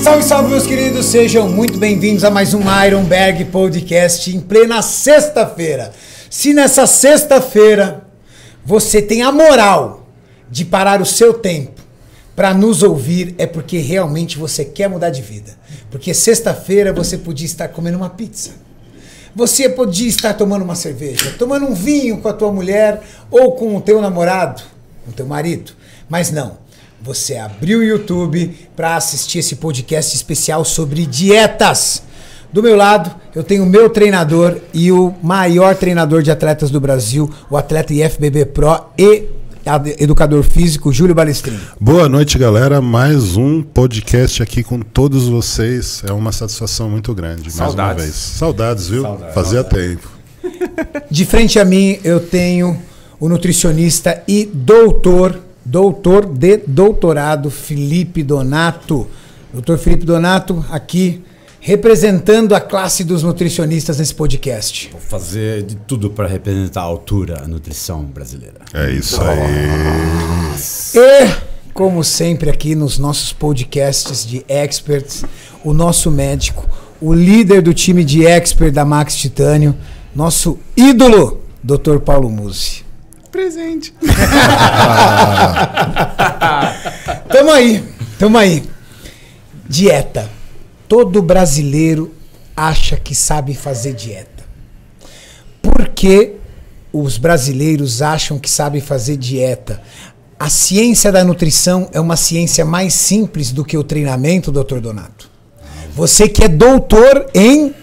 Salve, salve, meus queridos, sejam muito bem-vindos a mais um Ironberg Podcast em plena sexta-feira. Se nessa sexta-feira você tem a moral de parar o seu tempo para nos ouvir, é porque realmente você quer mudar de vida. Porque sexta-feira você podia estar comendo uma pizza, você podia estar tomando uma cerveja, tomando um vinho com a tua mulher ou com o teu namorado, com o teu marido, mas não. Você abriu o YouTube para assistir esse podcast especial sobre dietas. Do meu lado, eu tenho o meu treinador e o maior treinador de atletas do Brasil, o atleta IFBB Pro e educador físico, Júlio Balestrini. Boa noite, galera. Mais um podcast aqui com todos vocês. É uma satisfação muito grande, mais uma vez. Saudades, viu? Fazia tempo. De frente a mim, eu tenho o nutricionista e doutor de doutorado, Felipe Donato. Doutor Felipe Donato, aqui representando a classe dos nutricionistas nesse podcast. Vou fazer de tudo para representar a altura, a nutrição brasileira. É isso aí. E, como sempre aqui nos nossos podcasts de experts, o nosso médico, o líder do time de expert da Max Titânio, nosso ídolo, Dr. Paulo Musi. Presente. Tamo aí. Dieta. Todo brasileiro acha que sabe fazer dieta. Por que os brasileiros acham que sabem fazer dieta? A ciência da nutrição é uma ciência mais simples do que o treinamento, Dr. Donato. Você que é doutor em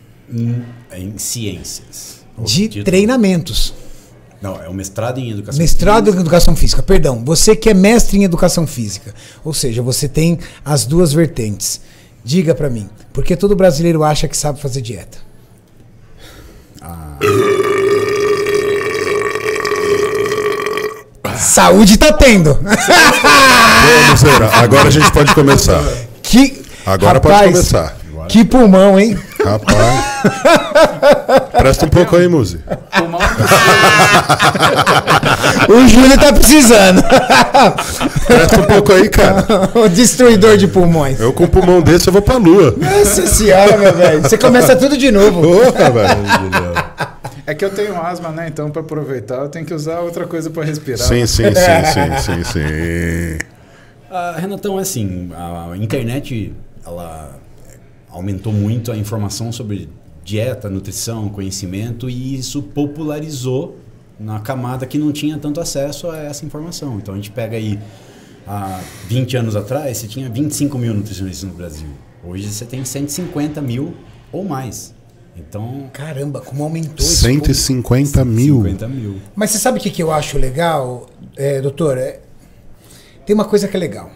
ciências. De treinamentos. Não, é o mestrado em educação física. Mestrado em educação física, perdão. Você que é mestre em educação física. Ou seja, você tem as duas vertentes. Diga pra mim, por que todo brasileiro acha que sabe fazer dieta? Saúde tá tendo. Vamos ver. Agora a gente pode começar. Agora pode começar. Que pulmão, hein? Rapaz. Presta um pouco aí, Muzi. Pulmão. O Júlio tá precisando. Presta um pouco aí, cara. O destruidor de pulmões. Eu com um pulmão desse eu vou pra lua. Nossa senhora, meu velho. Você começa tudo de novo. Porra, velho. É que eu tenho asma, né? Então, para aproveitar, eu tenho que usar outra coisa para respirar. Sim. Renatão, é assim, a internet, ela aumentou muito a informação sobre dieta, nutrição, conhecimento, e isso popularizou na camada que não tinha tanto acesso a essa informação. Então a gente pega aí, há 20 anos atrás, você tinha 25 mil nutricionistas no Brasil. Hoje você tem 150 mil ou mais. Então... Caramba, como aumentou isso? 150 mil. 150 mil. Mas você sabe o que eu acho legal, doutor? Tem uma coisa que é legal.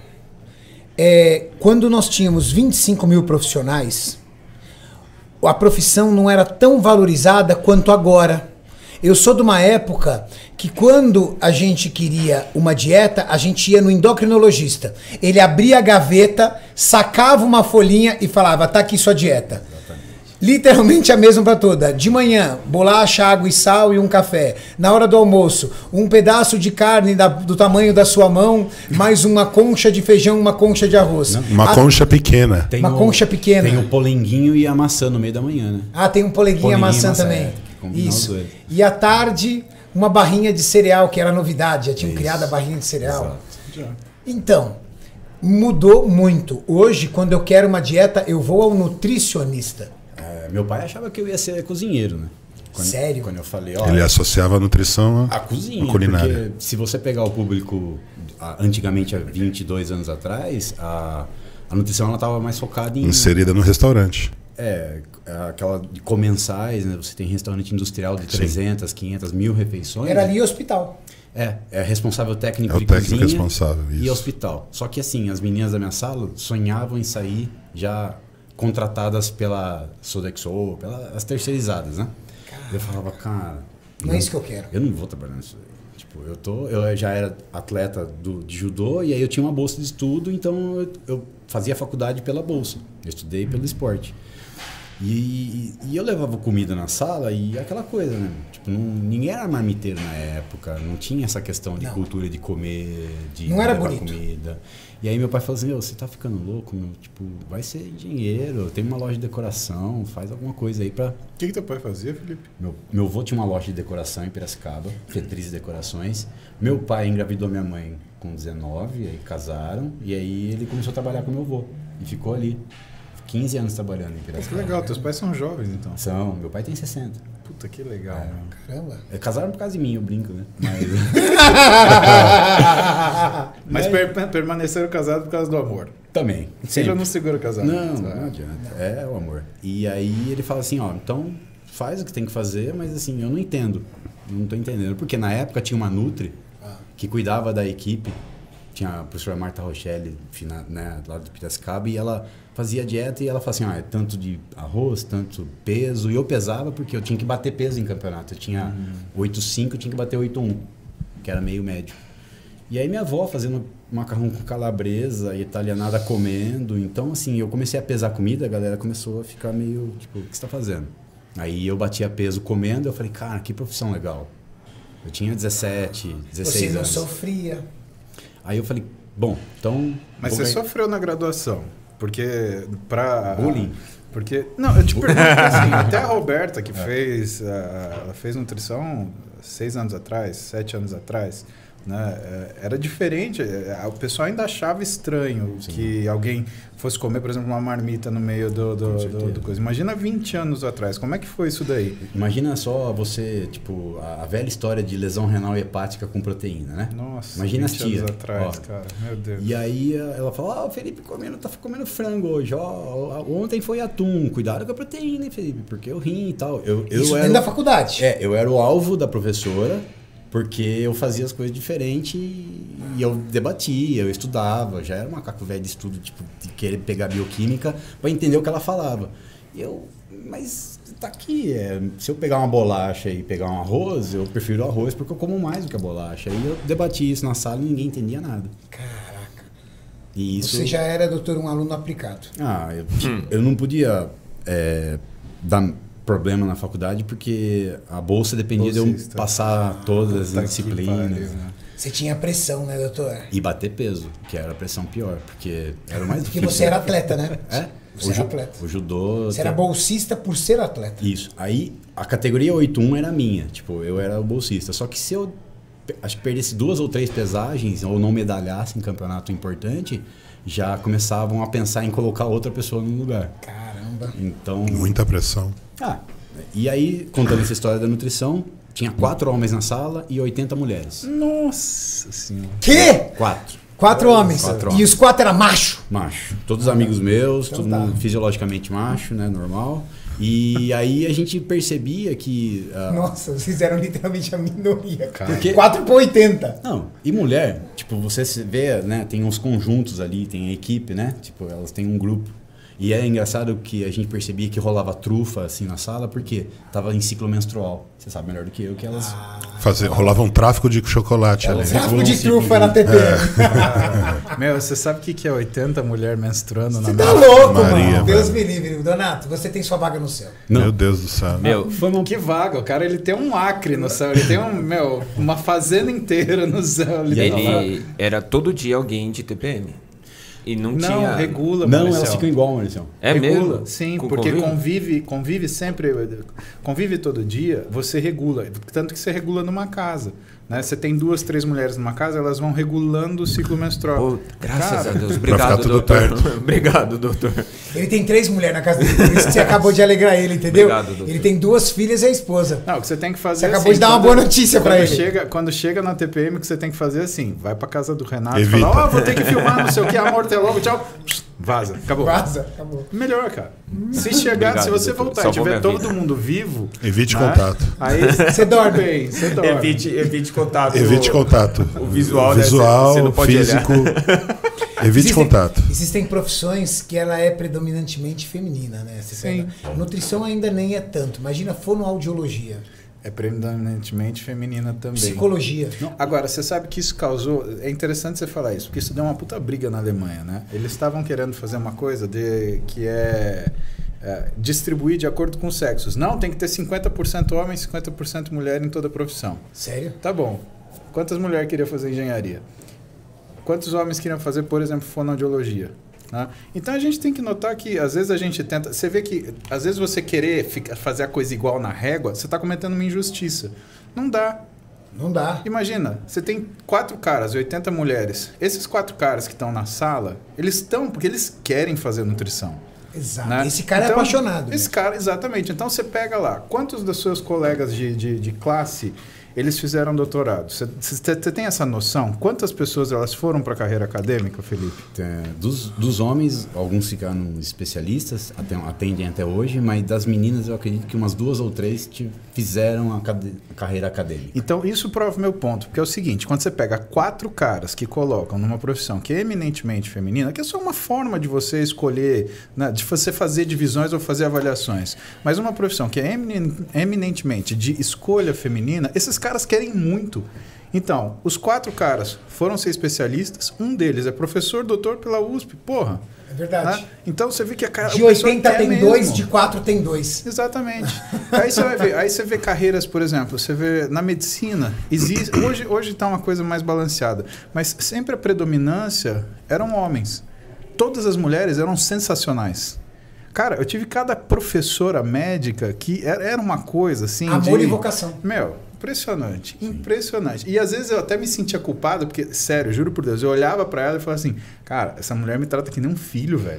Quando nós tínhamos 25 mil profissionais, a profissão não era tão valorizada quanto agora. Eu sou de uma época que quando a gente queria uma dieta, a gente ia no endocrinologista. Ele abria a gaveta, sacava uma folhinha e falava, tá aqui sua dieta. Literalmente a mesma para toda. De manhã, bolacha, água e sal e um café. Na hora do almoço, um pedaço de carne do tamanho da sua mão, mais uma concha de feijão, uma concha de arroz. Uma concha pequena. Concha pequena. Tem o polenguinho e a maçã no meio da manhã, né? Tem um polenguinho e a maçã também. Isso. E à tarde, uma barrinha de cereal, que era novidade. Já tinham criado a barrinha de cereal. Exato. Então, mudou muito. Hoje, quando eu quero uma dieta, eu vou ao nutricionista. Meu pai achava que eu ia ser cozinheiro, né? Sério? Quando eu falei, Ele associava a nutrição à cozinha, culinária. Porque se você pegar o público, antigamente, há 22 anos atrás, a nutrição ela estava mais focada em... Inserida no restaurante. Aquela de comensais, né? Você tem restaurante industrial de 300, 500, 1000 refeições. Era ali hospital. É responsável técnico de técnico cozinha responsável, isso. E hospital. Só que assim, as meninas da minha sala sonhavam em sair já contratadas pela Sodexo, pelas terceirizadas, né? Eu falava, cara... Não é isso que eu quero. Eu não vou trabalhar nisso. Tipo, eu já era atleta de judô e aí eu tinha uma bolsa de estudo, então eu fazia faculdade pela bolsa. Eu estudei pelo esporte. E eu levava comida na sala e aquela coisa, né? Tipo, ninguém era marmiteiro na época, não tinha essa questão de cultura de comer, de não era levar bonito. comida. E aí meu pai falou assim, você tá ficando louco, meu? Tipo, vai ser engenheiro, tem uma loja de decoração, faz alguma coisa aí pra... O que teu pai fazia, Felipe? Meu avô tinha uma loja de decoração em Piracicaba, Fetriz Decorações. Meu pai engravidou minha mãe com 19, aí casaram, e aí ele começou a trabalhar com meu avô. E ficou ali, 15 anos trabalhando em Piracicaba. Que legal, teus pais são jovens, então. São, meu pai tem 60. Puta, que legal, meu. Caramba. Casaram por causa de mim, eu brinco, né? Mas permaneceram casados por causa do amor. Também. Filho não segura casamento. Não adianta. É o amor. E aí ele fala assim, então faz o que tem que fazer, mas assim, eu não entendo. Não tô entendendo. Porque na época tinha uma Nutri que cuidava da equipe. Tinha a professora Marta Rochelle, né, lá de Piracicaba, e ela fazia dieta e ela falava assim, é tanto de arroz, tanto peso. E eu pesava porque eu tinha que bater peso em campeonato. Eu tinha 8,5, eu tinha que bater 8,1, que era meio médio. E aí minha avó fazendo macarrão com calabresa, italianada comendo. Então, assim, eu comecei a pesar comida, a galera começou a ficar meio, tipo, o que você tá fazendo? Aí eu batia peso comendo, eu falei, cara, que profissão legal. Eu tinha 17, 16 anos. Você não sofria. Aí eu falei, bom, então... Mas você sofreu na graduação, porque Bullying? Porque, não, eu te pergunto assim, até a Roberta, que ela fez nutrição 6 anos atrás, 7 anos atrás, né? Era diferente, o pessoal ainda achava estranho que alguém fosse comer, por exemplo, uma marmita no meio do coisa. Imagina 20 anos atrás, como é que foi isso daí? Imagina só você, tipo, a velha história de lesão renal e hepática com proteína, né? Nossa, imagina 20 anos atrás, cara, meu Deus. E aí ela falou, o Felipe tá comendo frango hoje, ontem foi atum, cuidado com a proteína, hein, Felipe, porque eu rim e tal. Isso dentro da faculdade? Eu era o alvo da professora, porque eu fazia as coisas diferentes e eu debatia, eu estudava, já era um macaco velho de estudo, tipo, de querer pegar bioquímica para entender o que ela falava. Mas tá aqui, se eu pegar uma bolacha e pegar um arroz, eu prefiro o arroz porque eu como mais do que a bolacha. E eu debati isso na sala e ninguém entendia nada. Caraca. E isso... Você já era, doutor, um aluno aplicado. Eu não podia dar problema na faculdade porque a bolsa dependia de eu passar todas as disciplinas. Você tinha pressão, né, doutor? E bater peso, que era a pressão pior, porque era o mais difícil. Porque você era atleta, né? Você era atleta. O judô... Você era bolsista por ser atleta. Isso. Aí a categoria 8-1 era minha, tipo, eu era o bolsista. Só que se eu perdesse 2 ou 3 pesagens ou não medalhasse em campeonato importante, já começavam a pensar em colocar outra pessoa no lugar. Caramba. Então... Muita pressão. E aí, contando essa história da nutrição, tinha 4 homens na sala e 80 mulheres. Nossa senhora. Quê? 4 homens. 4 homens. E os 4 eram macho? Macho. Todos amigos meus, todo mundo fisiologicamente macho, né? Normal. E aí a gente percebia que... Nossa, vocês eram literalmente a minoria, cara. Porque... 4 por 80. Não, e mulher, tipo, você vê, né? Tem uns conjuntos ali, tem a equipe, né? Tipo, elas têm um grupo. E é engraçado que a gente percebia que rolava trufa assim na sala, porque tava em ciclo menstrual. Você sabe melhor do que eu que elas... Rolava um tráfico de chocolate ali. Tráfico de trufa na TPM. Meu, você sabe o que é 80 mulheres menstruando na Você tá louco, Maria, mano. Deus me velho. livre. Donato, você tem sua vaga no céu. Meu Deus do céu. Meu, Que vaga, o cara ele tem um acre no céu, ele tem uma fazenda inteira no céu. ele era todo dia alguém de TPM. E não tinha... regula, Não, Maricião. elas ficam igual, Maurício. É regula, mesmo? sim, Com porque convívio? convive sempre, convive todo dia, você regula. Tanto que você regula numa casa. Né? Você tem 2, 3 mulheres numa casa, elas vão regulando o ciclo menstrual. Pô, graças a Deus. ficar Obrigado, tudo doutor. perto. Obrigado, doutor. Ele tem 3 mulheres na casa dele, por isso que você acabou de alegrar ele, entendeu? Obrigado, doutor. Ele tem 2 filhas e a esposa. Não, o que você tem que fazer Você é acabou de dar uma boa notícia pra ele. Quando chega na TPM, o que você tem que fazer é assim, vai pra casa do Renato e Evita. fala, vou ter que filmar, não sei o que, amor, até logo, tchau. Vaza, acabou. Vaza, acabou. Melhor, cara. Se chegar, Obrigado, se você doutor. voltar e Salvou tiver minha todo vida. mundo vivo... Evite né? contato. Aí Você dorme. bem, você dorme. Evite contato. Evite contato. O visual, visual, né? Você não pode físico. Evite contato. Existem profissões que ela é predominantemente feminina, né? Você Sim. pega- Nutrição ainda nem é tanto. Imagina fonoaudiologia, É predominantemente feminina também. psicologia. Agora, você sabe que isso causou... É interessante você falar isso, porque isso deu uma puta briga na Alemanha, né? Eles estavam querendo fazer uma coisa que é distribuir de acordo com os sexos. Não, tem que ter 50% homem e 50% mulher em toda a profissão. Sério? Tá bom. Quantas mulheres queriam fazer engenharia? Quantos homens queriam fazer, por exemplo, fonoaudiologia? Né? Então a gente tem que notar que às vezes a gente tenta... Você vê que às vezes você querer fazer a coisa igual na régua, você está cometendo uma injustiça. Não dá. Não dá. Imagina, você tem 4 caras e 80 mulheres. Esses 4 caras que estão na sala, eles estão porque eles querem fazer nutrição. Exato. Né? Esse cara então, é apaixonado. Esse cara, exatamente. Então você pega lá, quantos dos seus colegas de classe eles fizeram doutorado? Você tem essa noção? Quantas pessoas elas foram para a carreira acadêmica, Felipe? Dos homens, alguns ficaram especialistas, atendem até hoje, mas das meninas eu acredito que umas 2 ou 3 fizeram a carreira acadêmica. Então isso prova o meu ponto, porque é o seguinte, quando você pega 4 caras que colocam numa profissão que é eminentemente feminina, que é só uma forma de você escolher, né, de você fazer divisões ou fazer avaliações, mas uma profissão que é eminentemente de escolha feminina, esses caras querem muito. Então, os 4 caras foram ser especialistas, um deles é professor, doutor pela USP, porra. É verdade. Né? Então você vê que de 80 tem 2, de 4 tem 2. Exatamente. Aí você vai ver, aí você vê carreiras, por exemplo, você vê na medicina, existe, hoje está uma coisa mais balanceada, mas sempre a predominância eram homens. Todas as mulheres eram sensacionais. Cara, eu tive cada professora médica que era uma coisa assim. Amor e vocação. Meu, impressionante, impressionante. E às vezes eu até me sentia culpado, porque, sério, juro por Deus, eu olhava pra ela e falava assim, cara, essa mulher me trata que nem um filho, velho.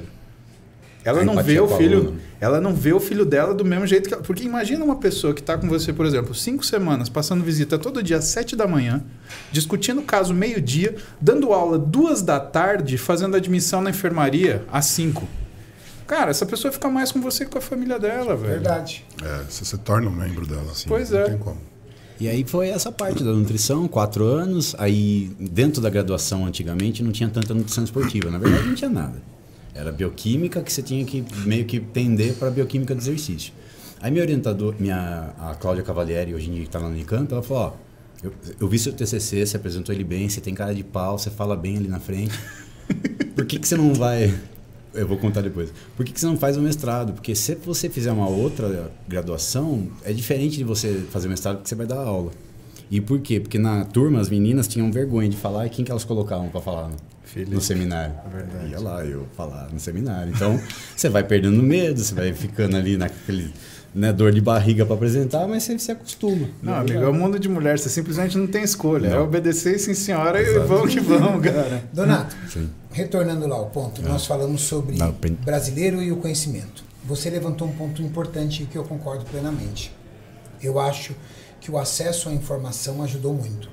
Ela não vê o filho, ela não vê o filho dela do mesmo jeito que ela. Porque imagina uma pessoa que tá com você, por exemplo, 5 semanas, passando visita todo dia às 7 da manhã, discutindo o caso meio-dia, dando aula 2 da tarde, fazendo admissão na enfermaria às 5. Cara, essa pessoa fica mais com você que com a família dela, velho. Verdade. Você se torna um membro dela, assim. Pois não é. tem como. E aí foi essa parte da nutrição, 4 anos. Aí, dentro da graduação, antigamente, não tinha tanta nutrição esportiva. Na verdade, não tinha nada. Era bioquímica que você tinha que meio que tender para a bioquímica do exercício. Aí minha orientadora, a Cláudia Cavalieri, hoje em dia que está lá no Unicamp, ela falou, eu vi seu TCC, você apresentou ele bem, você tem cara de pau, você fala bem ali na frente. Por que você não vai... Eu vou contar depois. Por que você não faz o mestrado? Porque se você fizer uma outra graduação, é diferente de você fazer mestrado porque você vai dar aula. E por quê? Porque na turma as meninas tinham vergonha de falar e quem que elas colocavam para falar no seminário? É verdade. Ia lá, eu falar no seminário. Então, você vai perdendo medo, você vai ficando ali naquele... Né, dor de barriga para apresentar, mas você se acostuma. Não, amigo, é o mundo de mulher, você simplesmente não tem escolha. Não. É obedecer, sim senhora, e vamos que vamos, cara. Donato, Sim. retornando lá ao ponto, nós falamos sobre brasileiro e o conhecimento. Você levantou um ponto importante que eu concordo plenamente. Eu acho que o acesso à informação ajudou muito.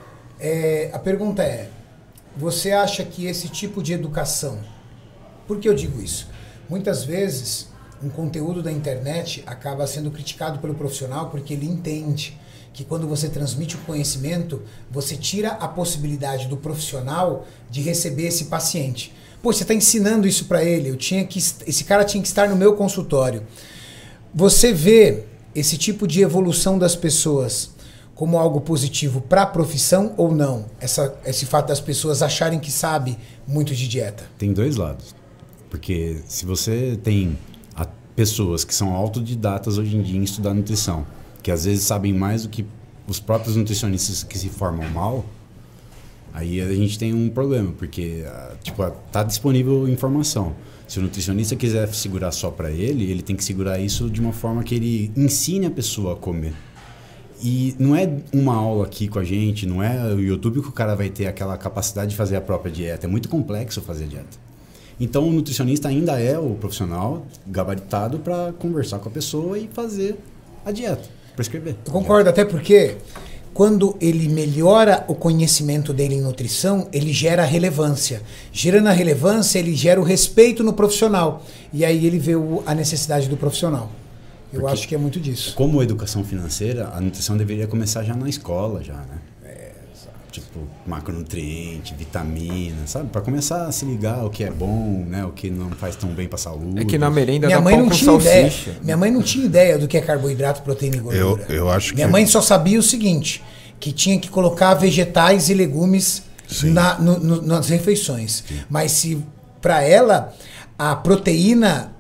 A pergunta é, você acha que esse tipo de educação, por que eu digo isso? Muitas vezes... um conteúdo da internet acaba sendo criticado pelo profissional porque ele entende que quando você transmite o conhecimento, você tira a possibilidade do profissional de receber esse paciente. Pô, você está ensinando isso para ele, esse cara tinha que estar no meu consultório. Você vê esse tipo de evolução das pessoas como algo positivo para a profissão ou não? Esse fato das pessoas acharem que sabe muito de dieta. Tem 2 lados. Porque se você tem... pessoas que são autodidatas hoje em dia em estudar nutrição, que às vezes sabem mais do que os próprios nutricionistas que se formam mal, aí a gente tem um problema, porque tá disponível informação. Se o nutricionista quiser segurar só para ele tem que segurar isso de uma forma que ele ensine a pessoa a comer. E não é uma aula aqui com a gente, não é o YouTube que o cara vai ter aquela capacidade de fazer a própria dieta. É muito complexo fazer dieta. Então, o nutricionista ainda é o profissional gabaritado para conversar com a pessoa e fazer a dieta, prescrever. Eu concordo, até porque quando ele melhora o conhecimento dele em nutrição, ele gera relevância. Gerando a relevância, ele gera o respeito no profissional. E aí ele vê a necessidade do profissional. Eu acho que é muito disso. Como educação financeira, a nutrição deveria começar já na escola, já, né? Tipo, macronutriente, vitamina, sabe? Para começar a se ligar o que é bom, né? O que não faz tão bem para a saúde. É que na merenda minha dá mãe pão não com tinha salsicha. ideia. Minha mãe não tinha ideia do que é carboidrato, proteína e gordura. Eu acho que... Minha mãe só sabia o seguinte, que tinha que colocar vegetais e legumes nas refeições. Sim. Mas se para ela a proteína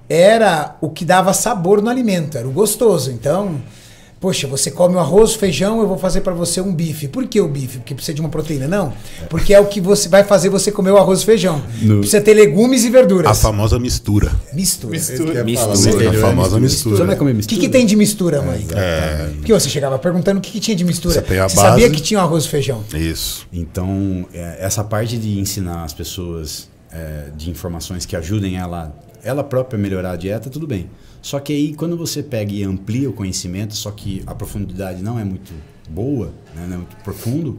era o que dava sabor no alimento, era o gostoso. Então, poxa, você come o arroz, feijão, eu vou fazer para você um bife. Por que o bife? Porque precisa de uma proteína? Não. Porque é o que você vai fazer você comer o arroz e feijão. Precisa ter legumes e verduras. A famosa mistura. Mistura. A famosa mistura. Você vai comer mistura? O que tem de mistura, mãe? Porque você chegava perguntando o que tinha de mistura. Você sabia que tinha arroz e feijão. Isso. Então, essa parte de ensinar as pessoas de informações que ajudem ela própria a melhorar a dieta, tudo bem. Só que aí, quando você pega e amplia o conhecimento, só que a profundidade não é muito boa, né, não é muito profundo,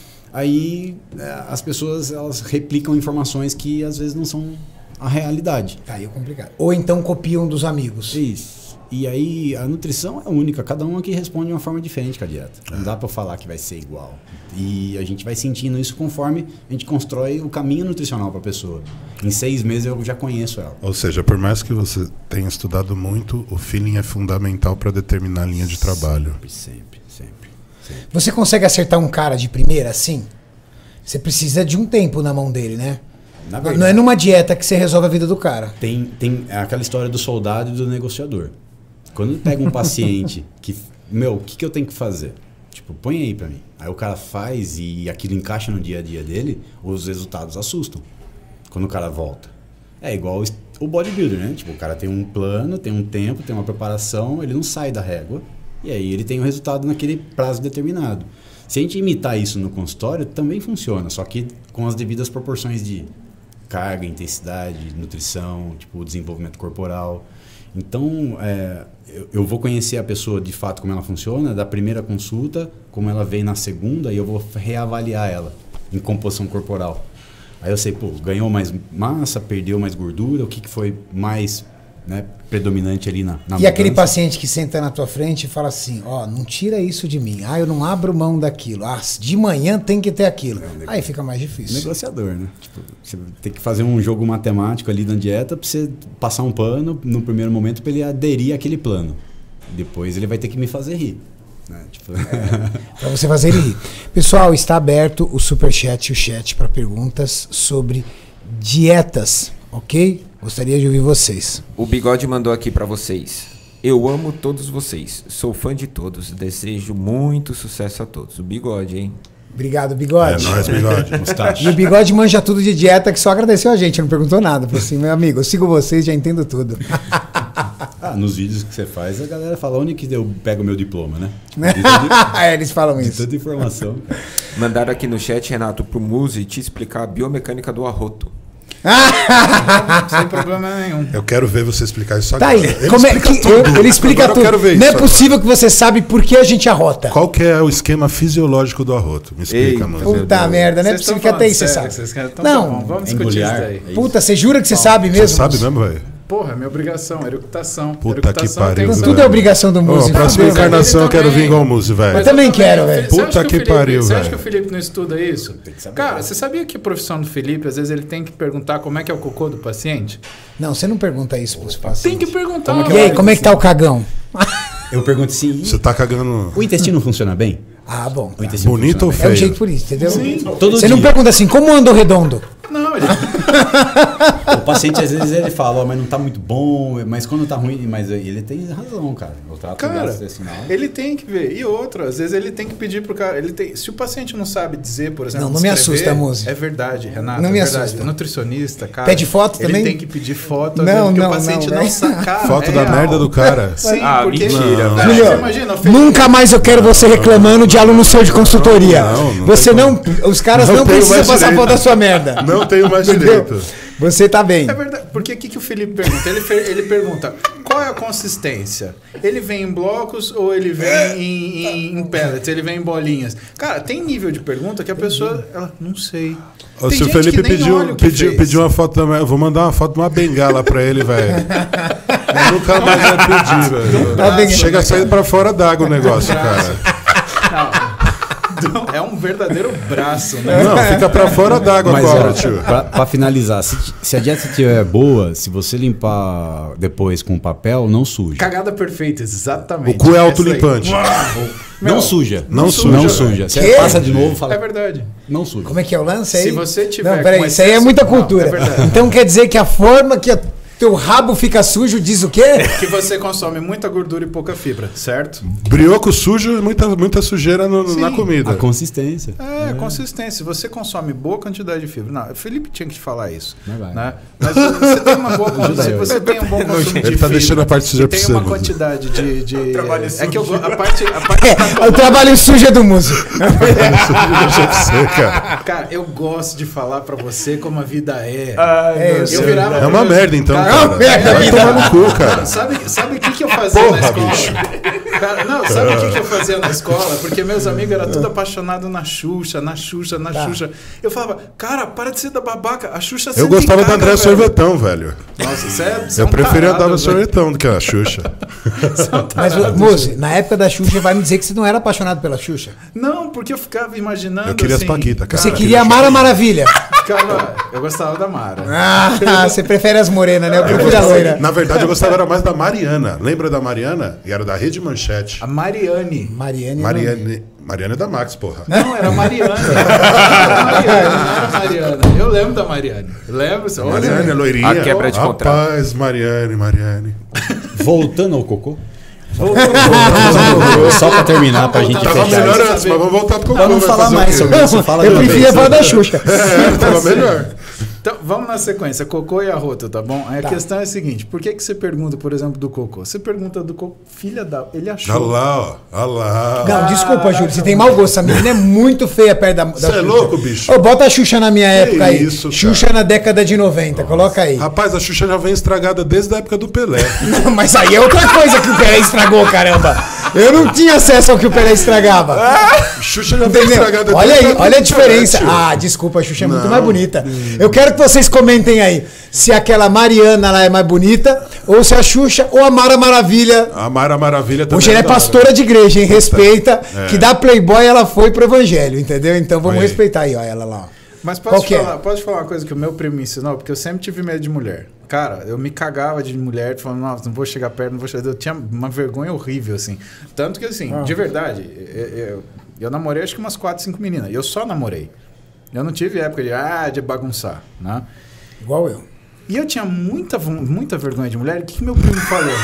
aí as pessoas elas replicam informações que às vezes não são a realidade. Aí é complicado. Ou então copiam dos amigos. Isso. E aí a nutrição é única, cada um aqui responde de uma forma diferente com a dieta. Não dá para falar que vai ser igual. E a gente vai sentindo isso conforme a gente constrói o caminho nutricional para a pessoa. Em 6 meses eu já conheço ela. Ou seja, por mais que você tenha estudado muito, o feeling é fundamental para determinar a linha de trabalho. Sempre. Você consegue acertar um cara de primeira assim? Você precisa de um tempo na mão dele, né? Não é numa dieta que você resolve a vida do cara. Tem aquela história do soldado e do negociador. Quando pega um paciente que, o que eu tenho que fazer? Tipo, põe aí pra mim. Aí o cara faz e aquilo encaixa no dia a dia dele, os resultados assustam. Quando o cara volta. É igual o bodybuilder, né? Tipo, o cara tem um plano, tem um tempo, tem uma preparação, ele não sai da régua. E aí ele tem o resultado naquele prazo determinado. Se a gente imitar isso no consultório, também funciona. Só que com as devidas proporções de carga, intensidade, nutrição, tipo, desenvolvimento corporal. Então, eu vou conhecer a pessoa de fato como ela funciona, da primeira consulta, como ela vem na segunda, e eu vou reavaliar ela em composição corporal. Aí eu sei, ganhou mais massa, perdeu mais gordura, o que foi mais predominante ali na mudança. E aquele paciente que senta na tua frente e fala assim, não tira isso de mim, eu não abro mão daquilo, de manhã tem que ter aquilo. Aí fica mais difícil. Negociador, né? Tipo, você tem que fazer um jogo matemático ali na dieta pra você passar um pano no primeiro momento pra ele aderir àquele plano. Depois ele vai ter que me fazer rir. Pra você fazer ele rir. Pessoal, está aberto o superchat e o chat para perguntas sobre dietas, ok? Gostaria de ouvir vocês. O Bigode mandou aqui pra vocês. Eu amo todos vocês. Sou fã de todos. Desejo muito sucesso a todos. O Bigode, hein? Obrigado, Bigode. É nóis, Bigode. E o Bigode manja tudo de dieta, que só agradeceu a gente, não perguntou nada. Falou assim, meu amigo, eu sigo vocês, já entendo tudo. Nos vídeos que você faz, a galera fala onde que eu pego o meu diploma, né? Eles falam isso. De tanta informação. Mandaram aqui no chat, Renato, pro Muzi te explicar a biomecânica do arroto. Sem problema nenhum. Eu quero ver você explicar isso Tá agora. aí. Ele explica tudo. Não é possível que você sabe por que a gente arrota. Qual que é o esquema fisiológico do arroto? Me explica, mano. Puta merda, não é possível que até isso você sabe. Não, vamos discutir isso aí. Puta, você jura que você sabe mesmo? Você sabe mesmo, velho? Porra, é minha obrigação, eructação. Puta que pariu. Tudo é obrigação do Muzi. Próxima encarnação eu quero vir igual o Muzi, velho. Eu também quero, velho. Puta que pariu, velho. Você acha que o Felipe não estuda isso? Tem que saber. Cara, você sabia que a profissão do Felipe, às vezes ele tem que perguntar como é que é o cocô do paciente? Não, você não pergunta isso pros pacientes. Tem que perguntar. E aí, como é que tá o cagão? Eu pergunto assim, Você tá cagando... o intestino funciona bem? Bom. O intestino Bonito ou funciona É o feio? jeito por isso, entendeu? Sim. Você não pergunta assim, como anda o redondo? Não, ele... O paciente às vezes ele fala, mas não tá muito bom, mas quando tá ruim, mas ele tem razão, cara. O trato gastrointestinal. Ele tem que ver. E outra, às vezes ele tem que pedir pro cara. Se o paciente não sabe dizer, por exemplo, não me assusta, Muzi. É verdade, Renato. Não me verdade. assusta. Nutricionista, cara. Pede foto ele também? Ele tem que pedir foto, não, porque o paciente não sabe. Foto da merda do cara. Sim, porque... mentira. Julio, imagina, nunca mais eu quero você reclamando de aluno seu de consultoria. Os caras não precisam passar foto da sua merda. Não tenho mais direito. Você tá bem. É verdade. Porque o que o Felipe pergunta? Ele pergunta qual é a consistência? Ele vem em blocos ou ele vem em pellets? Ele vem em bolinhas? Cara, tem nível de pergunta que a pessoa... Ela, não sei. Se o Felipe pediu uma foto também, eu vou mandar uma foto de uma bengala pra ele, velho. Nunca mais vai pedir, velho. Chega a sair pra fora d'água o negócio, cara. É um verdadeiro braço, né? Não, fica pra fora d'água agora, tio. Pra finalizar, se a dieta estiver boa, se você limpar depois com papel, não suja. Cagada perfeita, exatamente. O cu é autolimpante. Não suja. Não suja. Você passa de novo e fala. É verdade. Não suja. Como é que é o lance aí? Se você tiver... Não, peraí, isso aí é muita cultura. É verdade. Então quer dizer que a forma que o teu rabo fica sujo, diz o quê? Que você consome muita gordura e pouca fibra, certo? Brioco sujo, muita sujeira na comida. A consistência. Consistência. Se você consome boa quantidade de fibra. Não, o Felipe tinha que te falar isso. Né? Mas você tem uma boa quantidade. Se você tem um bom consumo de fibra. Ele tá deixando a parte suja pra tem você. uma quantidade de. trabalho sujo. É que eu a parte O trabalho sujo é do músico. Cara, eu gosto de falar pra você como a vida é. É uma merda, então. É uma merda, vai tomar no cu, cara. Sabe o que eu fazia na escola? Cara, não, sabe o que eu fazia na escola? Porque meus amigos eram tudo apaixonados na Xuxa. Eu falava, cara, para de ser da babaca. A Xuxa sempre Eu gostava da André velho. Sorvetão, velho. Nossa, você é Eu preferia a tarado, Dava Sorvetão do que a Xuxa. Mas, moço, na época da Xuxa, vai me dizer que você não era apaixonado pela Xuxa? Não, porque eu ficava imaginando. Eu queria assim, as Paquita, cara. Você queria a Mara Maravilha. Eu gostava da Mara. Você prefere as morenas, né? Eu prefiro a loira. Na verdade, eu gostava era mais da Mariana. Lembra da Mariana? E era da Rede Manchete. A Mariane. Mariana é da Max, porra. Não, era a Mariana. Não era a Mariana. Eu lembro da Mariane. Lembro? Mariane, a loirinha. A quebra de contrato. Rapaz, Mariane. Voltando ao cocô. Só pra terminar, pra gente Tava fechar melhor isso. antes, mas vamos voltar pro Pra não falar mais sobre isso. Fala Eu de uma preferia vez. falar da Xuxa. Tava melhor. Então, vamos na sequência. Cocô e arroto, tá bom? Aí a questão é a seguinte. Por que você pergunta, por exemplo, do cocô? Você pergunta do cocô, filha da... Ele achou... Olha lá, ó. Olha lá. Não, desculpa, Júlio, você tem mau gosto. A menina é muito feia perto da Você Xuxa. é louco, bicho? Ô, bota a Xuxa na minha época aí. isso, cara. Xuxa na década de 90, coloca aí. Rapaz, a Xuxa já vem estragada desde a época do Pelé. Não, mas aí é outra coisa que o Pelé estragou, caramba. Eu não tinha acesso ao que o Pelé estragava. Xuxa já vem Entendeu? estragada Olha desde aí, época olha a do diferença. Pelé, tio. Ah, desculpa, a Xuxa é muito Não. mais bonita. Eu quero que vocês comentem aí se aquela Mariana lá é mais bonita, ou se a Xuxa ou a Mara Maravilha. A Mara Maravilha também. Hoje ela é da hora. pastora de igreja, hein? Respeita. Que da Playboy ela foi pro evangelho, entendeu? Então vamos Olha aí. respeitar aí, ó, ela lá. Ó. Mas Qual que é? posso falar uma coisa que o meu primo me ensinou? Porque eu sempre tive medo de mulher. Cara, eu me cagava de mulher, falando, nossa, não vou chegar perto, não vou chegar... Eu tinha uma vergonha horrível, assim. Tanto que, assim, de verdade, eu namorei acho que umas 4, 5 meninas. Eu só namorei. Eu não tive época de bagunçar, né? Igual eu. E eu tinha muita vergonha de mulher. O que meu primo falou?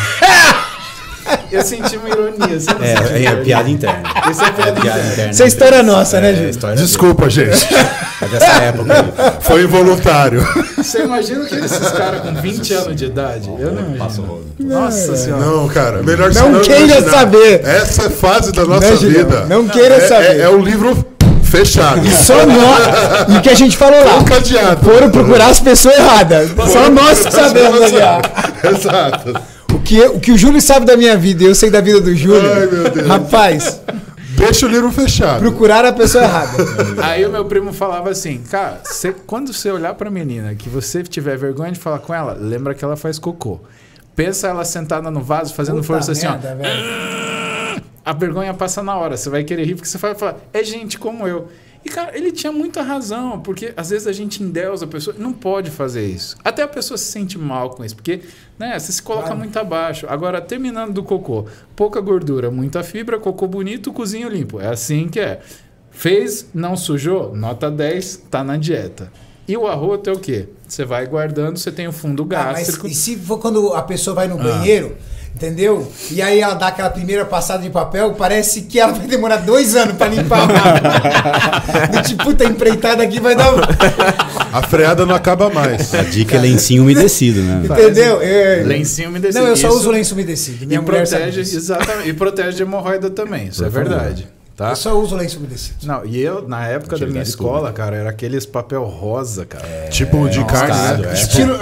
Eu senti uma ironia. Você não sentiu É piada interna. Isso é piada interna. Isso é história nossa, né, Júlio? Desculpa, gente. É dessa época aí. Foi involuntário. Você imagina que esses caras com 20 anos de idade? Eu não imagino. Nossa senhora. Não, cara. Melhor Não você queira imaginar. saber. Essa é fase da nossa Né, Julião? vida. Não queira saber. É o livro fechado. E só nós. E o que a gente falou lá? Um cadeado. Foram procurar as pessoas erradas. Só nós que sabemos ali. Exato. O que o Júlio sabe da minha vida e eu sei da vida do Júlio. Ai, meu Deus. Rapaz, Deixa o livro fechado. procurar a pessoa errada. Aí o meu primo falava assim, cara, quando você olhar pra menina, que você tiver vergonha de falar com ela, lembra que ela faz cocô. Pensa ela sentada no vaso, fazendo Puta força assim, ó. merda, velho. A vergonha passa na hora, você vai querer rir, porque você vai falar, é gente como eu. E, cara, ele tinha muita razão, porque às vezes a gente endeusa a pessoa, não pode fazer isso. Até a pessoa se sente mal com isso, porque, né, você se coloca muito abaixo. Agora, terminando do cocô, pouca gordura, muita fibra, cocô bonito, cozinho limpo. É assim que é. Fez, não sujou, nota 10, tá na dieta. E o arroto é o quê? Você vai guardando, você tem o fundo Ah, mas gástrico. e se for quando a pessoa vai no banheiro, entendeu? E aí ela dá aquela primeira passada de papel, parece que ela vai demorar 2 anos pra limpar. Do tipo, puta, empreitada aqui vai dar... A freada não acaba mais. A dica é lencinho umedecido, né? Entendeu? Lencinho umedecido. Não, eu só Isso- uso lenço umedecido. Minha E mulher sabe protege, disso. exatamente, e protege de hemorroida também, isso é verdade. Tá? Eu só uso lenço umedecido. Não, e eu, na época da minha Utilidade escola, cara, era aqueles papel rosa, cara. Tipo de carne, Moscado, né? é. Tipo, Estilo,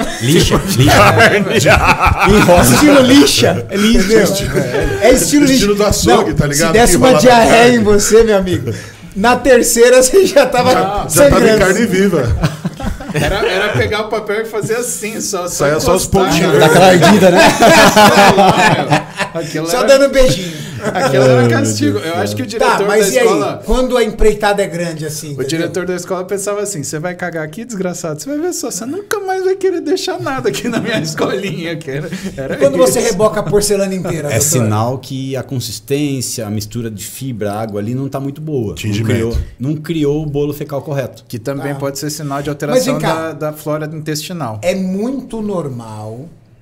Lixa. estilo lixa. Entendeu? É estilo lixa. Estilo do açougue, tá ligado? Se desse Que uma enrola na diarreia carne. em você, meu amigo, na terceira você já tava já tava em sangrando. carne viva. Era pegar o papel e fazer assim, só Saia só os encostar, pontinhos. cara. Daquela ardida, né? Aquilo Só era, dando beijinho. aquilo era castigo. Eu acho que o diretor Tá, da mas e aí? escola... Quando a empreitada é grande assim? O entendeu? diretor da escola pensava assim, você vai cagar aqui, desgraçado, você vai ver só, você nunca mais vai querer deixar nada aqui na minha escolinha. Que era E quando você isso. reboca a porcelana inteira? É doutor? sinal que a consistência, a mistura de fibra, água ali não tá muito boa. Tingimento. Não criou o bolo fecal correto. Que também Tá. pode ser sinal de Mas alteração vem cá. da flora intestinal. É muito normal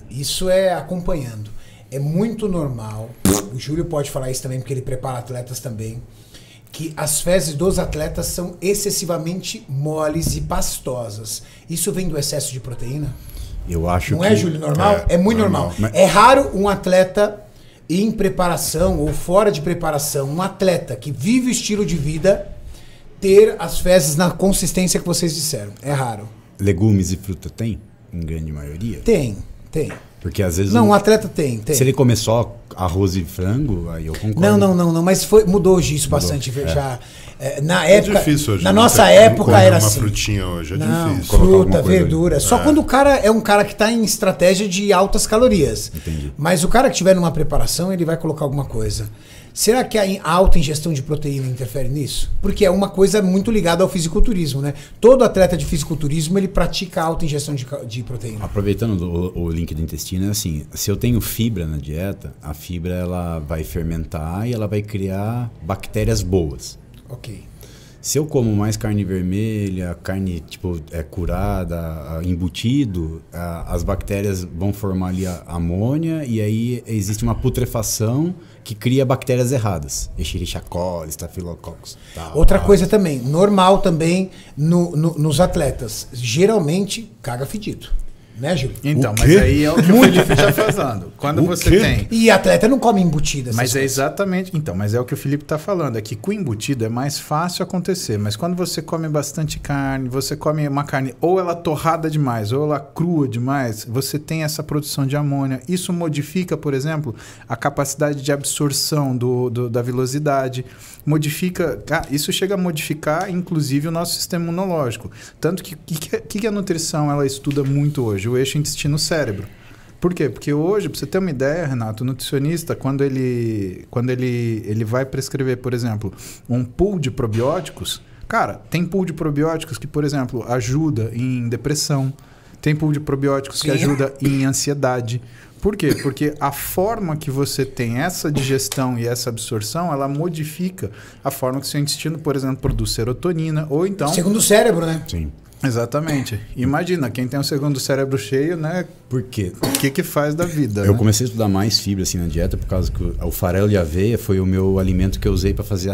Isso é acompanhando. É muito normal, o Júlio pode falar isso também, porque ele prepara atletas também, que as fezes dos atletas são excessivamente moles e pastosas. Isso vem do excesso de proteína? Eu acho Não é, Júlio, normal? É muito normal. Mas... É raro um atleta em preparação ou fora de preparação, um atleta que vive o estilo de vida, ter as fezes na consistência que vocês disseram. É raro. Legumes e fruta tem? Em grande maioria? Tem. Porque às vezes... Não, um atleta tem. Se ele comer só arroz e frango, aí eu concordo. Não, mas mudou hoje isso bastante. Já, na época, difícil hoje. Na nossa época era assim. Uma frutinha hoje, é difícil. Fruta, verdura. Só quando o cara é um cara que está em estratégia de altas calorias. Entendi. Mas o cara que estiver numa preparação, ele vai colocar alguma coisa. Será que a alta ingestão de proteína interfere nisso? Porque é uma coisa muito ligada ao fisiculturismo, né? Todo atleta de fisiculturismo, ele pratica alta ingestão de proteína. Aproveitando o link do intestino, é assim, se eu tenho fibra na dieta, a fibra ela vai fermentar e ela vai criar bactérias boas. Ok. Se eu como mais carne vermelha, carne tipo curada, embutido, as bactérias vão formar ali a amônia e aí existe uma putrefação que cria bactérias erradas. Escherichia coli, Staphylococcus. Outra coisa também, normal também nos atletas. Geralmente, caga fedido. Né, Júlio? Então, mas aí é o que o Felipe está fazendo. Quando você tem... E atleta não come embutida. Mas é exatamente... Então, mas é o que o Felipe está falando. É que com embutido é mais fácil acontecer. Mas quando você come bastante carne, você come uma carne ou ela torrada demais, ou ela crua demais, você tem essa produção de amônia. Isso modifica, por exemplo, a capacidade de absorção da velocidade. Modifica... Isso chega a modificar, inclusive, o nosso sistema imunológico. Tanto que a nutrição ela estuda muito hoje? O eixo intestino-cérebro. Por quê? Porque hoje, para você ter uma ideia, Renato, o nutricionista, quando ele vai prescrever, por exemplo, um pool de probióticos, cara, tem pool de probióticos que, por exemplo, ajuda em depressão, tem pool de probióticos que ajuda em ansiedade. Por quê? Porque a forma que você tem essa digestão e essa absorção, ela modifica a forma que o seu intestino, por exemplo, produz serotonina, ou então... Segundo o cérebro, né? Sim. Exatamente. Imagina, quem tem o segundo cérebro cheio, né? Por quê? O que faz da vida? Eu comecei a estudar mais fibra assim na dieta por causa que o farelo de aveia foi o meu alimento que eu usei para fazer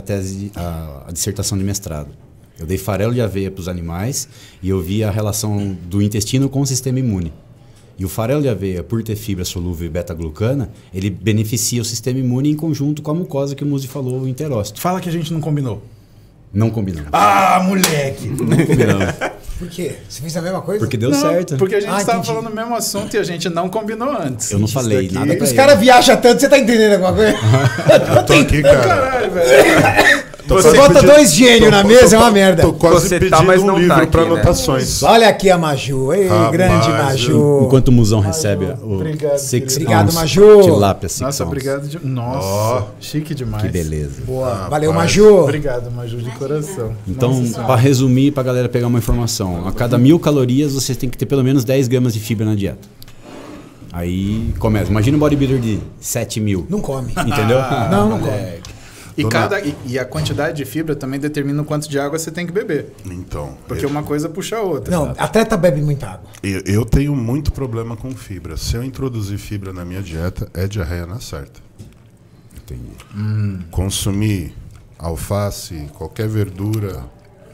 a dissertação de mestrado. Eu dei farelo de aveia para os animais e eu vi a relação do intestino com o sistema imune. E o farelo de aveia, por ter fibra solúvel e beta-glucana, ele beneficia o sistema imune em conjunto com a mucosa que o Muzi falou, o enterócito. Fala que a gente não combinou. Não combinamos. Ah, moleque! Não combinamos. Por quê? Você fez a mesma coisa? Porque deu certo. Porque a gente estava falando o mesmo assunto e a gente não combinou antes. Eu não falei nada. Os caras viajam tanto, você tá entendendo alguma coisa? Eu tô aqui, cara. Caralho, velho. Você bota dois gênios na mesa, é uma merda. Tô quase Você pedindo tá, mas não um livro tá aqui, para né? anotações. Olha aqui a Maju. Ei, grande Maju. Enquanto o Musão recebe o obrigado, Obrigado, Maju. Tilápia 6 Nossa, obrigado. Nossa, chique demais. Que beleza. Boa. Valeu, Maju. Obrigado, Maju, de coração. Então, para resumir, para a galera pegar uma informação, a cada 1000 calorias você tem que ter pelo menos 10 gramas de fibra na dieta. Aí começa. Imagina um bodybuilder de 7.000. Não come. Entendeu? Não come. E a quantidade de fibra também determina o quanto de água você tem que beber. Então, Porque uma coisa puxa a outra. Não, atleta bebe muita água. eu tenho muito problema com fibra. Se eu introduzir fibra na minha dieta, é diarreia na certa. Entendi. Consumir alface, qualquer verdura,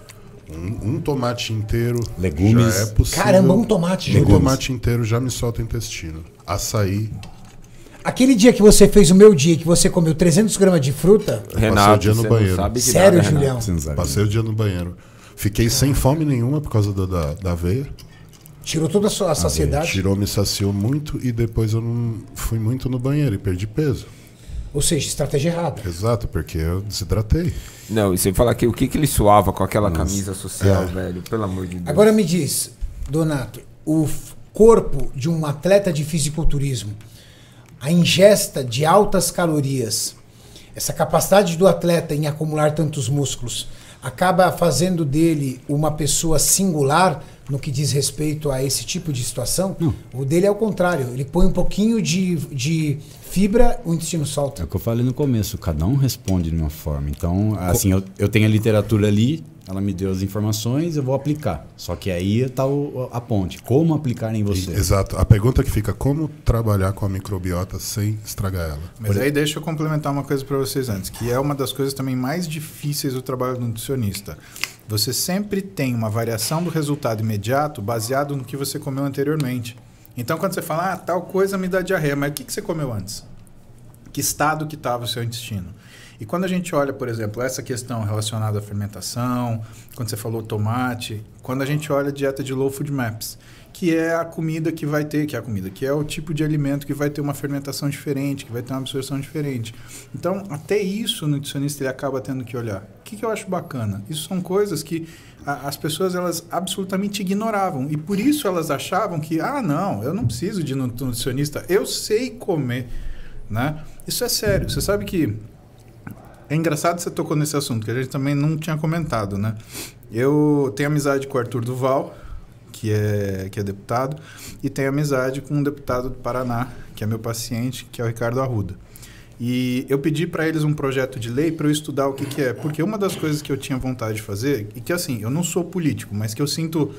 um tomate inteiro, Legumes. já é possível. Caramba, um tomate, Um Júlio. tomate inteiro já me solta o intestino. Açaí. Aquele dia que você fez o meu dia, que você comeu 300 gramas de fruta... Passei o dia no você banheiro. não sabe de Sério, nada, Julião? Renato. Você não sabe. Passei o dia no banheiro. Fiquei sem fome nenhuma por causa da aveia. Tirou toda a sua saciedade. Tirou, me saciou muito e depois eu não fui muito no banheiro e perdi peso. Ou seja, estratégia errada. Exato, porque eu desidratei. Não, e sem falar que o que ele suava com aquela camisa social, velho, pelo amor de Deus. Agora me diz, Donato, o corpo de um atleta de fisiculturismo, a ingesta de altas calorias, essa capacidade do atleta em acumular tantos músculos, acaba fazendo dele uma pessoa singular no que diz respeito a esse tipo de situação. O dele é o contrário. Ele põe um pouquinho de fibra, o intestino solta. É o que eu falei no começo. Cada um responde de uma forma. Então, assim, eu tenho a literatura ali, ela me deu as informações, eu vou aplicar. Só que aí está a ponte. Como aplicar em você? Exato. A pergunta que fica, como trabalhar com a microbiota sem estragar ela? Mas aí deixa eu complementar uma coisa para vocês antes, que é uma das coisas também mais difíceis do trabalho do nutricionista. Você sempre tem uma variação do resultado imediato baseado no que você comeu anteriormente. Então, quando você fala, tal coisa me dá diarreia, mas o que você comeu antes? Que estado que estava o seu intestino? E quando a gente olha, por exemplo, essa questão relacionada à fermentação, quando você falou tomate, quando a gente olha a dieta de Low Food Maps, que é a comida que vai ter, que é o tipo de alimento que vai ter uma fermentação diferente, que vai ter uma absorção diferente. Então, até isso o nutricionista ele acaba tendo que olhar. O que eu acho bacana? Isso são coisas que as pessoas elas absolutamente ignoravam. E por isso elas achavam que, não, eu não preciso de nutricionista, eu sei comer. Né? Isso é sério. Você sabe que é engraçado que você tocou nesse assunto, que a gente também não tinha comentado, né? Eu tenho amizade com o Arthur Duval, que é deputado, e tenho amizade com um deputado do Paraná, que é meu paciente, que é o Ricardo Arruda. E eu pedi para eles um projeto de lei para eu estudar o que é. Porque uma das coisas que eu tinha vontade de fazer, e que assim, eu não sou político, mas que eu sinto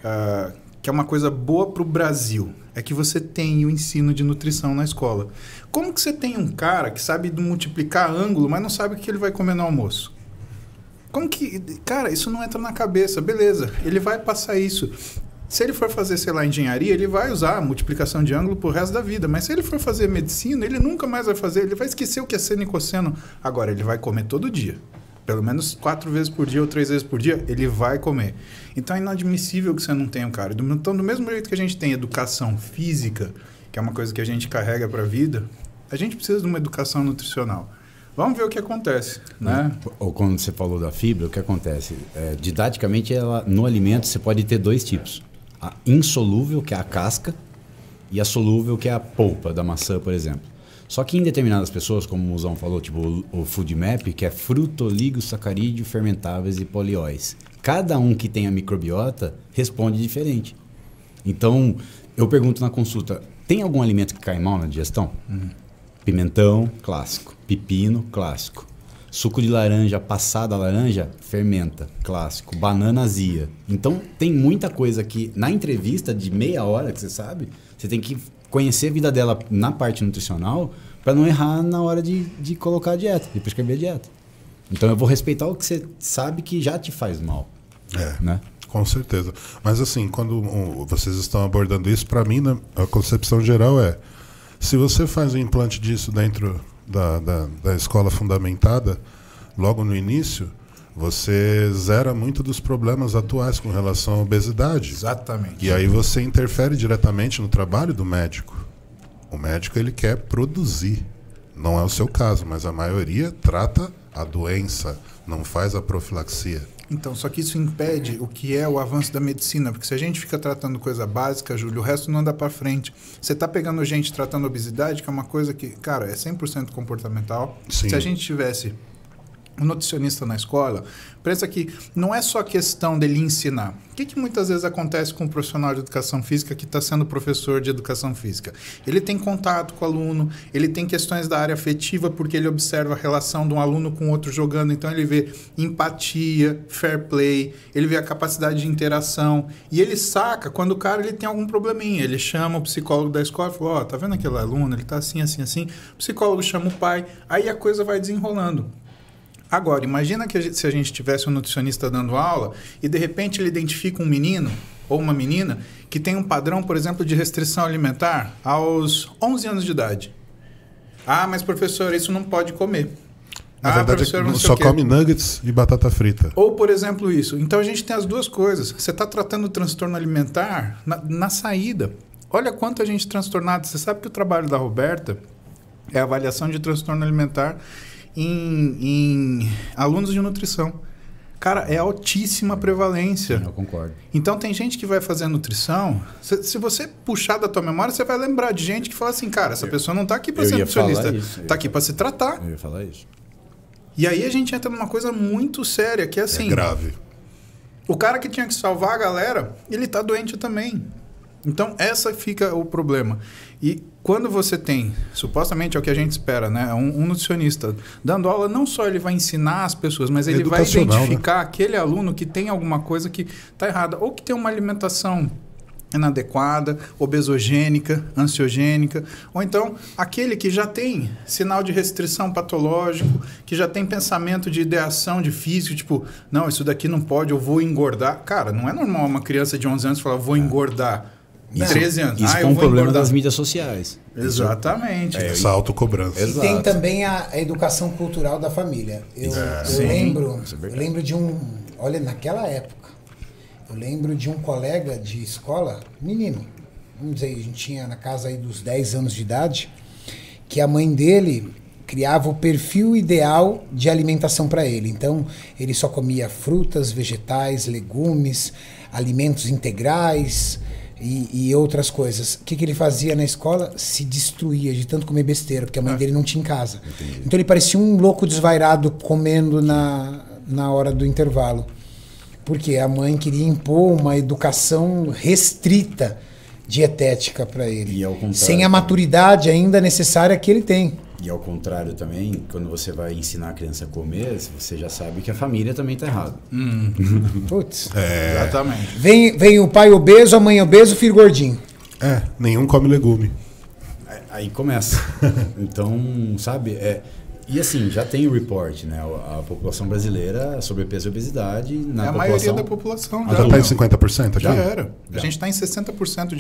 que é uma coisa boa para o Brasil, é que você tem o ensino de nutrição na escola. Como que você tem um cara que sabe multiplicar ângulo, mas não sabe o que ele vai comer no almoço? Como que... Cara, isso não entra na cabeça. Beleza, ele vai passar isso. Se ele for fazer, sei lá, engenharia, ele vai usar a multiplicação de ângulo pro resto da vida. Mas se ele for fazer medicina, ele nunca mais vai fazer. Ele vai esquecer o que é seno e cosseno. Agora, ele vai comer todo dia. Pelo menos 4 vezes por dia ou 3 vezes por dia, ele vai comer. Então, é inadmissível que você não tenha um cara. Então, do mesmo jeito que a gente tem educação física, que é uma coisa que a gente carrega para a vida, a gente precisa de uma educação nutricional. Vamos ver o que acontece, né? Ou quando você falou da fibra, o que acontece? Didaticamente, no alimento, você pode ter 2 tipos. A insolúvel, que é a casca, e a solúvel, que é a polpa da maçã, por exemplo. Só que em determinadas pessoas, como o Musão falou, tipo o Food Map, que é fruto, oligosacarídeo, fermentáveis e polióis. Cada um que tem a microbiota responde diferente. Então, eu pergunto na consulta, tem algum alimento que cai mal na digestão? Pimentão, clássico. Pepino, clássico. Suco de laranja, passada a laranja, fermenta, clássico. Banana azia. Então, tem muita coisa que, na entrevista de meia hora, que você sabe, você tem que conhecer a vida dela na parte nutricional para não errar na hora de colocar a dieta, de prescrever a dieta. Então, eu vou respeitar o que você sabe que já te faz mal. Né? Com certeza. Mas, assim, quando vocês estão abordando isso, para mim, a concepção geral é, se você faz um implante disso dentro da escola fundamentada, logo no início, você zera muito dos problemas atuais com relação à obesidade. Exatamente. E aí você interfere diretamente no trabalho do médico. O médico ele quer produzir. Não é o seu caso, mas a maioria trata a doença, não faz a profilaxia. Então, só que isso impede o que é o avanço da medicina, porque se a gente fica tratando coisa básica, Júlio, o resto não anda para frente. Você está pegando gente tratando obesidade, que é uma coisa que, cara, é 100% comportamental. Sim. Se a gente tivesse um nutricionista na escola, pensa que não é só questão dele ensinar. O que muitas vezes acontece com um profissional de educação física que está sendo professor de educação física? Ele tem contato com o aluno, ele tem questões da área afetiva, porque ele observa a relação de um aluno com o outro jogando, então ele vê empatia, fair play, ele vê a capacidade de interação, e ele saca quando o cara ele tem algum probleminha. Ele chama o psicólogo da escola e fala, tá vendo aquele aluno? Ele tá assim, assim, assim. O psicólogo chama o pai, aí a coisa vai desenrolando. Agora, imagina que se a gente tivesse um nutricionista dando aula e, de repente, ele identifica um menino ou uma menina que tem um padrão, por exemplo, de restrição alimentar aos 11 anos de idade. Mas, professor, isso não pode comer. Na verdade, só come nuggets e batata frita. Ou, por exemplo, isso. Então, a gente tem as duas coisas. Você está tratando o transtorno alimentar na saída. Olha quanto a gente transtornado. Você sabe que o trabalho da Roberta é a avaliação de transtorno alimentar em alunos de nutrição. Cara, é altíssima prevalência. Sim, eu concordo. Então, tem gente que vai fazer nutrição... Se você puxar da tua memória, você vai lembrar de gente que fala assim, cara, essa pessoa não está aqui para ser nutricionista, está aqui para se tratar. Eu ia falar isso. E aí a gente entra numa coisa muito séria, que é assim... É grave. O cara que tinha que salvar a galera, ele tá doente também. Então, essa fica o problema. E quando você tem, supostamente é o que a gente espera, né? Um nutricionista dando aula, não só ele vai ensinar as pessoas, mas ele vai identificar, né, aquele aluno que tem alguma coisa que está errada, ou que tem uma alimentação inadequada, obesogênica, ansiogênica, ou então aquele que já tem sinal de restrição patológico, que já tem pensamento de ideação de físico, tipo, não, isso daqui não pode, eu vou engordar. Cara, não é normal uma criança de 11 anos falar, vou engordar. 13 anos. Isso é um problema das mídias sociais. Exatamente. Essa autocobrança. E tem também a educação cultural da família. Eu lembro de um... Olha, naquela época, eu lembro de um colega de escola, menino, vamos dizer, a gente tinha na casa aí dos 10 anos de idade, que a mãe dele criava o perfil ideal de alimentação para ele. Então, ele só comia frutas, vegetais, legumes, alimentos integrais e outras coisas. O que ele fazia na escola? Se destruía de tanto comer besteira, porque a mãe dele não tinha em casa. Entendi. Então, ele parecia um louco desvairado comendo na hora do intervalo. Porque a mãe queria impor uma educação restrita dietética para ele, sem a maturidade ainda necessária que ele tem. E ao contrário também, quando você vai ensinar a criança a comer, você já sabe que a família também está errada. Putz. Exatamente. Vem o pai obeso, a mãe obesa, o filho gordinho. Nenhum come legume. Aí começa. Então, sabe... E assim, já tem o report, né? A população brasileira, sobrepeso e obesidade... A maioria da população já está em 50% aqui? Já era. A gente está em 60%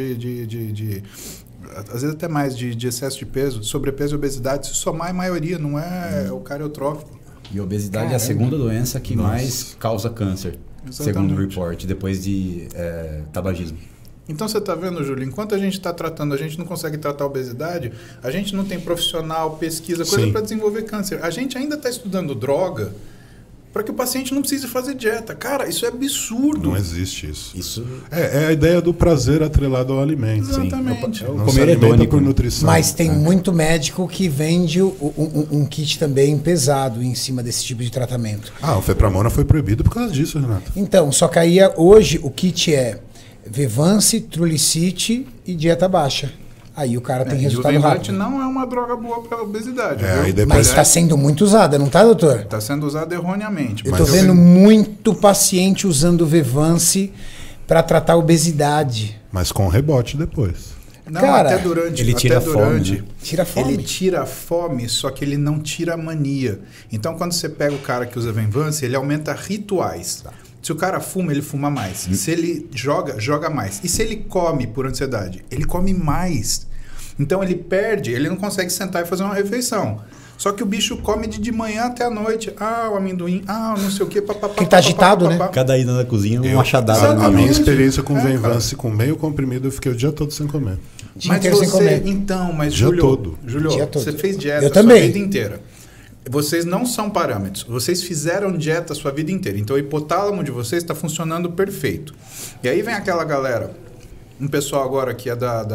de às vezes até mais, de excesso de peso, sobrepeso e obesidade. Se somar, a maioria, não é o cariotrófico. E a obesidade é a segunda doença que mais causa câncer, segundo o report, depois de tabagismo. Então você está vendo, Júlio, enquanto a gente está tratando, a gente não consegue tratar a obesidade, a gente não tem profissional, pesquisa, coisa para desenvolver câncer. A gente ainda está estudando droga para que o paciente não precise fazer dieta. Cara, isso é absurdo. Não existe isso. É a ideia do prazer atrelado ao alimento. Exatamente. Não comer hedônico por nutrição. Mas tem muito médico que vende um kit também pesado em cima desse tipo de tratamento. O Fepramona foi proibido por causa disso, Renato. Então, só que aí hoje o kit é Vevance, Trulicity e dieta baixa. Aí o cara tem resultado rápido. Não é uma droga boa para obesidade. Mas está sendo muito usada, não está, doutor? Está sendo usada erroneamente. Eu estou vendo muito paciente usando Vevance para tratar obesidade. Mas com rebote depois. Não, cara, até durante. Ele tira a fome. Né? Tira a fome. Ele tira a fome, só que ele não tira a mania. Então, quando você pega o cara que usa Vevance, ele aumenta rituais. Se o cara fuma, ele fuma mais. Se ele joga mais. E se ele come por ansiedade, ele come mais. Então ele perde, ele não consegue sentar e fazer uma refeição. Só que o bicho come de manhã até a noite. O amendoim, não sei o quê. Porque tá agitado, né? Cada ida na cozinha é uma machadada. A minha experiência com Vevance com meio comprimido, eu fiquei o dia todo sem comer. Mas Júlio, você fez dieta a sua vida inteira. Vocês não são parâmetros. Vocês fizeram dieta a sua vida inteira. Então o hipotálamo de vocês está funcionando perfeito. E aí vem aquela galera, um pessoal agora que é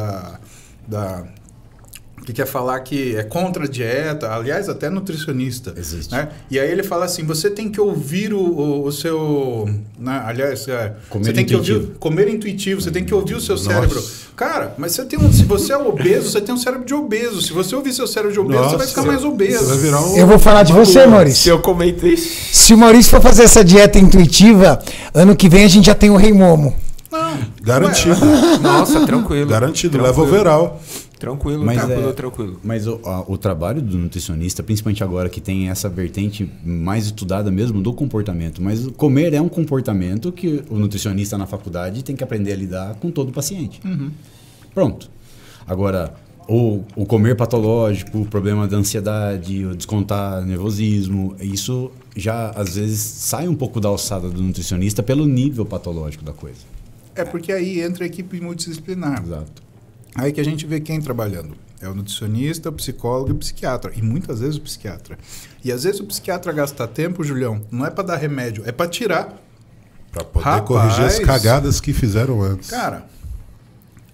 que quer falar que é contra a dieta, aliás, até nutricionista. Existe. Né? E aí ele fala assim, você tem que ouvir o seu... Né? Aliás, você tem que ouvir... Comer intuitivo, você tem que ouvir o seu cérebro. Cara, mas se você é obeso, você tem um cérebro de obeso. Se você ouvir seu cérebro de obeso, você vai ficar mais obeso. Você vai virar Eu vou falar de você, Maurício. Se eu comentei... Se o Maurício for fazer essa dieta intuitiva, ano que vem a gente já tem o Rei Momo. Não. Garantido. Nossa, tranquilo. Garantido, leva overall. Tranquilo, tranquilo. Mas o trabalho do nutricionista, principalmente agora que tem essa vertente mais estudada mesmo do comportamento, mas comer é um comportamento que o nutricionista na faculdade tem que aprender a lidar com todo paciente. Pronto. Agora, o comer patológico, o problema da ansiedade, o descontar nervosismo, isso já às vezes sai um pouco da alçada do nutricionista pelo nível patológico da coisa. É porque aí entra a equipe multidisciplinar. Exato. Aí que a gente vê quem trabalhando. É o nutricionista, o psicólogo e o psiquiatra. E muitas vezes o psiquiatra. E às vezes o psiquiatra gasta tempo, Julião, não é para dar remédio, é para tirar. Para poder corrigir as cagadas que fizeram antes. Cara,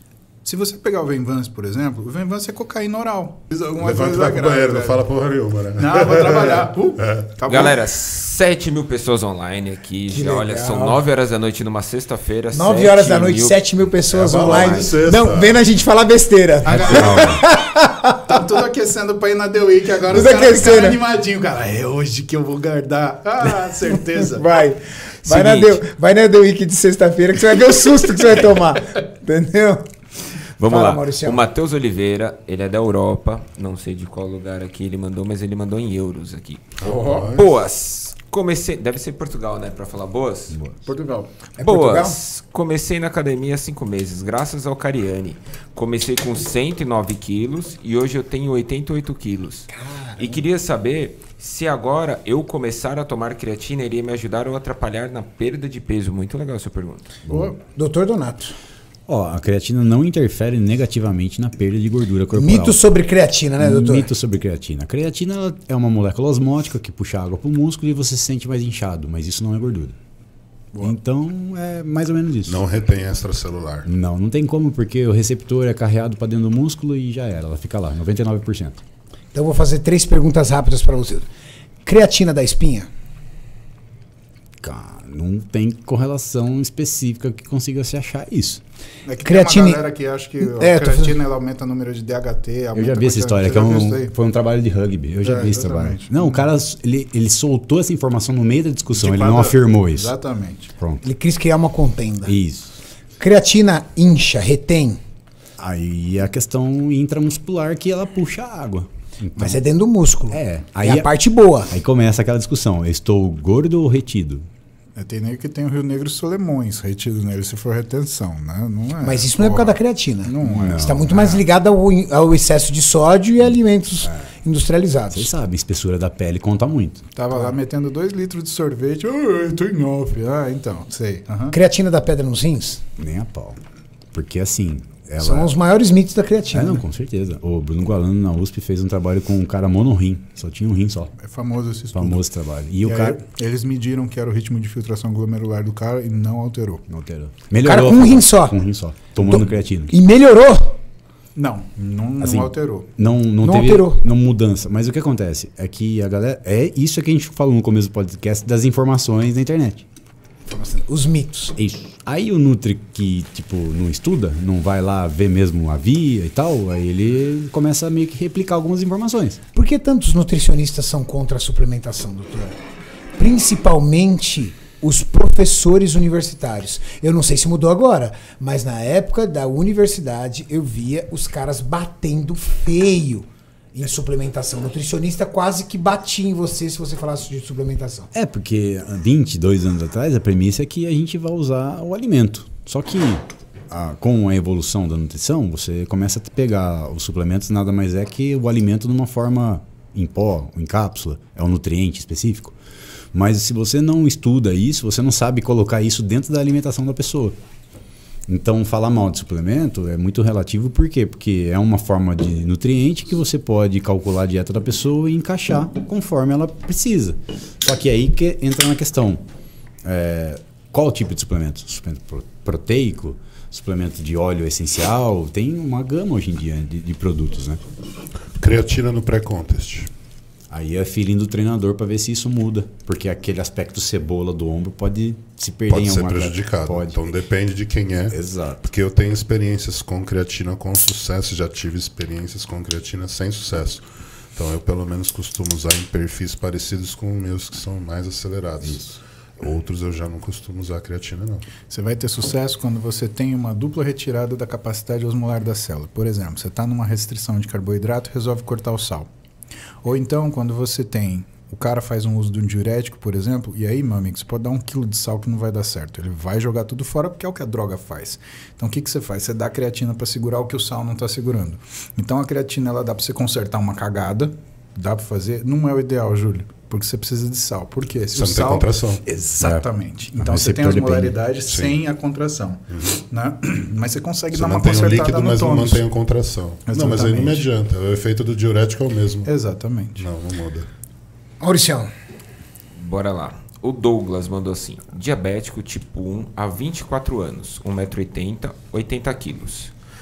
Se você pegar o Venvance, por exemplo, o Venvance é cocaína oral. Levanta e vai pro banheiro, não fala porra nenhuma, né? Não, eu vou trabalhar. Tá galera, 7 mil pessoas online aqui. Já, olha, são 9 horas da noite numa sexta-feira. 9 horas da noite, 7 mil pessoas online. Não, vendo a gente falar besteira. Tá tudo aquecendo pra ir na The Week agora. Tudo os caras ficaram animadinhos, cara. É hoje que eu vou guardar. Ah, certeza. Vai na The Week de sexta-feira que você vai ver o susto que você vai tomar. Entendeu? Vamos lá. Maurício. O Matheus Oliveira, ele é da Europa. Não sei de qual lugar aqui ele mandou, mas ele mandou em euros aqui. Boas. Comecei... Deve ser Portugal, né? Pra falar boas? Portugal. É boas. Portugal? Comecei na academia há 5 meses, graças ao Cariani. Comecei com 109 quilos e hoje eu tenho 88 quilos. Caramba. E queria saber se agora eu começar a tomar creatina iria me ajudar ou atrapalhar na perda de peso. Muito legal a sua pergunta. Boa. Doutor Donato. A creatina não interfere negativamente na perda de gordura corporal. Mito sobre creatina, né, doutor? Mito sobre creatina. A creatina ela é uma molécula osmótica que puxa água para o músculo e você se sente mais inchado, mas isso não é gordura. Boa. Então, é mais ou menos isso. Não retém extracelular. Não tem como, porque o receptor é carreado para dentro do músculo e já era. Ela fica lá, 99%. Então, eu vou fazer 3 perguntas rápidas para você. Creatina da espinha? Cara, não tem correlação específica que consiga se achar isso. É que creatina... tem uma galera que acha que a creatina ela aumenta o número de DHT. Eu já vi essa história, que foi um trabalho de rugby. Eu já vi esse trabalho. Não, o cara ele soltou essa informação no meio da discussão, ele não afirmou isso. Exatamente. Pronto. Ele quis criar uma contenda. Isso. Creatina incha, retém? Aí é a questão intramuscular que ela puxa a água. Então, mas é dentro do músculo. Aí é a parte boa. Aí começa aquela discussão, eu estou gordo ou retido? Tem nego que tem o Rio Negro e Solemões retido nele, se for retenção, né? Não é. Mas isso não é por causa da creatina. Não é. Está muito mais ligado ao excesso de sódio e alimentos industrializados. Vocês sabem, a espessura da pele conta muito. Tava lá metendo 2 litros de sorvete. Tô em off. Então, sei. Creatina dá pedra nos rins? Nem a pau. Porque assim... São os maiores mitos da creatina. Não, com certeza. O Bruno Gualano na USP fez um trabalho com um cara monorrim. Só tinha um rim só. É famoso esse estudo. Famoso trabalho. E o cara... Eles mediram que era o ritmo de filtração glomerular do cara e não alterou. Não alterou. Melhorou. O cara com um rim só. Com um rim só. Tomando creatina. E melhorou? Não assim, alterou. Não teve alterou. Não mudança. Mas o que acontece? É que a galera... Isso que a gente falou no começo do podcast das informações da internet. Os mitos. Isso. Aí o Nutri que, não estuda, não vai lá ver mesmo a via e tal, aí ele começa a meio que replicar algumas informações. Por que tantos nutricionistas são contra a suplementação, doutor? Principalmente os professores universitários. Eu não sei se mudou agora, mas na época da universidade eu via os caras batendo feio em suplementação. O nutricionista quase que batia em você se você falasse de suplementação. Porque 22 anos atrás a premissa é que a gente vai usar o alimento. Só que com a evolução da nutrição, você começa a pegar os suplementos, nada mais é que o alimento numa forma em pó, em cápsula, é um nutriente específico. Mas se você não estuda isso, você não sabe colocar isso dentro da alimentação da pessoa. Então, falar mal de suplemento é muito relativo, por quê? Porque é uma forma de nutriente que você pode calcular a dieta da pessoa e encaixar conforme ela precisa. Só que aí que entra na questão, qual tipo de suplemento? Suplemento proteico? Suplemento de óleo essencial? Tem uma gama hoje em dia de produtos, né? Creatina no pré-contest. Aí é feeling do treinador para ver se isso muda, porque aquele aspecto cebola do ombro pode se perder em alguma coisa. Pode ser prejudicado. Pode. Então depende de quem é. Exato. Porque eu tenho experiências com creatina com sucesso, já tive experiências com creatina sem sucesso. Então eu pelo menos costumo usar em perfis parecidos com os meus que são mais acelerados. Isso. Outros eu já não costumo usar creatina, não. Você vai ter sucesso quando você tem uma dupla retirada da capacidade osmolar da célula. Por exemplo, você está numa restrição de carboidrato e resolve cortar o sal. Ou então, quando você tem... O cara faz um uso de um diurético, por exemplo, e aí, meu amigo, você pode dar 1 quilo de sal que não vai dar certo. Ele vai jogar tudo fora porque é o que a droga faz. Então, o que você faz? Você dá a creatina para segurar o que o sal não está segurando. Então, a creatina ela dá para você consertar uma cagada. Dá para fazer. Não é o ideal, Júlio. Porque você precisa de sal. Por quê? Você não tem contração. Exatamente. Então, você tem as modalidades sem a contração. Né? Mas você consegue dar uma consertada no tônus. Mas não mantém a contração. Exatamente. Não, mas aí não me adianta. O efeito do diurético é o mesmo. Exatamente. Não muda. Mauricião. Bora lá. O Douglas mandou assim. Diabético tipo 1 há 24 anos. 1,80 m, 80 quilos.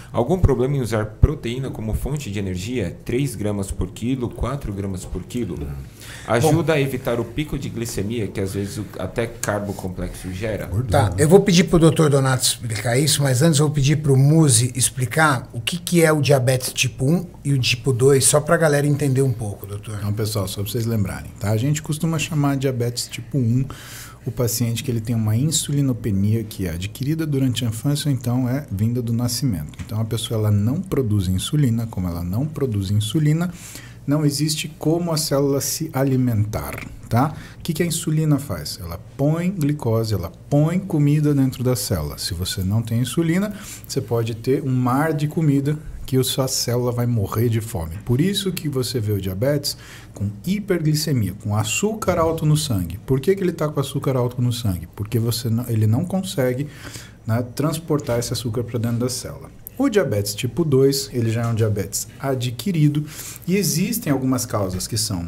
Algum problema em usar proteína como fonte de energia? 3 gramas por quilo, 4 gramas por quilo? Ajuda a evitar o pico de glicemia que às vezes até carbo complexo gera? Tá, eu vou pedir para o Dr. Donato explicar isso, mas antes eu vou pedir para o Muzi explicar o que é o diabetes tipo 1 e o tipo 2, só para a galera entender um pouco, doutor. Então, pessoal, só para vocês lembrarem, tá? A gente costuma chamar de diabetes tipo 1 o paciente que ele tem uma insulinopenia que é adquirida durante a infância ou então é vinda do nascimento. Então, a pessoa ela não produz insulina, como ela não produz insulina, não existe como a célula se alimentar, tá? O que a insulina faz? Ela põe glicose, ela põe comida dentro da célula. Se você não tem insulina, você pode ter um mar de comida que a sua célula vai morrer de fome. Por isso que você vê o diabetes com hiperglicemia, com açúcar alto no sangue. Por que ele está com açúcar alto no sangue? Porque ele não consegue, né, transportar esse açúcar para dentro da célula. O diabetes tipo 2, ele já é um diabetes adquirido e existem algumas causas que são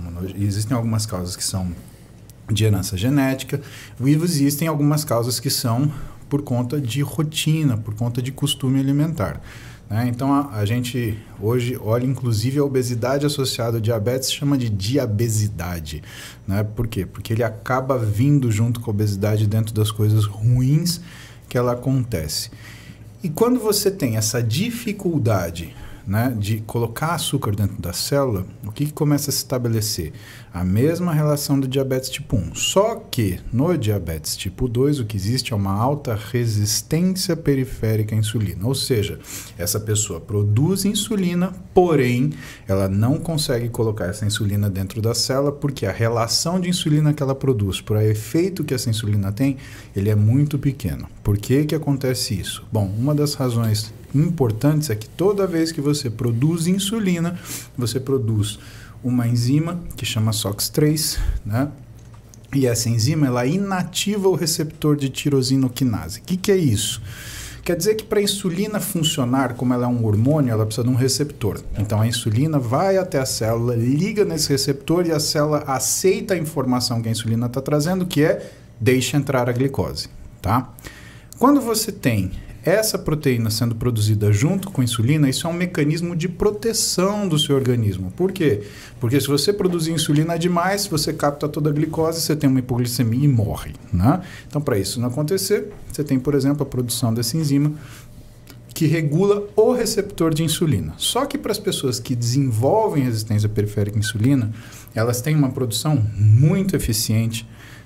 de herança genética e existem algumas causas que são por conta de rotina, por conta de costume alimentar. Então, a gente hoje olha, inclusive, a obesidade associada ao diabetes, chama de diabesidade. Né? Por quê? Porque ele acaba vindo junto com a obesidade dentro das coisas ruins que ela acontece. E quando você tem essa dificuldade, né, de colocar açúcar dentro da célula, o que começa a se estabelecer? A mesma relação do diabetes tipo 1. Só que no diabetes tipo 2 o que existe é uma alta resistência periférica à insulina. Ou seja, essa pessoa produz insulina, porém ela não consegue colocar essa insulina dentro da célula porque a relação de insulina que ela produz para o efeito que essa insulina tem, ele é muito pequeno. Por que acontece isso? Bom, uma das razões importantes é que toda vez que você produz insulina, você produz uma enzima que chama SOX3, né? E essa enzima ela inativa o receptor de tirosinoquinase. O que é isso? Quer dizer que para a insulina funcionar, como ela é um hormônio, ela precisa de um receptor. Então a insulina vai até a célula, liga nesse receptor e a célula aceita a informação que a insulina está trazendo, que é deixa entrar a glicose, tá? Quando você tem essa proteína sendo produzida junto com a insulina, isso é um mecanismo de proteção do seu organismo. Por quê? Porque se você produzir insulina demais, você capta toda a glicose, você tem uma hipoglicemia e morre, né? Então, para isso não acontecer, você tem, por exemplo, a produção dessa enzima que regula o receptor de insulina. Só que para as pessoas que desenvolvem resistência periférica à insulina, elas têm uma produção muito eficiente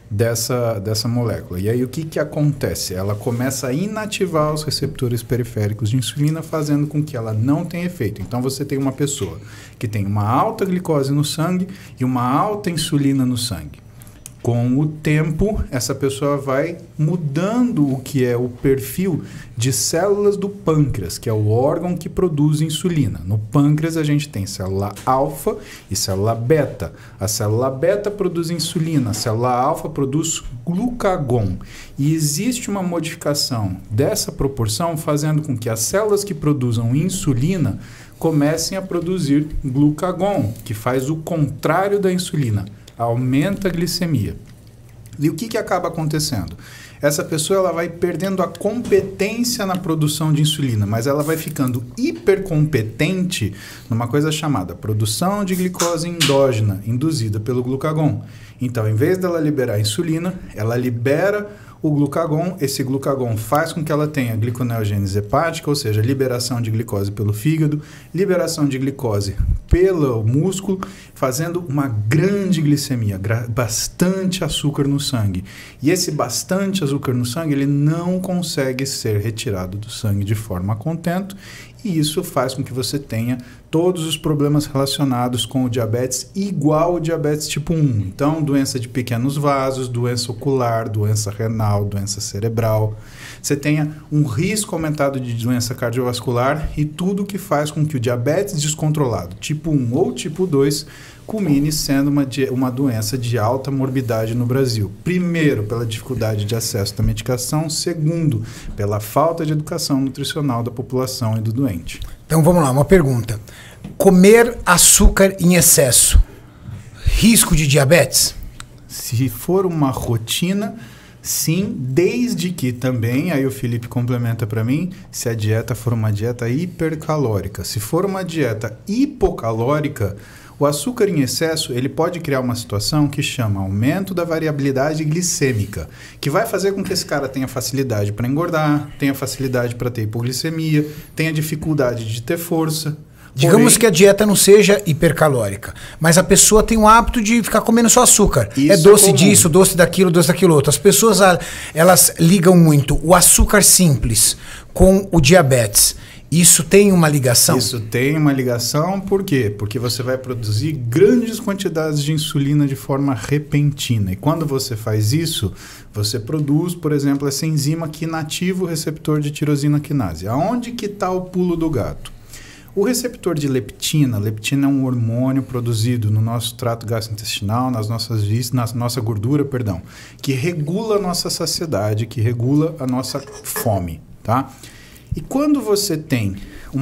dessa molécula. E aí o que acontece? Ela começa a inativar os receptores periféricos de insulina, fazendo com que ela não tenha efeito. Então você tem uma pessoa que tem uma alta glicose no sangue e uma alta insulina no sangue. Com o tempo, essa pessoa vai mudando o que é o perfil de células do pâncreas, que é o órgão que produz insulina. No pâncreas, a gente tem célula alfa e célula beta. A célula beta produz insulina, a célula alfa produz glucagon. E existe uma modificação dessa proporção, fazendo com que as células que produzam insulina comecem a produzir glucagon, que faz o contrário da insulina. Aumenta a glicemia. E o que acaba acontecendo? Essa pessoa ela vai perdendo a competência na produção de insulina, mas ela vai ficando hipercompetente numa coisa chamada produção de glicose endógena, induzida pelo glucagon. Então, em vez dela liberar a insulina, ela libera o glucagon. Esse glucagon faz com que ela tenha gliconeogênese hepática, ou seja, liberação de glicose pelo fígado, liberação de glicose pelo músculo, fazendo uma grande glicemia, bastante açúcar no sangue. E esse bastante açúcar no sangue, ele não consegue ser retirado do sangue de forma a contento, e isso faz com que você tenha todos os problemas relacionados com o diabetes igual ao diabetes tipo 1. Então, doença de pequenos vasos, doença ocular, doença renal, doença cerebral. Você tenha um risco aumentado de doença cardiovascular e tudo que faz com que o diabetes descontrolado, tipo 1 ou tipo 2, culmine sendo uma doença de alta morbidade no Brasil. Primeiro, pela dificuldade de acesso à medicação. Segundo, pela falta de educação nutricional da população e do doente. Então vamos lá, uma pergunta. Comer açúcar em excesso, risco de diabetes? Se for uma rotina, Sim, desde que também, aí o Felipe complementa para mim, se a dieta for uma dieta hipercalórica. Se for uma dieta hipocalórica, o açúcar em excesso ele pode criar uma situação que chama aumento da variabilidade glicêmica, que vai fazer com que esse cara tenha facilidade para engordar, tenha facilidade para ter hipoglicemia, tenha dificuldade de ter força. Digamos que a dieta não seja hipercalórica, mas a pessoa tem o hábito de ficar comendo só açúcar. É doce disso, doce daquilo outro. As pessoas, elas ligam muito o açúcar simples com o diabetes. Isso tem uma ligação? Isso tem uma ligação, por quê? Porque você vai produzir grandes quantidades de insulina de forma repentina. E quando você faz isso, você produz, por exemplo, essa enzima que inativa o receptor de tirosina quinase. Aonde que está o pulo do gato? O receptor de leptina é um hormônio produzido no nosso trato gastrointestinal, nas nossas vísceras, na nossa gordura, que regula a nossa saciedade, que regula a nossa fome, tá? E quando você tem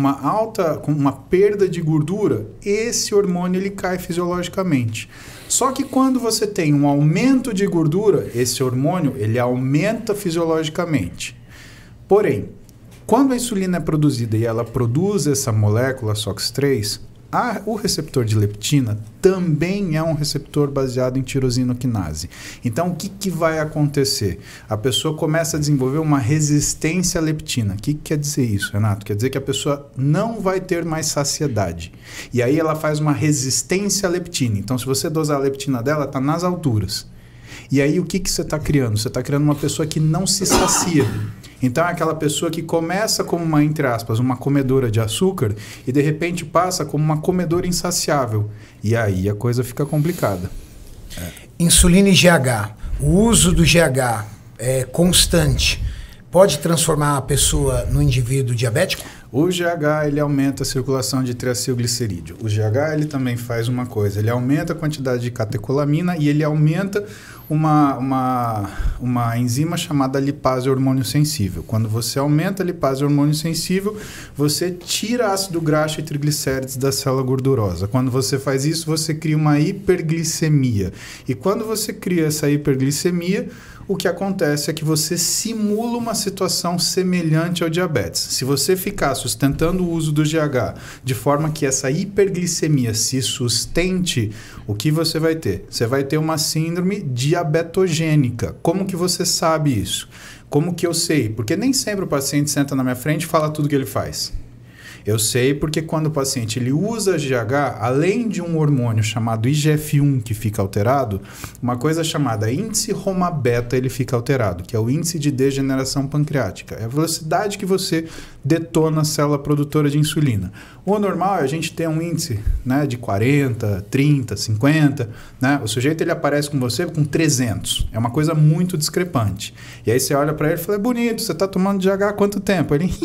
uma perda de gordura, esse hormônio ele cai fisiologicamente. Só que quando você tem um aumento de gordura, esse hormônio ele aumenta fisiologicamente. Porém, quando a insulina é produzida e ela produz essa molécula SOX3, o receptor de leptina também é um receptor baseado em tirosina quinase. Então, o que vai acontecer? A pessoa começa a desenvolver uma resistência à leptina. O que quer dizer isso, Renato? Quer dizer que a pessoa não vai ter mais saciedade. E aí ela faz uma resistência à leptina. Então, se você dosar a leptina dela, está nas alturas. E aí, o que você está criando? Você está criando uma pessoa que não se sacia. Então, é aquela pessoa que começa como uma, entre aspas, uma comedora de açúcar e, de repente, passa como uma comedora insaciável. E aí a coisa fica complicada. Insulina e GH. O uso do GH constante pode transformar a pessoa no indivíduo diabético? O GH ele aumenta a circulação de triacilglicerídeo. O GH ele também faz uma coisa, ele aumenta a quantidade de catecolamina e ele aumenta uma enzima chamada lipase hormônio sensível. Quando você aumenta a lipase hormônio sensível, você tira ácido graxo e triglicérides da célula gordurosa. Quando você faz isso, você cria uma hiperglicemia. E quando você cria essa hiperglicemia, o que acontece é que você simula uma situação semelhante ao diabetes. Se você ficar sustentando o uso do GH de forma que essa hiperglicemia se sustente, o que você vai ter? Você vai ter uma síndrome diabetogênica. Como que você sabe isso? Como que eu sei? Porque nem sempre o paciente senta na minha frente e fala tudo que ele faz. Eu sei porque quando o paciente ele usa GH, além de um hormônio chamado IGF-1 que fica alterado, uma coisa chamada índice Roma-beta ele fica alterado, que é o índice de degeneração pancreática. É a velocidade que você detona a célula produtora de insulina. O normal é a gente ter um índice, né, de 40, 30, 50. Né? O sujeito ele aparece com você com 300. É uma coisa muito discrepante. E aí você olha para ele e fala, é bonito, você está tomando GH há quanto tempo? Ele...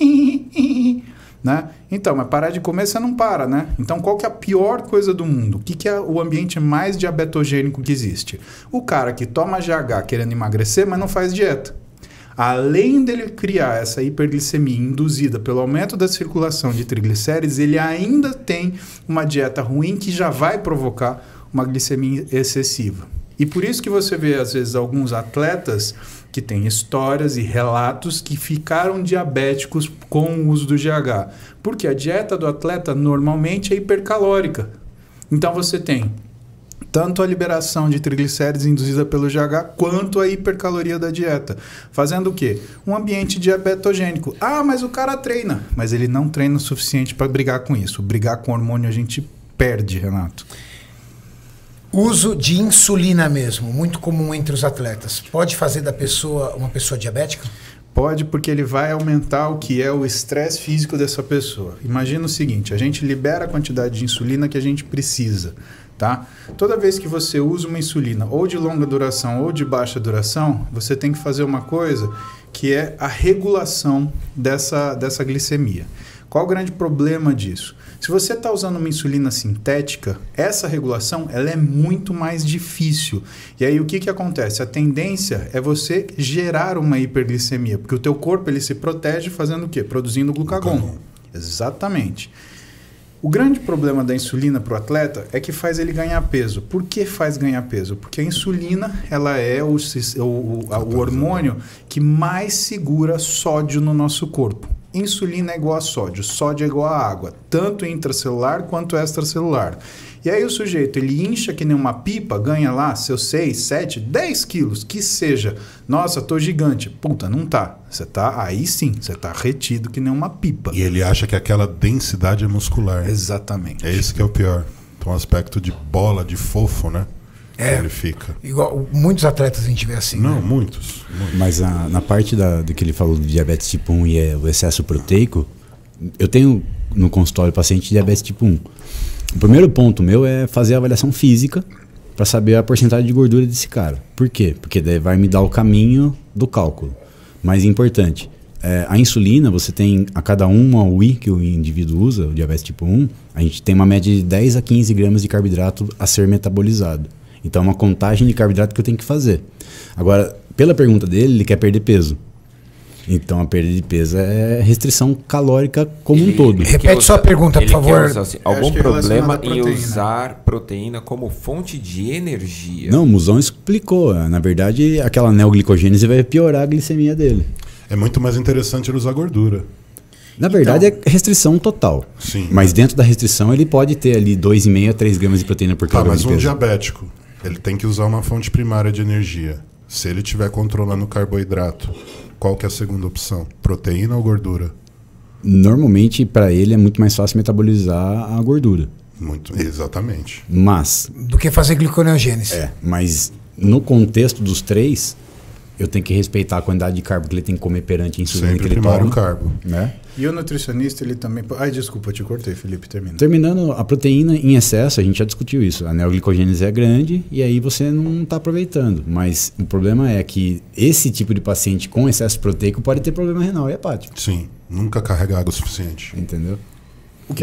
Né? Então, mas parar de comer você não para, né? Então, qual que é a pior coisa do mundo? O que é o ambiente mais diabetogênico que existe? O cara que toma GH querendo emagrecer, mas não faz dieta. Além dele criar essa hiperglicemia induzida pelo aumento da circulação de triglicérides, ele ainda tem uma dieta ruim que já vai provocar uma glicemia excessiva. E por isso que você vê, às vezes, alguns atletas que têm histórias e relatos que ficaram diabéticos com o uso do GH. Porque a dieta do atleta normalmente é hipercalórica. Então você tem tanto a liberação de triglicérides induzida pelo GH, quanto a hipercaloria da dieta. Fazendo o quê? Um ambiente diabetogênico. Ah, mas o cara treina. Mas ele não treina o suficiente para brigar com isso. Brigar com hormônio a gente perde, Renato. Uso de insulina mesmo, muito comum entre os atletas. Pode fazer da pessoa uma pessoa diabética? Pode, porque ele vai aumentar o que é o estresse físico dessa pessoa. Imagina o seguinte, a gente libera a quantidade de insulina que a gente precisa, tá? Toda vez que você usa uma insulina ou de longa duração ou de baixa duração, você tem que fazer uma coisa que é a regulação dessa glicemia. Qual o grande problema disso? Se você está usando uma insulina sintética, essa regulação ela é muito mais difícil. E aí o que acontece? A tendência é você gerar uma hiperglicemia, porque o teu corpo ele se protege fazendo o quê? Produzindo glucagon. Exatamente. O grande problema da insulina para o atleta é que faz ele ganhar peso. Por que faz ganhar peso? Porque a insulina ela é o hormônio que mais segura sódio no nosso corpo. Insulina é igual a sódio é igual a água, tanto intracelular quanto extracelular. E aí o sujeito, ele incha que nem uma pipa, ganha lá seus 6, 7, 10 quilos, que seja. Nossa, tô gigante. Puta, não tá. Você tá, aí sim, você tá retido que nem uma pipa. E ele acha que aquela densidade é muscular. Exatamente. É esse que é o pior. Então, um aspecto de bola, de fofo, né? Ele fica. Igual, muitos atletas a gente vê assim. Não, né? muitos. Mas na parte do que ele falou do diabetes tipo 1 e o excesso proteico, eu tenho no consultório paciente de diabetes tipo 1. O primeiro ponto meu é fazer a avaliação física para saber a porcentagem de gordura desse cara. Por quê? Porque daí vai me dar o caminho do cálculo. Mais importante, a insulina, você tem a cada uma UI que o indivíduo usa, o diabetes tipo 1, a gente tem uma média de 10 a 15 gramas de carboidrato a ser metabolizado. Então é uma contagem de carboidrato que eu tenho que fazer. Agora, pela pergunta dele, ele quer perder peso. Então a perda de peso é restrição calórica como um todo. Repete sua pergunta, por favor. Assim, algum problema em usar proteína como fonte de energia? Não, o Musão explicou. Na verdade, aquela neoglicogênese vai piorar a glicemia dele. É muito mais interessante ele usar gordura. Na verdade, é restrição total. Sim. Mas dentro da restrição, ele pode ter ali 2,5 a 3 gramas de proteína por quilograma de peso. Mas diabético, ele tem que usar uma fonte primária de energia. Se ele estiver controlando o carboidrato, qual que é a segunda opção? Proteína ou gordura? Normalmente, para ele, é muito mais fácil metabolizar a gordura. Exatamente. Mas... do que fazer gliconeogênese. Mas no contexto dos três, eu tenho que respeitar a quantidade de carbo que ele tem que comer perante a insulina sempre que ele primário toma. Carbo. Né? E o nutricionista, ele também... Ai, desculpa, eu te cortei, Felipe, termina. Terminando, a proteína em excesso, a gente já discutiu isso. A neoglicogênese é grande e aí você não está aproveitando. Mas o problema é que esse tipo de paciente com excesso proteico pode ter problema renal e hepático. Sim, nunca carrega água o suficiente. Entendeu? O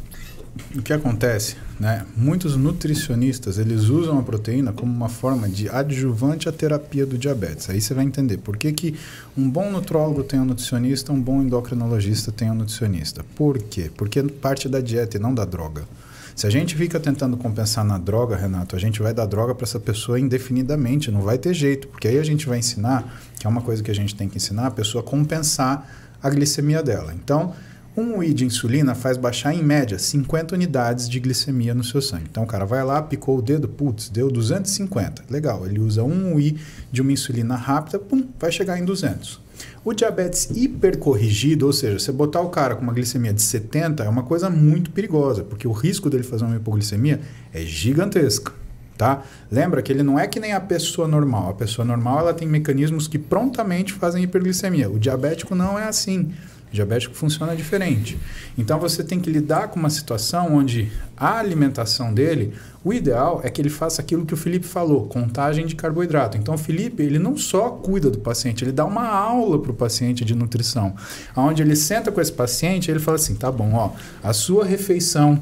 que acontece, né? Muitos nutricionistas, eles usam a proteína como uma forma de adjuvante à terapia do diabetes. Aí você vai entender por que um bom nutrólogo tem um nutricionista, um bom endocrinologista tem um nutricionista. Por quê? Porque parte da dieta e não da droga. Se a gente fica tentando compensar na droga, Renato, a gente vai dar droga para essa pessoa indefinidamente, não vai ter jeito, porque aí a gente vai ensinar, que é uma coisa que a gente tem que ensinar, a pessoa a compensar a glicemia dela. Então, um UI de insulina faz baixar, em média, 50 unidades de glicemia no seu sangue. Então, o cara vai lá, picou o dedo, putz, deu 250. Legal, ele usa um UI de uma insulina rápida, pum, vai chegar em 200. O diabetes hipercorrigido, ou seja, você botar o cara com uma glicemia de 70 é uma coisa muito perigosa, porque o risco dele fazer uma hipoglicemia é gigantesco. Tá? Lembra que ele não é que nem a pessoa normal. A pessoa normal ela tem mecanismos que prontamente fazem hiperglicemia. O diabético não é assim. O diabético funciona diferente. Então você tem que lidar com uma situação onde a alimentação dele, o ideal é que ele faça aquilo que o Felipe falou, contagem de carboidrato. Então o Felipe, ele não só cuida do paciente, ele dá uma aula para o paciente de nutrição, onde ele senta com esse paciente e ele fala assim, tá bom, ó, a sua refeição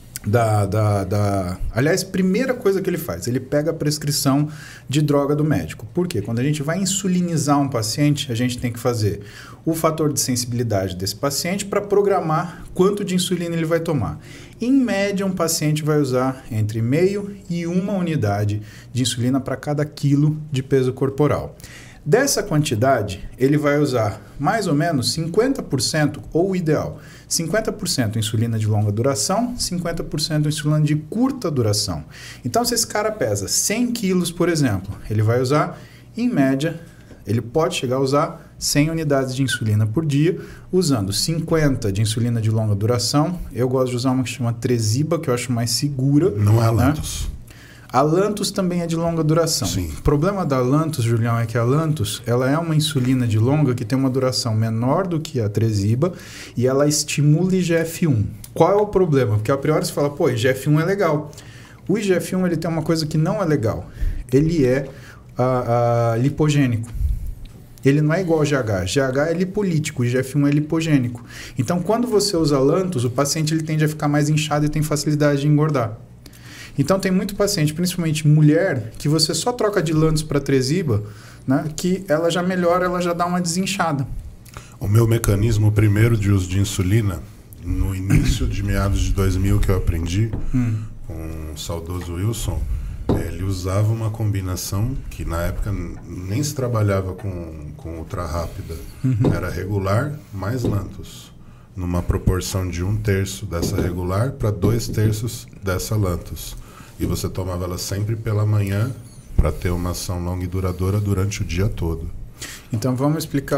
Aliás, primeira coisa que ele faz, ele pega a prescrição de droga do médico. Por quê? Quando a gente vai insulinizar um paciente, a gente tem que fazer o fator de sensibilidade desse paciente para programar quanto de insulina ele vai tomar. Em média, um paciente vai usar entre 0,5 e 1 unidade de insulina para cada quilo de peso corporal. Dessa quantidade, ele vai usar mais ou menos 50%, ou o ideal, 50% insulina de longa duração, 50% insulina de curta duração. Então, se esse cara pesa 100 quilos, por exemplo, ele vai usar, em média, ele pode chegar a usar 100 unidades de insulina por dia, usando 50 de insulina de longa duração. Eu gosto de usar uma que chama Tresiba, que eu acho mais segura. Não é a Lantus. Né? A Lantus também é de longa duração. Sim. O problema da Lantus, Julião, é que a Lantus ela é uma insulina de longa que tem uma duração menor do que a Tresiba e ela estimula IGF-1. Qual é o problema? Porque a priori você fala, pô, IGF-1 é legal. O IGF-1 ele tem uma coisa que não é legal. Ele é lipogênico. Ele não é igual ao GH. GH é lipolítico, o IGF-1 é lipogênico. Então, quando você usa Lantus, o paciente ele tende a ficar mais inchado e tem facilidade de engordar. Então, tem muito paciente, principalmente mulher, que você só troca de Lantus para Tresiba, né, que ela já melhora, ela já dá uma desinchada. O meu mecanismo primeiro de uso de insulina no início de meados de 2000 que eu aprendi com o saudoso Wilson, ele usava uma combinação que na época nem se trabalhava com ultra rápida. Era regular mais Lantus, numa proporção de 1/3 dessa regular para 2/3 dessa Lantus. E você tomava ela sempre pela manhã para ter uma ação longa e duradoura durante o dia todo. Então vamos explicar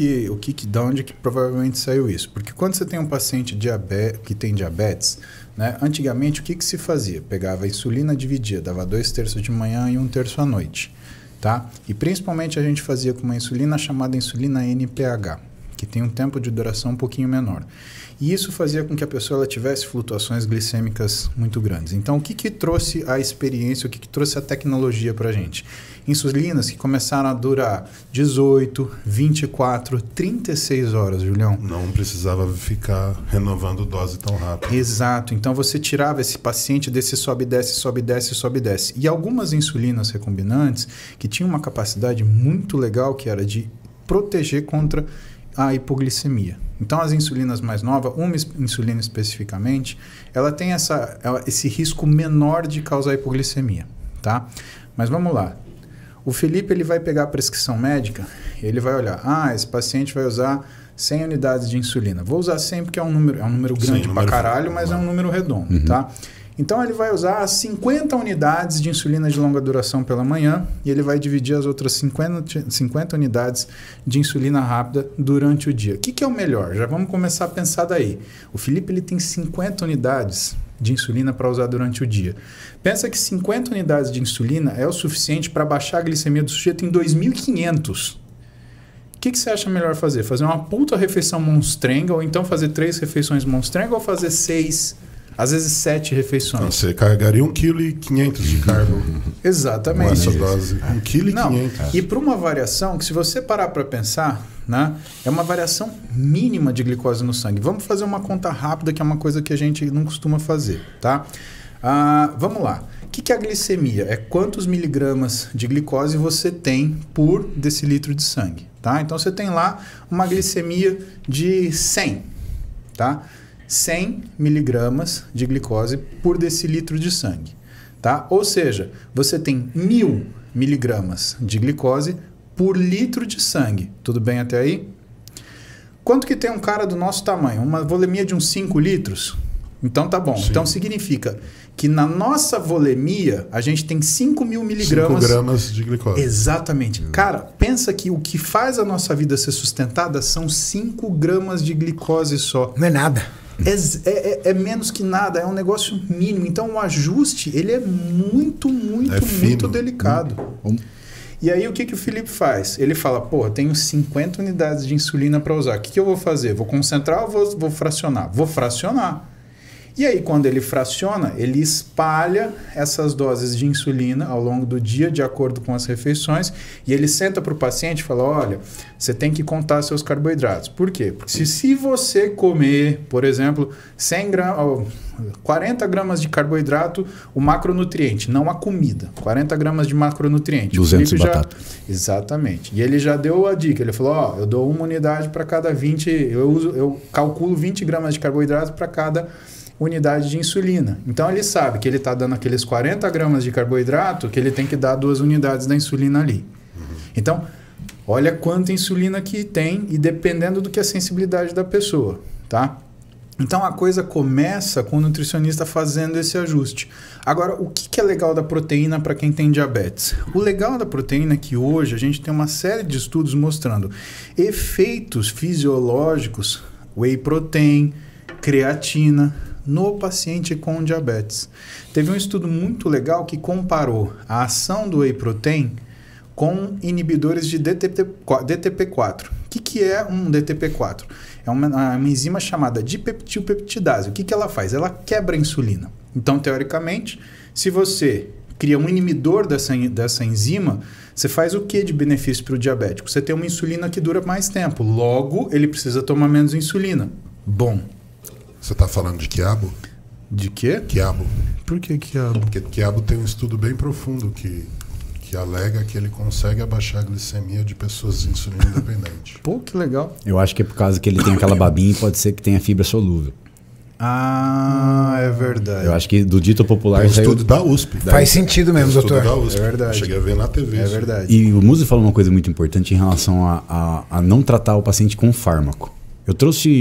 da onde que provavelmente saiu isso. Porque quando você tem um paciente que tem diabetes, né, antigamente o que se fazia? Pegava a insulina, dividia, dava 2/3 de manhã e 1/3 à noite. Tá? E principalmente a gente fazia com uma insulina chamada insulina NPH, que tem um tempo de duração um pouquinho menor. E isso fazia com que a pessoa ela tivesse flutuações glicêmicas muito grandes. Então, o que trouxe a experiência, o que trouxe a tecnologia para a gente? Insulinas que começaram a durar 18, 24, 36 horas, Julião. Não precisava ficar renovando dose tão rápido. Exato. Então, você tirava esse paciente desse sobe e desce, sobe e desce, sobe e desce. E algumas insulinas recombinantes que tinham uma capacidade muito legal, que era de proteger contra a hipoglicemia. Então, as insulinas mais novas, uma insulina especificamente, ela tem esse risco menor de causar hipoglicemia, tá? Mas vamos lá. O Felipe ele vai pegar a prescrição médica, ele vai olhar, esse paciente vai usar 100 unidades de insulina. Vou usar 100 porque é um número grande pra caralho, mas é um número redondo, tá? Então, ele vai usar 50 unidades de insulina de longa duração pela manhã e ele vai dividir as outras 50 unidades de insulina rápida durante o dia. O que é o melhor? Já vamos começar a pensar daí. O Felipe ele tem 50 unidades de insulina para usar durante o dia. Pensa que 50 unidades de insulina é o suficiente para baixar a glicemia do sujeito em 2.500. O que você acha melhor fazer? Fazer uma puta refeição monstrenga ou então fazer 3 refeições monstrenga ou fazer 6... Às vezes 7 refeições. Então, você carregaria 1,5 kg de carbo. Exatamente. Com essa dose. 1,5 kg. E para uma variação que, se você parar para pensar, né, é uma variação mínima de glicose no sangue. Vamos fazer uma conta rápida, que é uma coisa que a gente não costuma fazer. Tá? Vamos lá. O que é a glicemia? É quantos miligramas de glicose você tem por decilitro de sangue. Tá? Então, você tem lá uma glicemia de 100. Tá? 100 miligramas de glicose por decilitro de sangue. Tá? Ou seja, você tem 1.000 miligramas de glicose por litro de sangue. Tudo bem até aí? Quanto que tem um cara do nosso tamanho? Uma volemia de uns 5 litros? Então tá bom. Sim. Então significa que na nossa volemia a gente tem 5.000 miligramas... 5 gramas de glicose. Exatamente. Cara, pensa que o que faz a nossa vida ser sustentada são 5 gramas de glicose só. Não é nada. É menos que nada, é um negócio mínimo. Então o ajuste ele é muito delicado. E aí o que o Felipe faz? Ele fala, tenho 50 unidades de insulina para usar. O que eu vou fazer? Vou concentrar ou vou fracionar? Vou fracionar. E aí, quando ele fraciona, ele espalha essas doses de insulina ao longo do dia, de acordo com as refeições, e ele senta para o paciente e fala, olha, você tem que contar seus carboidratos. Por quê? Porque se você comer, por exemplo, 40 gramas de carboidrato, o macronutriente, não a comida, 40 gramas de macronutriente. 200 de batata. Exatamente. E ele já deu a dica, ele falou, eu dou 1 unidade para cada 20, eu calculo 20 gramas de carboidrato para cada unidade de insulina. Então ele sabe que ele está dando aqueles 40 gramas de carboidrato, que ele tem que dar 2 unidades da insulina ali. Então, olha quanta insulina que tem e dependendo do que é a sensibilidade da pessoa, tá? Então a coisa começa com o nutricionista fazendo esse ajuste. Agora, o que é legal da proteína para quem tem diabetes? O legal da proteína é que hoje a gente tem uma série de estudos mostrando efeitos fisiológicos, whey protein, creatina, no paciente com diabetes. Teve um estudo muito legal que comparou a ação do whey protein com inibidores de DTP4. O que é um DTP4? É uma enzima chamada dipeptilpeptidase. O que ela faz? Ela quebra a insulina. Então, teoricamente, se você cria um inibidor dessa enzima, você faz o que de benefício para o diabético? Você tem uma insulina que dura mais tempo. Logo, ele precisa tomar menos insulina. Bom. Você está falando de quiabo? De quê? Quiabo. Por que quiabo? Porque quiabo tem um estudo bem profundo que alega que ele consegue abaixar a glicemia de pessoas insulina independentes. Pô, que legal. Eu acho que é por causa que ele tem aquela babinha e pode ser que tenha fibra solúvel. É verdade. Eu acho que do dito popular... Tem estudo da USP. Faz sentido mesmo, doutor. Da USP. É verdade. Eu cheguei a ver na TV. É verdade. E o Muzi falou uma coisa muito importante em relação a não tratar o paciente com fármaco. Eu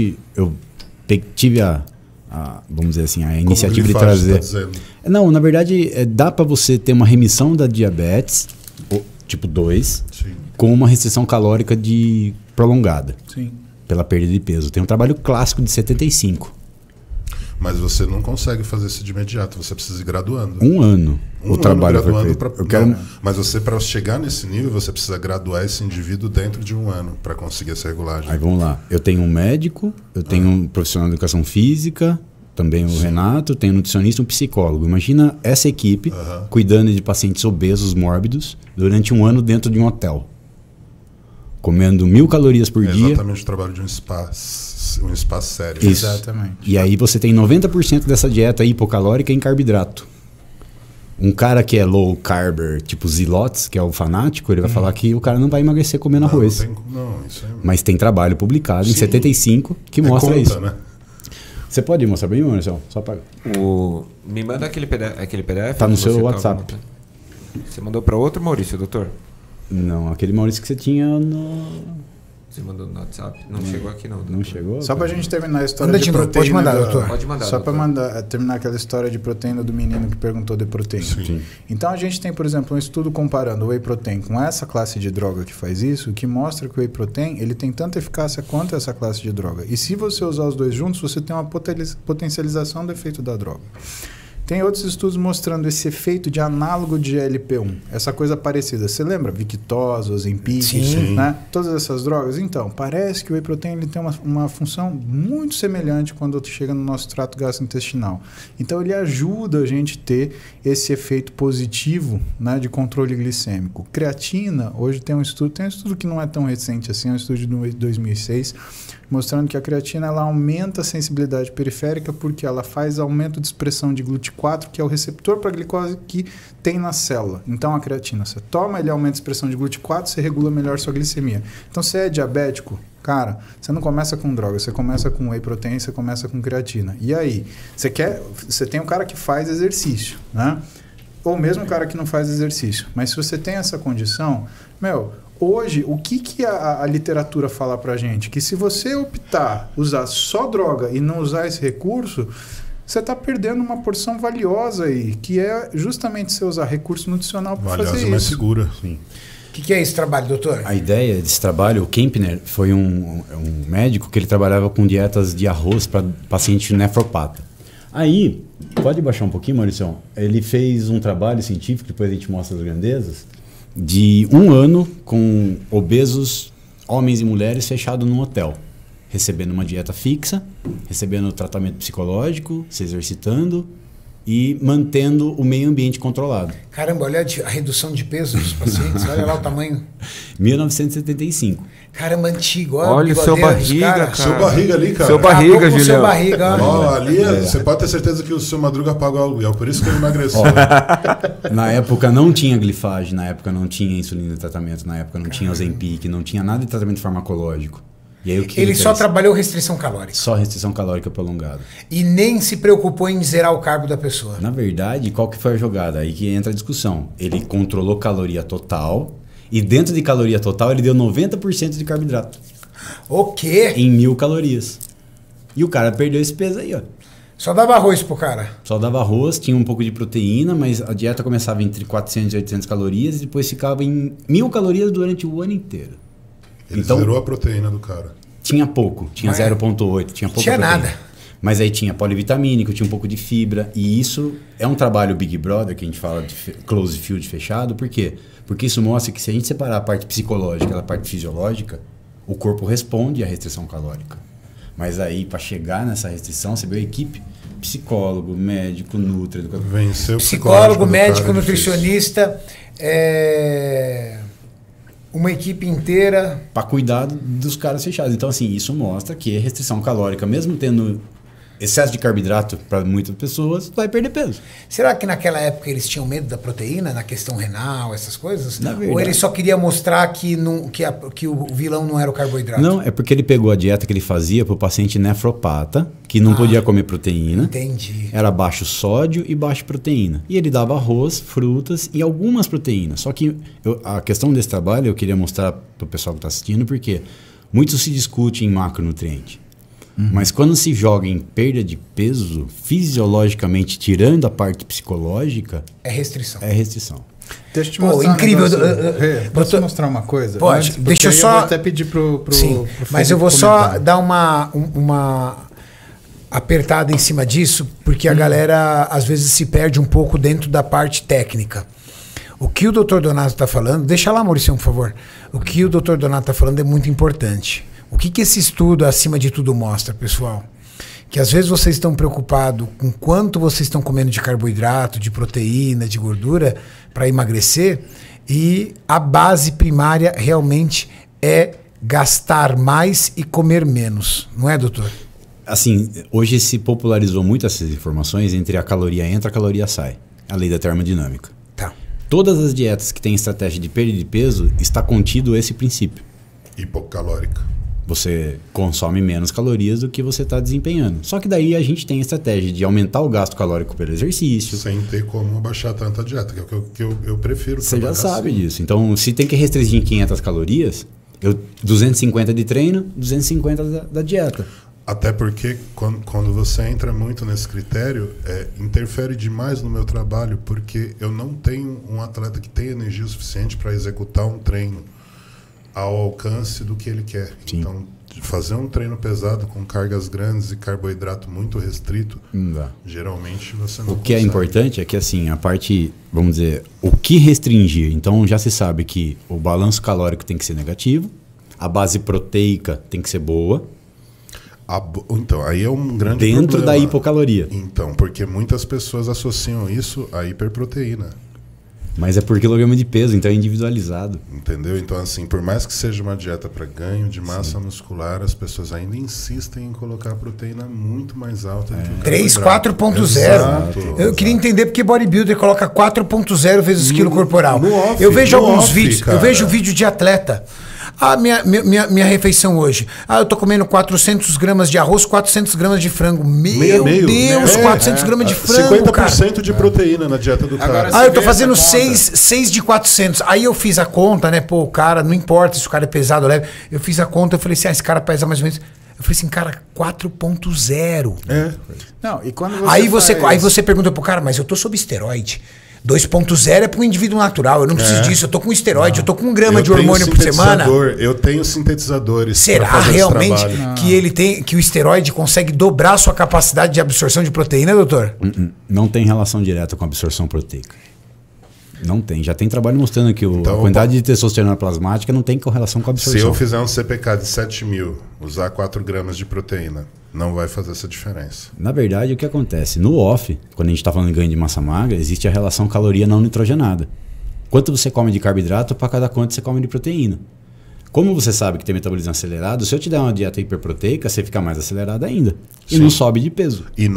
tive vamos dizer assim, a iniciativa de trazer... Tá dizendo. Não, na verdade, dá para você ter uma remissão da diabetes, tipo 2, Sim. com uma restrição calórica prolongada, Sim. pela perda de peso. Tem um trabalho clássico de 75. Mas você não consegue fazer isso de imediato, você precisa ir graduando. Um ano o trabalho foi feito. Mas você, para chegar nesse nível, você precisa graduar esse indivíduo dentro de um ano para conseguir essa regulagem. Aí vamos lá. Eu tenho um médico, eu tenho um profissional de educação física, também o Renato, tenho um nutricionista e um psicólogo. Imagina essa equipe cuidando de pacientes obesos, mórbidos, durante um ano dentro de um hotel. Comendo 1000 calorias por dia. Exatamente o trabalho de um espaço sério. Isso. Exatamente. E aí você tem 90% dessa dieta hipocalórica em carboidrato. Um cara que é low carber, tipo Zilotes, que é o fanático, ele vai falar que o cara não vai emagrecer comendo arroz. Isso aí. Mas tem trabalho publicado em 75 que mostra conta, isso. Né? Você pode mostrar pra mim, Marcelo? Só para... Me manda aquele PDF. Tá no que seu você WhatsApp. Você mandou para outro, Maurício, doutor? Não, aquele Maurício que você tinha no... Você mandou no WhatsApp? Não chegou aqui não. Doutor. Não chegou? Só pra gente terminar a história Manda de de novo, proteína. pode mandar, doutor. Pode mandar, Só doutor. para terminar aquela história de proteína do menino que perguntou de proteína. Sim. Então a gente tem, por exemplo, um estudo comparando o whey protein com essa classe de droga que faz isso, que mostra que o whey protein ele tem tanta eficácia quanto essa classe de droga. E se você usar os dois juntos, você tem uma potencialização do efeito da droga. Tem outros estudos mostrando esse efeito de análogo de GLP-1, essa coisa parecida. Você lembra? Victoza, Ozempic, né? Todas essas drogas. Então, parece que o whey protein ele tem uma função muito semelhante quando chega no nosso trato gastrointestinal. Então, ele ajuda a gente a ter esse efeito positivo, né, de controle glicêmico. Creatina, hoje tem um estudo que não é tão recente assim, é um estudo de 2006, mostrando que a creatina ela aumenta a sensibilidade periférica porque ela faz aumento de expressão de GLUT4, que é o receptor para a glicose que tem na célula. Então, a creatina, você toma, ele aumenta a expressão de GLUT4, você regula melhor sua glicemia. Então, se é diabético, cara, você não começa com droga, você começa com whey protein, você começa com creatina. E aí, você tem um cara que faz exercício, né? Ou mesmo um cara que não faz exercício. Mas se você tem essa condição, hoje, o que a literatura fala pra gente? Que se você optar usar só droga e não usar esse recurso, você está perdendo uma porção valiosa aí, que é justamente você usar recurso nutricional para fazer isso. Valiosa, mas segura. Sim. O que é esse trabalho, doutor? A ideia desse trabalho, o Kempner, foi um médico que ele trabalhava com dietas de arroz para paciente nefropata. Aí, pode baixar um pouquinho, Maurício? Ele fez um trabalho científico, depois a gente mostra as grandezas, de 1 ano com obesos, homens e mulheres, fechado num hotel, recebendo uma dieta fixa, recebendo tratamento psicológico, se exercitando e mantendo o meio ambiente controlado. Caramba, olha a redução de peso dos pacientes, olha lá o tamanho. 1975. Caramba, antigo. Olha o seu barriga, cara. Seu barriga ali, cara. Seu barriga, Julião. Seu barriga, Ali, você pode ter certeza que o seu Madruga pagou o aluguel, por isso que ele emagreceu. Na época não tinha glifagem, na época não tinha insulina de tratamento, na época não tinha Ozempic, não tinha nada de tratamento farmacológico. E aí, o que ele só trabalhou restrição calórica. Só restrição calórica prolongada. E nem se preocupou em zerar o carbo da pessoa. Na verdade, qual que foi a jogada? Aí que entra a discussão. Ele controlou caloria total e dentro de caloria total ele deu 90% de carboidrato. O quê? Em 1000 calorias. E o cara perdeu esse peso aí, ó. Só dava arroz pro cara. Só dava arroz, tinha um pouco de proteína, mas a dieta começava entre 400 e 800 calorias e depois ficava em 1000 calorias durante o ano inteiro. Ele então, zerou a proteína do cara. Tinha pouco, tinha 0,8, tinha pouca tinha proteína. nada. Mas aí tinha polivitamínico, tinha um pouco de fibra. E isso é um trabalho Big Brother, que a gente fala de close field fechado. Por quê? Porque isso mostra que se a gente separar a parte psicológica da parte fisiológica, o corpo responde à restrição calórica. Mas aí, para chegar nessa restrição, você vê a equipe, psicólogo, médico, nutri, educador. Venceu psicólogo, médico, nutricionista, uma equipe inteira para cuidar dos caras fechados. Então, assim, isso mostra que a restrição calórica, mesmo tendo excesso de carboidrato para muitas pessoas vai perder peso. Será que naquela época eles tinham medo da proteína, na questão renal, essas coisas? Na verdade. Ou ele só queria mostrar que o vilão não era o carboidrato? Não, é porque ele pegou a dieta que ele fazia para o paciente nefropata, que não podia comer proteína. Entendi. Era baixo sódio e baixo proteína. E ele dava arroz, frutas e algumas proteínas. Só que a questão desse trabalho eu queria mostrar para o pessoal que está assistindo, porque muito se discute em macronutriente. Mas quando se joga em perda de peso, fisiologicamente, tirando a parte psicológica... É restrição. É restrição. Deixa eu te mostrar incrível. Posso te mostrar uma coisa? Pode. Deixa eu só... Eu vou até pedir pro Sim, mas eu vou só dar uma apertada em cima disso, porque a galera às vezes se perde um pouco dentro da parte técnica. O que o Dr. Donato está falando... Deixa lá, Maurício, por favor. O que o Dr. Donato está falando é muito importante. O que esse estudo, acima de tudo, mostra, pessoal? Que às vezes vocês estão preocupados com quanto vocês estão comendo de carboidrato, de proteína, de gordura para emagrecer, e a base primária realmente é gastar mais e comer menos. Não é, doutor? Assim, hoje se popularizou muito essas informações entre a caloria entra e a caloria sai. A lei da termodinâmica. Tá. Todas as dietas que têm estratégia de perda de peso, está contido esse princípio. Hipocalórica. Você consome menos calorias do que você está desempenhando. Só que daí a gente tem a estratégia de aumentar o gasto calórico pelo exercício. Sem ter como abaixar tanta dieta, que é o que eu prefiro. Você já sabe disso. Então, se tem que restringir 500 calorias, 250 de treino, 250 da dieta. Até porque quando você entra muito nesse critério, interfere demais no meu trabalho, porque eu não tenho um atleta que tenha energia suficiente para executar um treino ao alcance do que ele quer. Sim. Então, fazer um treino pesado com cargas grandes e carboidrato muito restrito, geralmente você não O que consegue. é importante é que, assim, a parte, vamos dizer, o que restringir. Então, já se sabe que o balanço calórico tem que ser negativo, a base proteica tem que ser boa. Então, aí é um grande dentro problema. da hipocaloria. Então, porque muitas pessoas associam isso à hiperproteína. Mas é por quilograma de peso, então é individualizado. Entendeu? Então, assim, por mais que seja uma dieta para ganho de massa muscular, as pessoas ainda insistem em colocar a proteína muito mais alta do que o 3, carboidrato. 4.0. Eu queria entender porque bodybuilder coloca 4.0 vezes o quilo corporal. no off, eu vejo no alguns off, vídeos, cara. eu vejo vídeo de atleta. Minha refeição hoje. Eu tô comendo 400 gramas de arroz, 400 gramas de frango. Meu Deus, 400 gramas de frango, 50% cara. de proteína na dieta do cara. Agora, Eu tô vê fazendo essa 6 de 400. Aí eu fiz a conta, né? Pô, o cara, não importa se o cara é pesado ou leve. Eu fiz a conta, eu falei assim, esse cara pesa mais ou menos... Eu falei assim, cara, 4.0. Não, e quando Aí você pergunta pro cara, mas eu tô sob esteroide. 2.0 é para um indivíduo natural. Eu não preciso disso. Eu tô com esteroide, eu tô com 1 grama de hormônio por semana. Eu tenho sintetizadores. Será realmente que o esteroide consegue dobrar a sua capacidade de absorção de proteína, doutor? Não tem relação direta com a absorção proteica. Não tem. Já tem trabalho mostrando que Então, a quantidade de testosterona plasmática não tem correlação com a absorção. Se eu fizer um CPK de 7.000, usar 4 gramas de proteína, não vai fazer essa diferença. Na verdade, o que acontece? No off, quando a gente está falando de ganho de massa magra, existe a relação caloria não nitrogenada. Quanto você come de carboidrato para cada quanto você come de proteína. Como você sabe que tem metabolismo acelerado, se eu te der uma dieta hiperproteica, você fica mais acelerado ainda. E Sim. não sobe de peso. E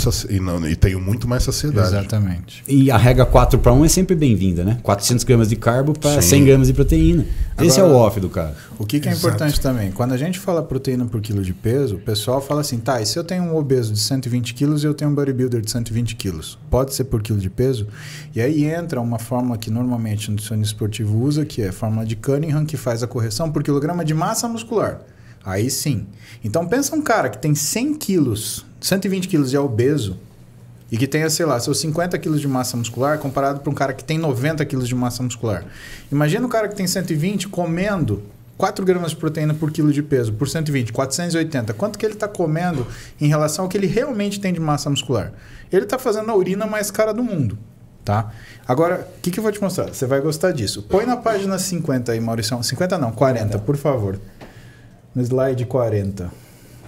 tenho muito mais saciedade. Exatamente. E a regra 4:1 é sempre bem-vinda, né? 400 gramas de carbo para 100 gramas de proteína. Esse é o off do cara. O que é importante também? Quando a gente fala proteína por quilo de peso, o pessoal fala assim, tá, e se eu tenho um obeso de 120 quilos e eu tenho um bodybuilder de 120 quilos? Pode ser por quilo de peso? E aí entra uma fórmula que normalmente o nutricionista esportivo usa, que é a fórmula de Cunningham, que faz a correção por quilograma de massa muscular. Aí sim. Então pensa um cara que tem 100 quilos, 120 quilos e é obeso, e que tenha, sei lá, seus 50 quilos de massa muscular, comparado para um cara que tem 90 quilos de massa muscular. Imagina um cara que tem 120 comendo 4 gramas de proteína por quilo de peso, por 120, 480. Quanto que ele está comendo em relação ao que ele realmente tem de massa muscular? Ele está fazendo a urina mais cara do mundo. Tá? Agora, o que eu vou te mostrar? Você vai gostar disso. Põe na página 50 aí, Maurício. 50 não, 40, por favor. No slide 40.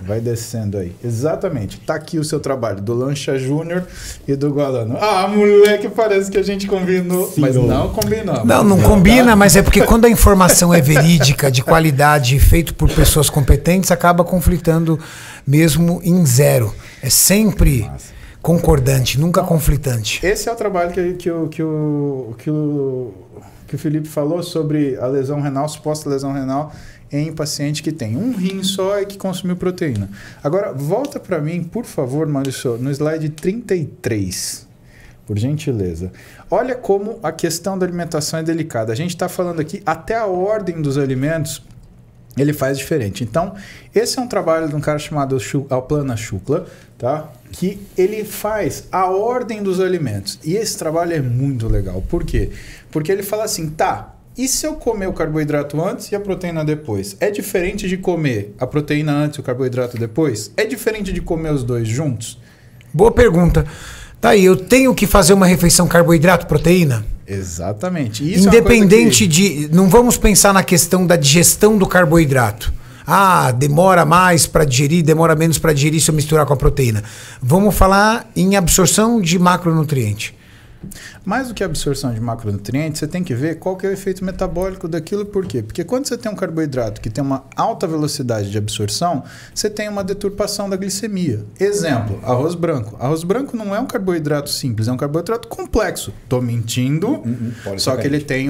vai descendo aí. Exatamente. Tá aqui o seu trabalho, do Lancha Júnior e do Gualano. Ah, moleque, parece que a gente combinou, sim, mas não combinamos. Não combina, mas é porque quando a informação é verídica, de qualidade, feito por pessoas competentes, acaba conflitando mesmo em zero. É sempre concordante, nunca conflitante. Esse é o trabalho que o Felipe falou sobre a lesão renal, suposta lesão renal, em paciente que tem um rim só e que consumiu proteína. Agora, volta para mim, por favor, Maurício, no slide 33, por gentileza. Olha como a questão da alimentação é delicada. A gente está falando aqui, até a ordem dos alimentos, ele faz diferente. Então, esse é um trabalho de um cara chamado Alpana Shukla, tá? Que ele faz a ordem dos alimentos. E esse trabalho é muito legal. Por quê? Porque ele fala assim, tá, e se eu comer o carboidrato antes e a proteína depois? É diferente de comer a proteína antes e o carboidrato depois? É diferente de comer os dois juntos? Boa pergunta. Tá aí, eu tenho que fazer uma refeição carboidrato-proteína? Exatamente. Isso independente de... Não vamos pensar na questão da digestão do carboidrato. Ah, demora mais para digerir, demora menos para digerir se eu misturar com a proteína. Vamos falar em absorção de macronutriente. Mais do que a absorção de macronutrientes, você tem que ver qual que é o efeito metabólico daquilo. Por quê? Porque quando você tem um carboidrato que tem uma alta velocidade de absorção, você tem uma deturpação da glicemia. Exemplo, arroz branco. Arroz branco não é um carboidrato simples, é um carboidrato complexo. Estou mentindo, só que ele tem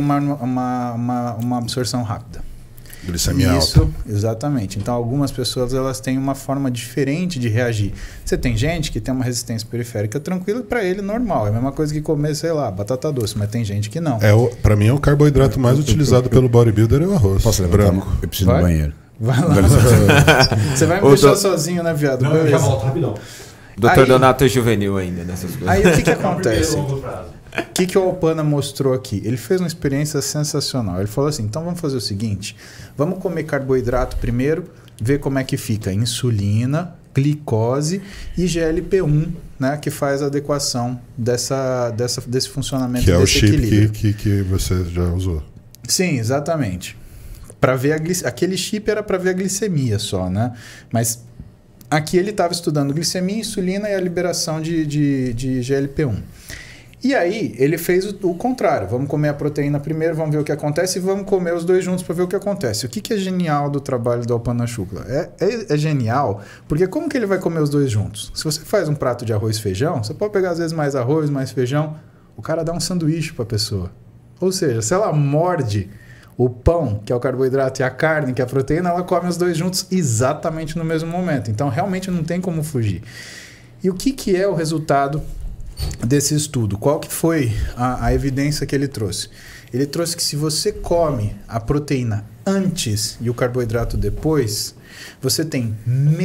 uma absorção rápida. Glicemia alta. Exatamente. Então, algumas pessoas elas têm uma forma diferente de reagir. Você tem gente que tem uma resistência periférica tranquila e para ele normal. É a mesma coisa que comer, sei lá, batata doce, mas tem gente que não. Para mim, é o carboidrato mais utilizado pelo bodybuilder é o arroz. Posso branco? Eu preciso ir no banheiro. Vai lá. Você vai me deixar sozinho, né, viado? Não, já volto rapidão. Doutor Donato é juvenil ainda nessas coisas. Aí o que acontece? O que o Alpana mostrou aqui? Ele fez uma experiência sensacional. Ele falou assim, então vamos fazer o seguinte, vamos comer carboidrato primeiro, ver como é que fica insulina, glicose e GLP-1, né, que faz a adequação desse funcionamento, que é desse o chip equilíbrio. que você já usou. Sim, exatamente. Para ver aquele chip era para ver a glicemia só, né? Mas aqui ele estava estudando glicemia, insulina e a liberação de GLP-1. E aí, ele fez o contrário. Vamos comer a proteína primeiro, vamos ver o que acontece e vamos comer os dois juntos para ver o que acontece. O que é genial do trabalho do Alpana Shukla? É genial, porque como que ele vai comer os dois juntos? Se você faz um prato de arroz e feijão, você pode pegar às vezes mais arroz, mais feijão, o cara dá um sanduíche para a pessoa. Ou seja, se ela morde o pão, que é o carboidrato, e a carne, que é a proteína, ela come os dois juntos exatamente no mesmo momento. Então, realmente não tem como fugir. E o que é o resultado desse estudo? Qual que foi a evidência que ele trouxe? Ele trouxe que se você come a proteína antes e o carboidrato depois, você tem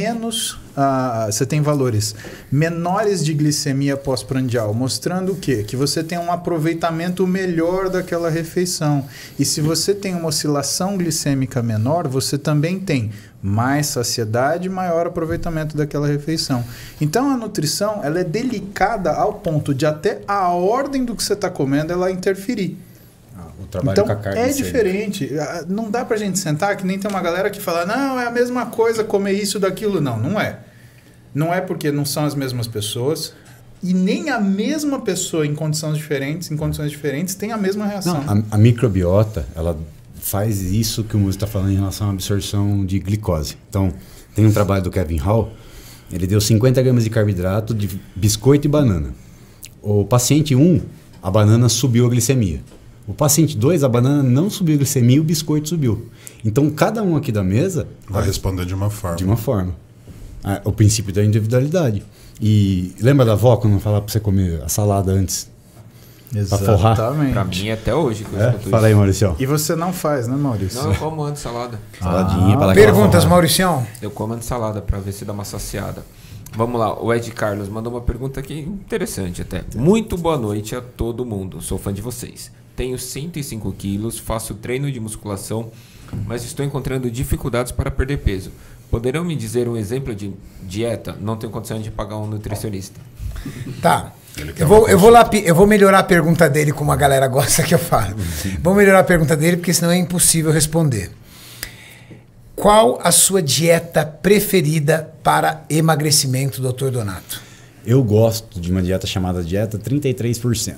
você tem valores menores de glicemia pós-prandial, mostrando o quê? Que você tem um aproveitamento melhor daquela refeição. E se você tem uma oscilação glicêmica menor, você também tem mais saciedade e maior aproveitamento daquela refeição. Então a nutrição ela é delicada ao ponto de até a ordem do que você está comendo ela interferir. Então com a carne é diferente. Não dá pra gente sentar que nem tem uma galera que fala não, é a mesma coisa comer isso daquilo. Não é. Não é porque não são as mesmas pessoas e nem a mesma pessoa em condições diferentes tem a mesma reação. Não, a microbiota ela faz isso que o Muzi está falando em relação à absorção de glicose. Então, tem um trabalho do Kevin Hall, ele deu 50 gramas de carboidrato de biscoito e banana. O paciente 1, a banana subiu a glicemia. O paciente 2, a banana não subiu a glicemia e o biscoito subiu. Então, cada um aqui da mesa vai responder de uma forma. De uma forma. O princípio da individualidade. E lembra da avó quando falava para você comer a salada antes? Exatamente. Pra mim, até hoje. Fala aí, Maurício. E você não faz, né, Maurício? Não, eu como antes salada. Saladinha. Para perguntas, Mauricião? Eu como antes salada para ver se dá uma saciada. Vamos lá, o Ed Carlos mandou uma pergunta aqui interessante até. Muito boa noite a todo mundo, sou fã de vocês. Tenho 105 quilos, faço treino de musculação, mas estou encontrando dificuldades para perder peso. Poderão me dizer um exemplo de dieta? Não tenho condição de pagar um nutricionista. Tá. Eu vou melhorar a pergunta dele, como a galera gosta que eu falo. Vou melhorar a pergunta dele, porque senão é impossível responder. Qual a sua dieta preferida para emagrecimento, Dr. Donato? Eu gosto de uma dieta chamada dieta 33%.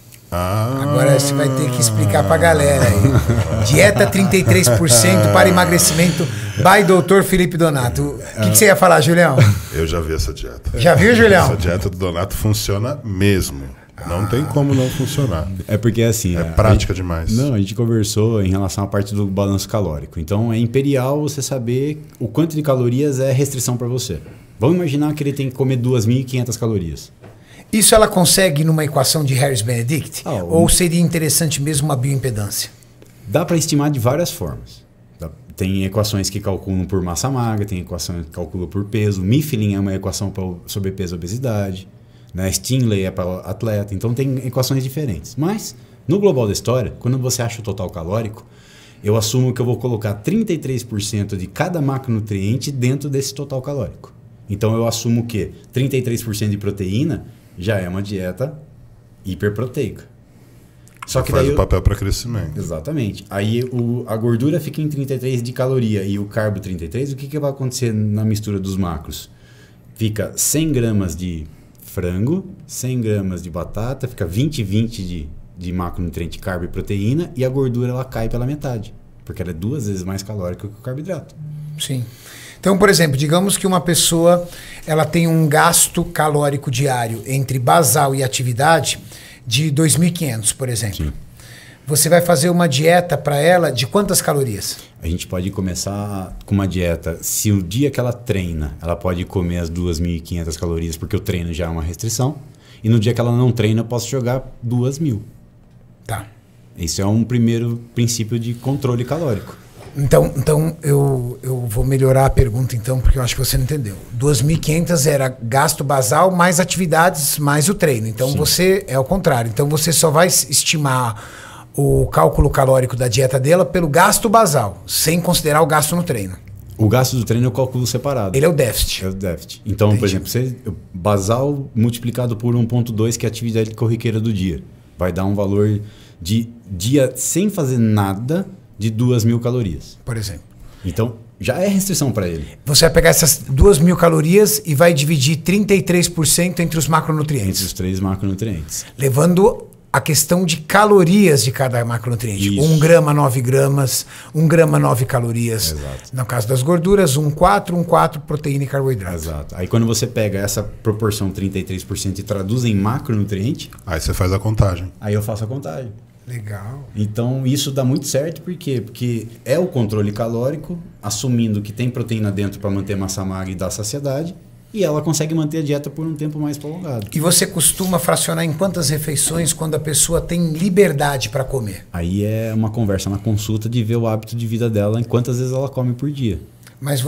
Agora você vai ter que explicar pra galera aí. Dieta 33% para emagrecimento by Dr. Felipe Donato. O que você ia falar, Julião? Eu já vi essa dieta. Já viu, Julião? Essa dieta do Donato funciona mesmo. Não tem como não funcionar. É porque assim... É prática demais. Não, a gente conversou em relação à parte do balanço calórico. Então é imperial você saber o quanto de calorias é restrição para você. Vamos imaginar que ele tem que comer 2.500 calorias. Isso ela consegue numa equação de Harris-Benedict? Ou seria interessante mesmo uma bioimpedância? Dá para estimar de várias formas. Tem equações que calculam por massa magra, tem equações que calculam por peso. Mifflin é uma equação para sobrepeso e obesidade. Né? Stinley é para atleta. Então tem equações diferentes. Mas, no global da história, quando você acha o total calórico, eu assumo que eu vou colocar 33% de cada macronutriente dentro desse total calórico. Então eu assumo que 33% de proteína já é uma dieta hiperproteica. Só que faz o papel para crescimento. Exatamente. Aí a gordura fica em 33 de caloria e o carbo 33. O que vai acontecer na mistura dos macros? Fica 100 gramas de frango, 100 gramas de batata, fica 20 de macronutriente, carbo e proteína, e a gordura ela cai pela metade, porque ela é 2 vezes mais calórica que o carboidrato. Sim. Então, por exemplo, digamos que uma pessoa ela tem um gasto calórico diário entre basal e atividade de 2.500, por exemplo. Sim. Você vai fazer uma dieta para ela de quantas calorias? A gente pode começar com uma dieta, se o dia que ela treina, ela pode comer as 2.500 calorias, porque o treino já é uma restrição, e no dia que ela não treina, eu posso jogar 2.000. Tá. Isso é um primeiro princípio de controle calórico. Então eu vou melhorar a pergunta, então, porque eu acho que você não entendeu. 2.500 era gasto basal mais atividades mais o treino. Então Sim. Você é o contrário. Então você só vai estimar o cálculo calórico da dieta dela pelo gasto basal, sem considerar o gasto no treino. O gasto do treino eu calculo separado. Ele é o déficit. É o déficit. Então, Entendi. Por exemplo, basal multiplicado por 1,2, que é a atividade corriqueira do dia. Vai dar um valor de dia sem fazer nada de 2.000 calorias. Por exemplo. Então, já é restrição para ele. Você vai pegar essas 2.000 calorias e vai dividir 33% entre os macronutrientes. Entre os 3 macronutrientes. Levando a questão de calorias de cada macronutriente. Isso. 1 grama, 9 gramas, 1 grama, 9 calorias. Exato. No caso das gorduras, 1,4 proteína e carboidrato. Exato. Aí quando você pega essa proporção 33% e traduz em macronutriente... Aí você faz a contagem. Aí eu faço a contagem. Legal. Então isso dá muito certo, por quê? Porque é o controle calórico, assumindo que tem proteína dentro para manter massa magra e dar saciedade, e ela consegue manter a dieta por um tempo mais prolongado. E você costuma fracionar em quantas refeições quando a pessoa tem liberdade para comer? Aí é uma conversa na consulta de ver o hábito de vida dela, em quantas vezes ela come por dia. Mas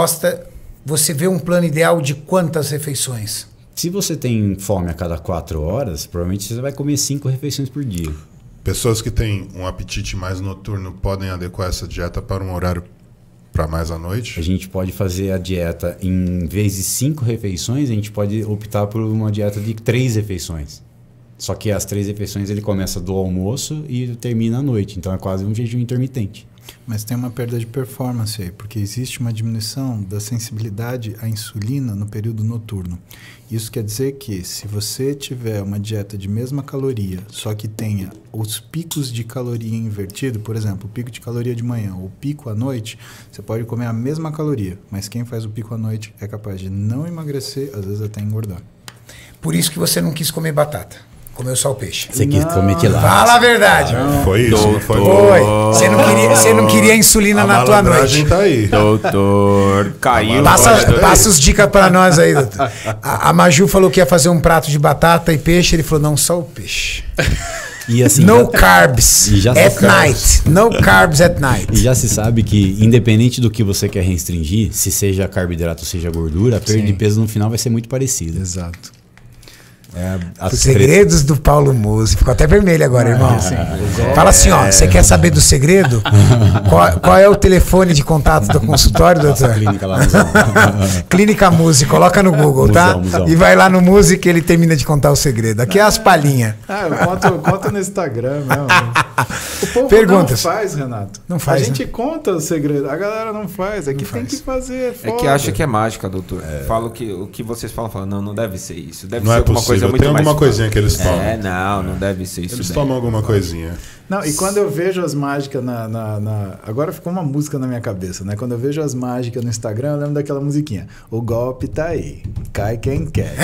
você vê um plano ideal de quantas refeições? Se você tem fome a cada 4 horas, provavelmente você vai comer 5 refeições por dia. Pessoas que têm um apetite mais noturno podem adequar essa dieta para um horário para mais à noite? A gente pode fazer a dieta, em vez de 5 refeições, a gente pode optar por uma dieta de 3 refeições. Só que as 3 refeições ele começa do almoço e termina à noite. Então é quase um jejum intermitente. Mas tem uma perda de performance aí, porque existe uma diminuição da sensibilidade à insulina no período noturno. Isso quer dizer que se você tiver uma dieta de mesma caloria, só que tenha os picos de caloria invertido, por exemplo, o pico de caloria de manhã ou o pico à noite, você pode comer a mesma caloria, mas quem faz o pico à noite é capaz de não emagrecer, às vezes até engordar. Por isso que você não quis comer batata. Comeu só o peixe. Você quis comer tilapia. Fala a verdade. Não. Foi isso, não foi? Foi. Você não queria insulina na tua noite. Tá aí. Doutor, caiu. Passa os dicas pra nós aí, doutor. A Maju falou que ia fazer um prato de batata e peixe. Ele falou, não, só o peixe. E assim, no carbs at night. No carbs at night. E já se sabe que, independente do que você quer restringir, se seja carboidrato ou seja gordura, a perda de peso no final vai ser muito parecida. Exato. Os segredos do Paulo Musi. Ficou até vermelho agora, irmão. Fala assim, ó, você quer saber do segredo? Qual é o telefone de contato do consultório, doutor? Clínica lá, Clínica Musi, coloca no Google, tá? Musão. E vai lá no Musi que ele termina de contar o segredo. Aqui é as palhinhas. Eu conto no Instagram mesmo. O povo Perguntas. não faz, Renato. Não faz, A gente conta o segredo. A galera não faz. É que tem que fazer. É que acha que é mágica, doutor. Fala o que vocês falam, não deve ser isso. Deve Não ser é alguma possível. coisa muito Tem mais alguma coisinha que eles tomam. Não deve ser isso. Eles daí. tomam alguma coisinha. Não, e quando eu vejo as mágicas Agora ficou uma música na minha cabeça, né? Quando eu vejo as mágicas no Instagram, eu lembro daquela musiquinha. O golpe tá aí. Cai quem quer.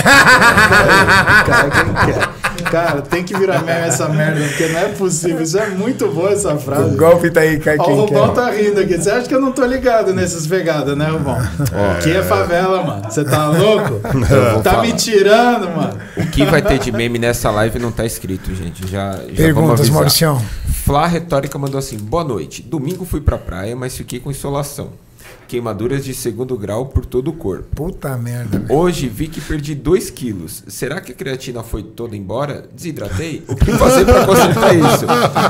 Cai quem quer. Cara, tem que virar meme essa merda, porque não é possível. Isso é muito boa essa frase. O golpe tá aí, cai Ó, quem o Rubão quer. tá rindo aqui. Você acha que eu não tô ligado nessas pegadas, né, Rubão? Aqui é favela, mano. Você tá louco? Tá falar. me tirando, mano. O que vai ter de meme nessa live não tá escrito, gente. Já vamos Perguntas, avisar. Mauricião. Flá Retórica mandou assim: boa noite. Domingo fui pra praia, mas fiquei com insolação. Queimaduras de 2º grau por todo o corpo. Puta merda. velho. Hoje vi que perdi 2 quilos. Será que a creatina foi toda embora? Desidratei? O que fazer pra consertar isso?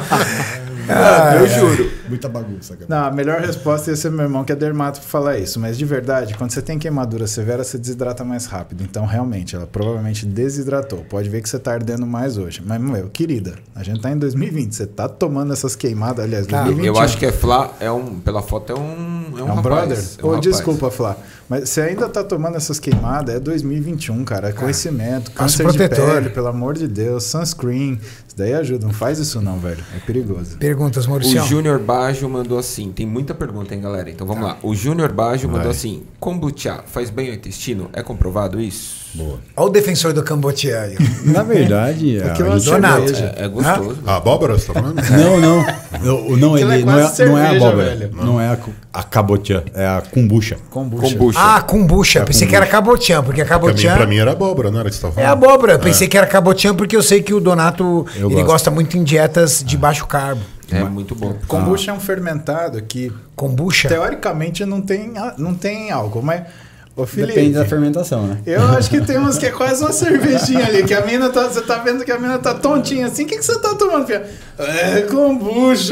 Eu juro. Muita bagunça, cara. Não, a melhor resposta ia ser meu irmão, que é dermato, pra falar isso. Mas de verdade, quando você tem queimadura severa, você desidrata mais rápido. Então, realmente, ela provavelmente desidratou. Pode ver que você tá ardendo mais hoje. Mas, meu, querida, a gente tá em 2020. Você tá tomando essas queimadas, aliás, 2021. Eu acho que é Flá, pela foto é um rapaz. Brother? É um rapaz. Desculpa, Flá. Mas você ainda tá tomando essas queimadas, é 2021, cara. É conhecimento, Passa câncer de protetor. pele, pelo amor de Deus, sunscreen. Isso daí ajuda. Não faz isso não, velho. É perigoso. Perguntas, O Mauricião. Júnior Baggio mandou assim, tem muita pergunta, hein, galera? Então vamos lá. O Júnior Baggio mandou assim: kombucha faz bem ao intestino? É comprovado isso? Boa. Olha o defensor do Cambotia aí. Na verdade, Aquilo a gente- Donato. É gostoso. A abóbora, você tá falando? Não, Aquilo ele é não quase não é a cerveja, abóbora. velho. Não é a cabotiã, é a kombucha. Kombucha. Ah, kombucha. Pensei que era cabotiã, porque a cabotiã Pra mim era abóbora, não era que você tava é falando? abóbora. Pensei que era cabotiã porque eu sei que o Donato Eu ele gosto. gosta muito em dietas de baixo carbo. É muito bom. Kombucha é um fermentado que, Kombucha. teoricamente, não tem álcool, mas... Ô, Felipe, Depende da fermentação, né? eu acho que tem uns que é quase uma cervejinha ali, que a mina tá... Você tá vendo que a mina tá tontinha assim. O que você tá tomando, filha? É kombucha.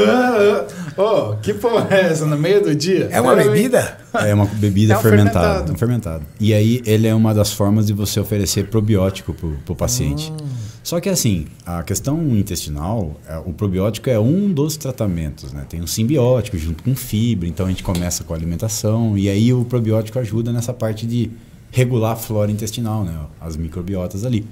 Ô, que porra é essa no meio do dia? É uma bebida? É uma bebida É um fermentada. fermentado. Um fermentado. E aí ele é uma das formas de você oferecer probiótico pro paciente. Só que assim, a questão intestinal, o probiótico é um dos tratamentos, né? Tem um simbiótico junto com fibra, então a gente começa com a alimentação e aí o probiótico ajuda nessa parte de regular a flora intestinal, né? As microbiotas ali.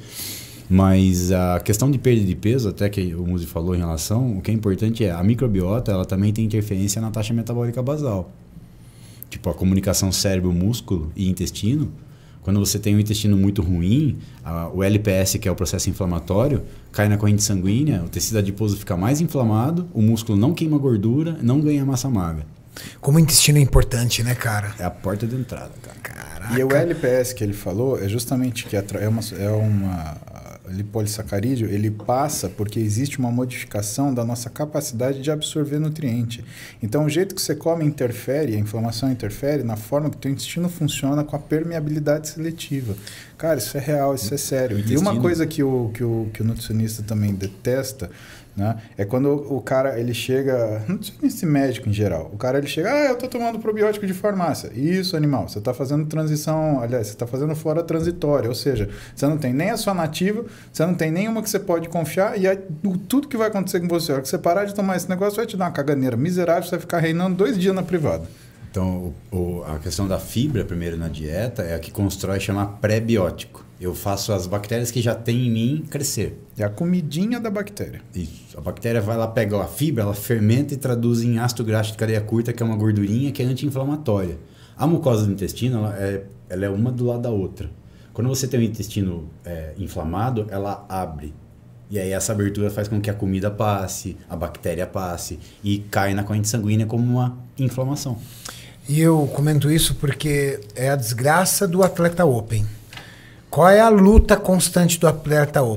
Mas a questão de perda de peso, até que o Musi falou em relação, o que é importante é a microbiota, ela também tem interferência na taxa metabólica basal. Tipo, a comunicação cérebro-músculo e intestino, quando você tem um intestino muito ruim, o LPS, que é o processo inflamatório, cai na corrente sanguínea, o tecido adiposo fica mais inflamado, o músculo não queima gordura, não ganha massa magra. Como o intestino é importante, né, cara? É a porta de entrada, cara. Caraca. E o LPS que ele falou é justamente que é uma lipolissacarídeo, ele passa porque existe uma modificação da nossa capacidade de absorver nutriente. Então, o jeito que você come interfere, a inflamação interfere na forma que o teu intestino funciona com a permeabilidade seletiva. Cara, isso é real, isso é sério. E uma coisa que o nutricionista também detesta, né, é quando o cara, ele chega, nutricionista médico em geral, o cara ele chega, eu tô tomando probiótico de farmácia. Isso, animal, você tá fazendo transição, aliás, você tá fazendo flora transitória, ou seja, você não tem nem a sua nativa, você não tem nenhuma que você pode confiar, e aí, tudo que vai acontecer com você, a hora que você parar de tomar esse negócio, vai te dar uma caganeira miserável, você vai ficar reinando 2 dias na privada. Então, a questão da fibra, primeiro na dieta, é a que constrói, chama pré-biótico. Eu faço as bactérias que já tem em mim crescer. É a comidinha da bactéria. Isso. A bactéria vai lá, pega a fibra, ela fermenta e traduz em ácido graxo de cadeia curta, que é uma gordurinha que é anti-inflamatória. A mucosa do intestino, ela é uma do lado da outra. Quando você tem o intestino inflamado, ela abre. E aí essa abertura faz com que a comida passe, a bactéria passe e cai na corrente sanguínea como uma inflamação. E eu comento isso porque é a desgraça do atleta open. Qual é a luta constante do atleta open?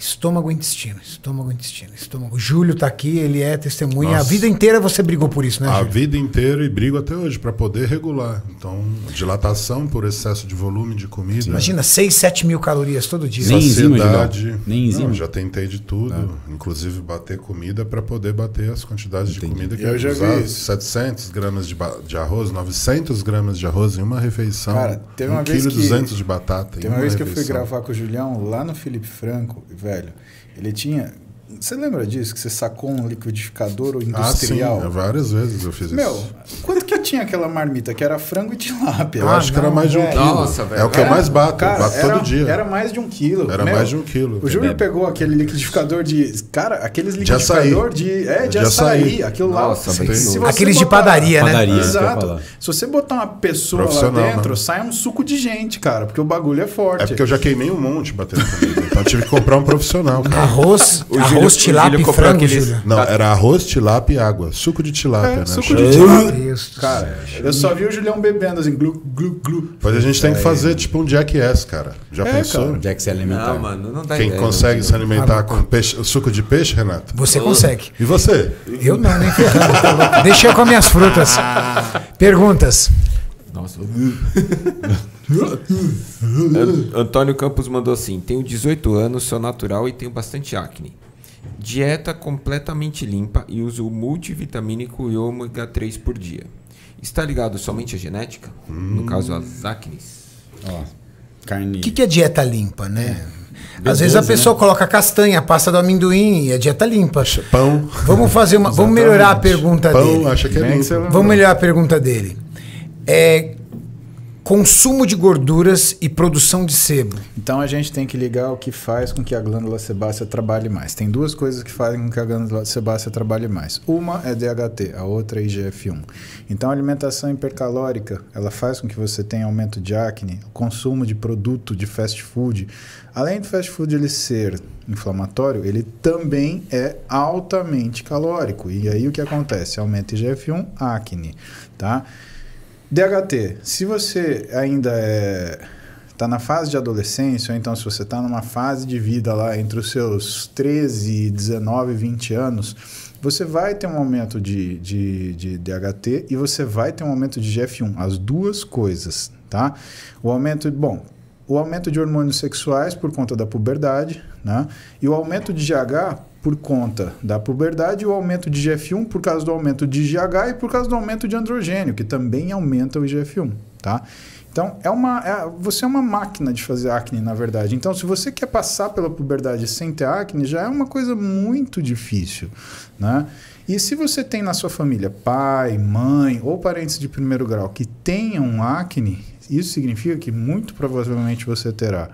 Estômago e intestino, estômago e intestino, estômago. O Júlio tá aqui, ele é testemunha. Nossa. A vida inteira você brigou por isso, né, A Júlio? vida inteira e brigo até hoje para poder regular. Então, dilatação por excesso de volume de comida. Imagina, 6, 7 mil calorias todo dia. Nem enzima, Saciedade. Nem enzima. Não, já tentei de tudo, inclusive bater comida para poder bater as quantidades de comida que Eu já usava. vi isso. 700 gramas de arroz, 900 gramas de arroz em uma refeição. Cara, teve uma 1 vez quilo que- 200 de batata Tem em uma vez que eu refeição. fui gravar com o Julião lá no Felipe Franco, velho. Ele tinha. Você lembra disso? Que você sacou um liquidificador industrial? Ah, sim, várias vezes eu fiz Meu, isso. quanto que tinha aquela marmita? Que era frango e tilápia. Eu acho que era mais de 1 quilo. Nossa, velho. É o que eu mais bato, Cara, bato todo dia. Era mais de 1 quilo. Era Meu, mais de 1 quilo. O Júlio pegou aquele liquidificador de... Cara, aqueles liquidificador de De açaí. açaí. Aquilo lá... Nossa, se bem você louco. Aqueles de botar- padaria, né? Padaria, isso que eu ia Exato. falar. Se você botar uma pessoa lá Profissional, dentro, né? sai um suco de gente, cara. Porque o bagulho é forte. É porque eu já queimei um monte batendo comida. Então eu tive que comprar um profissional, cara. Arroz, O Júlio- arroz, o tilápia Júlio e comprou frango, aqueles- Júlio. Não, era arroz, tilápia e água. Suco de tilápia, né? Suco de Meu tilápia. Deus do Cara, céu. eu só vi o Julião bebendo assim, glu, glu, glu. Depois a gente tem que fazer tipo um Jackass, cara. Já pensou? cara. Onde é que se alimentar? Não, mano, não dá Quem ideia. consegue se alimentar com peixe, suco de peixe, Renato? Você consegue. E você? Eu não, nem ferrando. tá louco. Deixa eu com as minhas frutas. Perguntas. Nossa. Antônio Campos mandou assim: tenho 18 anos, sou natural e tenho bastante acne. Dieta completamente limpa e uso multivitamínico e ômega 3 por dia. Está ligado somente à genética? No caso, às acnes? Ó, carne. O que é dieta limpa, né? Às B12, vezes a pessoa né? coloca castanha, pasta do amendoim e é dieta limpa. Pão. Vamos fazer uma. Vamos melhorar a pergunta Pão, dele. acha que é Bem que você limpo. lembrou. Vamos melhorar a pergunta dele. Consumo de gorduras e produção de sebo. Então a gente tem que ligar o que faz com que a glândula sebácea trabalhe mais. Tem duas coisas que fazem com que a glândula sebácea trabalhe mais. Uma é DHT, a outra é IGF-1. Então a alimentação hipercalórica, ela faz com que você tenha aumento de acne, consumo de produto de fast food. Além do fast food ele ser inflamatório, ele também é altamente calórico. E aí o que acontece? Aumenta IGF-1, acne, tá? DHT, se você ainda está na fase de adolescência, ou então se você está numa fase de vida lá entre os seus 13, 19, 20 anos, você vai ter um aumento de DHT e você vai ter um aumento de IGF-1, as duas coisas, tá? O aumento de hormônios sexuais por conta da puberdade, né? E o aumento de GH por conta da puberdade e o aumento de IGF-1 por causa do aumento de GH e por causa do aumento de androgênio, que também aumenta o IGF-1, tá? Então, você é uma máquina de fazer acne, na verdade. Então, se você quer passar pela puberdade sem ter acne, já é uma coisa muito difícil, né? E se você tem na sua família pai, mãe ou parentes de primeiro grau que tenham acne, isso significa que muito provavelmente você terá.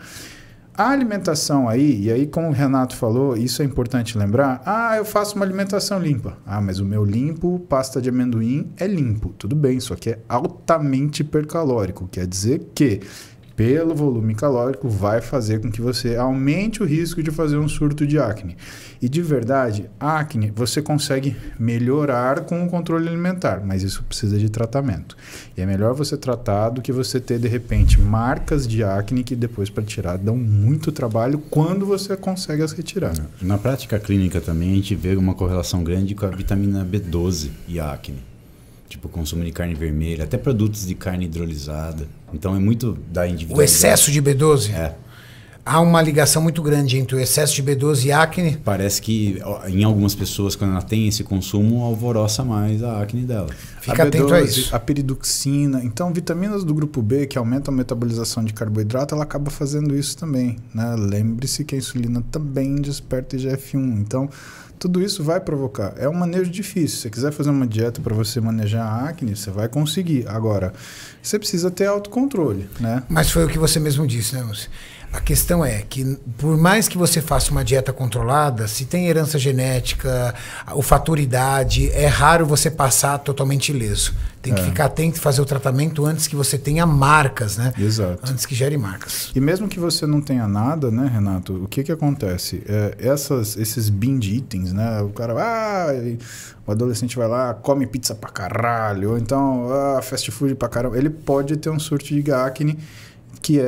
A alimentação aí, e aí como o Renato falou, isso é importante lembrar, eu faço uma alimentação limpa. Mas o meu limpo, pasta de amendoim, é limpo. Tudo bem, só que é altamente hipercalórico. Quer dizer que, pelo volume calórico, vai fazer com que você aumente o risco de fazer um surto de acne. E de verdade, a acne você consegue melhorar com o controle alimentar, mas isso precisa de tratamento. E é melhor você tratar do que você ter, de repente, marcas de acne que depois para tirar dão muito trabalho quando você consegue as retirar. Na prática clínica também a gente vê uma correlação grande com a vitamina B12 e a acne. Tipo, consumo de carne vermelha, até produtos de carne hidrolisada. Então é muito da individualidade. O excesso de B12? É. Há uma ligação muito grande entre o excesso de B12 e acne. Parece que em algumas pessoas, quando ela tem esse consumo, alvoroça mais a acne dela. Fica atento a isso. A peridoxina. Então, vitaminas do grupo B, que aumentam a metabolização de carboidrato, ela acaba fazendo isso também, né? Lembre-se que a insulina também desperta IGF-1. Então, tudo isso vai provocar. É um manejo difícil. Se você quiser fazer uma dieta para você manejar a acne, você vai conseguir. Agora, você precisa ter autocontrole, né? Mas foi o que você mesmo disse, né, Lúcio? A questão é que, por mais que você faça uma dieta controlada, se tem herança genética, o fator idade, é raro você passar totalmente ileso. Tem que ficar atento e fazer o tratamento antes que você tenha marcas, né? Exato. Antes que gere marcas. E mesmo que você não tenha nada, né, Renato? O que acontece? Esses binge eatings, né? O cara, o adolescente vai lá, come pizza pra caralho, ou então fast food pra caramba. Ele pode ter um surto de acne que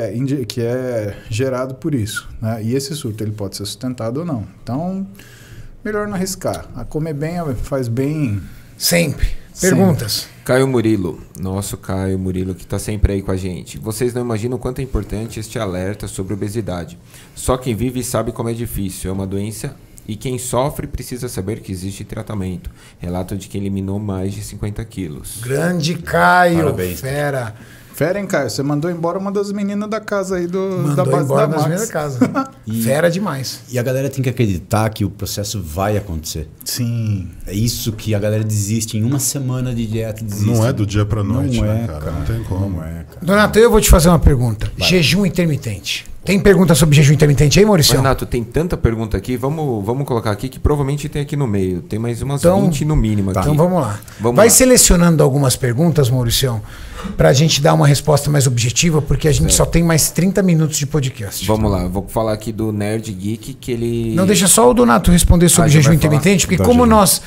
é gerado por isso, né? E esse surto ele pode ser sustentado ou não. Então, melhor não arriscar. A comer bem faz bem sempre. Perguntas. Caio Murilo, nosso Caio Murilo, que está sempre aí com a gente. Vocês não imaginam o quanto é importante este alerta sobre obesidade. Só quem vive sabe como é difícil. É uma doença e quem sofre precisa saber que existe tratamento. Relato de quem eliminou mais de 50 quilos. Grande Caio, parabéns. fera. Fera, hein, Caio? Você mandou embora uma das meninas da casa aí da base embora da Max. Das casa. Fera demais. E a galera tem que acreditar que o processo vai acontecer. Sim. É isso que a galera desiste em uma semana de dieta. Desiste. Não é do dia pra noite, não né, é, cara? Não tem como. Não é, cara. Donato, eu vou te fazer uma pergunta. Vai. Jejum intermitente. Tem pergunta sobre jejum intermitente aí, Maurício? Renato, tem tanta pergunta aqui. Vamos colocar aqui que provavelmente tem aqui no meio. Tem mais umas 20 no mínimo aqui. Então vamos lá. Vai selecionando algumas perguntas, Maurício, para a gente dar uma resposta mais objetiva, porque a gente só tem mais 30 minutos de podcast. Vamos lá. Vou falar aqui do Nerd Geek, que ele... Não, deixa só o Donato responder sobre jejum intermitente, porque como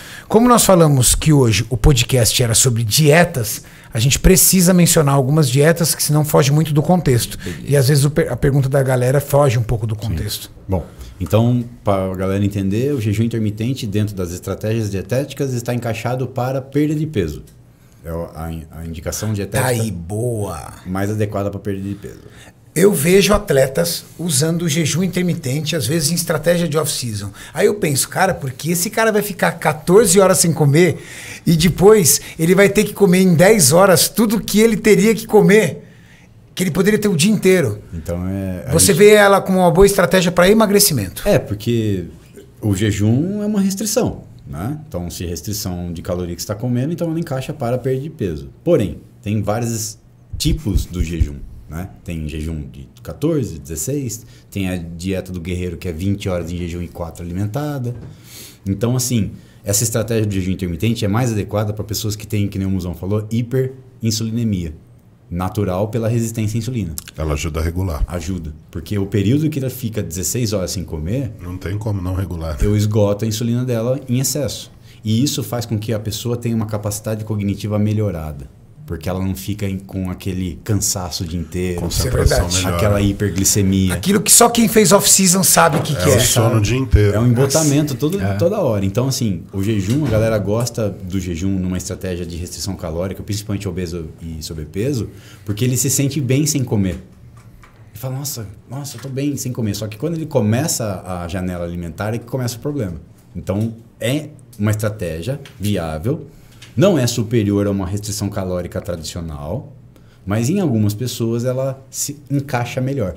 nós falamos que hoje o podcast era sobre dietas, a gente precisa mencionar algumas dietas que senão foge muito do contexto. Beleza. E às vezes a pergunta da galera foge um pouco do contexto. Sim. Bom, então, para a galera entender, o jejum intermitente dentro das estratégias dietéticas está encaixado para perda de peso. É a indicação dietética aí, boa. mais adequada para perda de peso. Eu vejo atletas usando o jejum intermitente, às vezes em estratégia de off-season. Aí eu penso, cara, porque esse cara vai ficar 14 horas sem comer e depois ele vai ter que comer em 10 horas tudo que ele teria que comer, que ele poderia ter o dia inteiro. Então Você vê ela como uma boa estratégia para emagrecimento. É, porque o jejum é uma restrição, né? Então, se restrição de caloria que você está comendo, então ela encaixa para perda de peso. Porém, tem vários tipos do jejum. Né? Tem jejum de 14, 16, tem a dieta do guerreiro que é 20 horas em jejum e 4 alimentada. Então, assim, essa estratégia do jejum intermitente é mais adequada para pessoas que têm, que nem o Musão falou, hiperinsulinemia, natural pela resistência à insulina. Ela ajuda a regular. Ajuda, porque o período que ela fica 16 horas sem comer... Não tem como não regular. Eu esgoto a insulina dela em excesso. E isso faz com que a pessoa tenha uma capacidade cognitiva melhorada. Porque ela não fica com aquele cansaço o dia inteiro. Concentração melhor. Aquela hiperglicemia. Aquilo que só quem fez off-season sabe o que é. É o sono o dia inteiro. É um embotamento toda hora. Então, assim, o jejum, a galera gosta do jejum numa estratégia de restrição calórica, principalmente obeso e sobrepeso, porque ele se sente bem sem comer. Ele fala, nossa, eu tô bem sem comer. Só que quando ele começa a janela alimentar é que começa o problema. Então, é uma estratégia viável. Não é superior a uma restrição calórica tradicional, mas em algumas pessoas ela se encaixa melhor.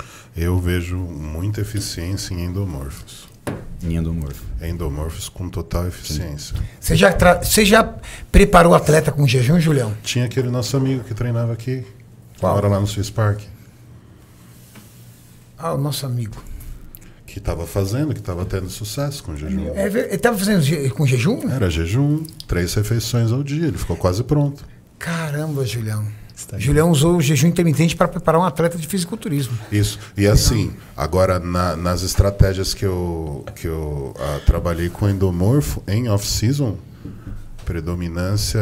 Eu vejo muita eficiência em endomorfos. Em endomorfo. Endomorfos com total eficiência. Você já preparou o atleta com jejum, Julião? Tinha aquele nosso amigo que treinava aqui, que mora lá no Swiss Park. Ah, o nosso amigo. Que estava fazendo, que estava tendo sucesso com jejum. Ele estava fazendo com jejum? Era jejum, 3 refeições ao dia, ele ficou quase pronto. Caramba, Julião. Julião usou o jejum intermitente para preparar um atleta de fisiculturismo. Isso. E assim, agora nas estratégias que eu trabalhei com endomorfo, em off-season, predominância,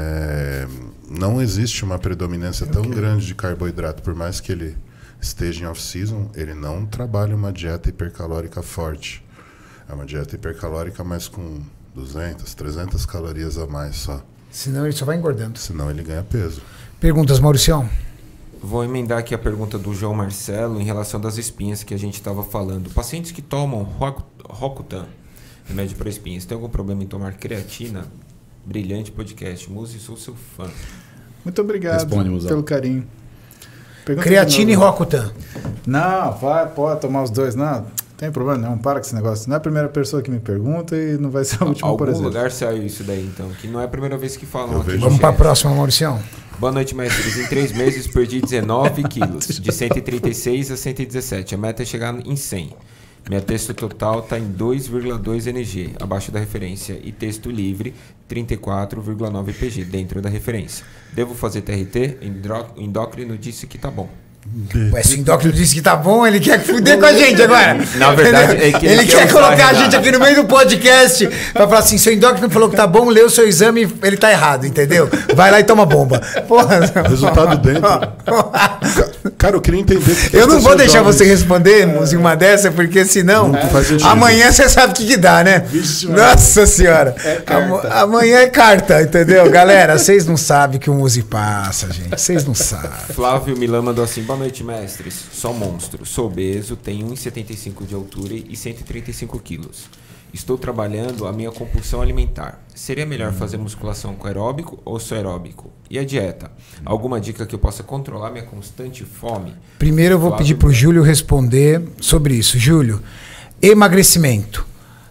não existe uma predominância tão grande de carboidrato, por mais que ele esteja em off-season, ele não trabalha uma dieta hipercalórica forte. É uma dieta hipercalórica, mas com 200, 300 calorias a mais só. Senão ele só vai engordando. Senão ele ganha peso. Perguntas, Mauricião? Vou emendar aqui a pergunta do João Marcelo em relação das espinhas que a gente estava falando. Pacientes que tomam Rocutan, remédio para espinhas, tem algum problema em tomar creatina? Brilhante podcast. Muzi, sou seu fã. Muito obrigado pelo carinho. Pergunta creatina e Rocutan. Não, pode tomar os dois. Não, tem problema não, para com esse negócio. Não é a primeira pessoa que me pergunta e não vai ser a última, por exemplo. Algum lugar saiu isso daí, então, que não é a primeira vez que falam aqui. Vamos para a próxima, Mauricião. Boa noite, mestres. Em 3 meses perdi 19 quilos, de 136 a 117. A meta é chegar em 100. Minha texto total está em 2,2 NG, abaixo da referência, e texto livre 34,9 PG, dentro da referência. Devo fazer TRT? Endócrino disse que tá bom. Ué, se o endócrino disse que tá bom, ele quer fuder com a gente agora. Na verdade, é que ele quer colocar a gente aqui no meio do podcast pra falar assim, seu endócrino falou que tá bom, lê o seu exame, ele tá errado, entendeu? Vai lá e toma bomba. Porra. Resultado dentro. Cara, eu queria entender... Eu não vou deixar você responder em uma dessa, porque senão amanhã você sabe o que dá, né? Vixe, nossa senhora. Amanhã é carta, entendeu? Galera, vocês não sabem que o Muzi passa, gente. Vocês não sabem. Flávio Milan mandou assim, boa noite, mestres. Sou monstro, sou obeso, tenho 1,75 de altura e 135 quilos. Estou trabalhando a minha compulsão alimentar. Seria melhor fazer musculação com aeróbico ou só aeróbico? E a dieta? Alguma dica que eu possa controlar minha constante fome? Primeiro eu vou pedir pro Júlio responder sobre isso. Júlio, emagrecimento.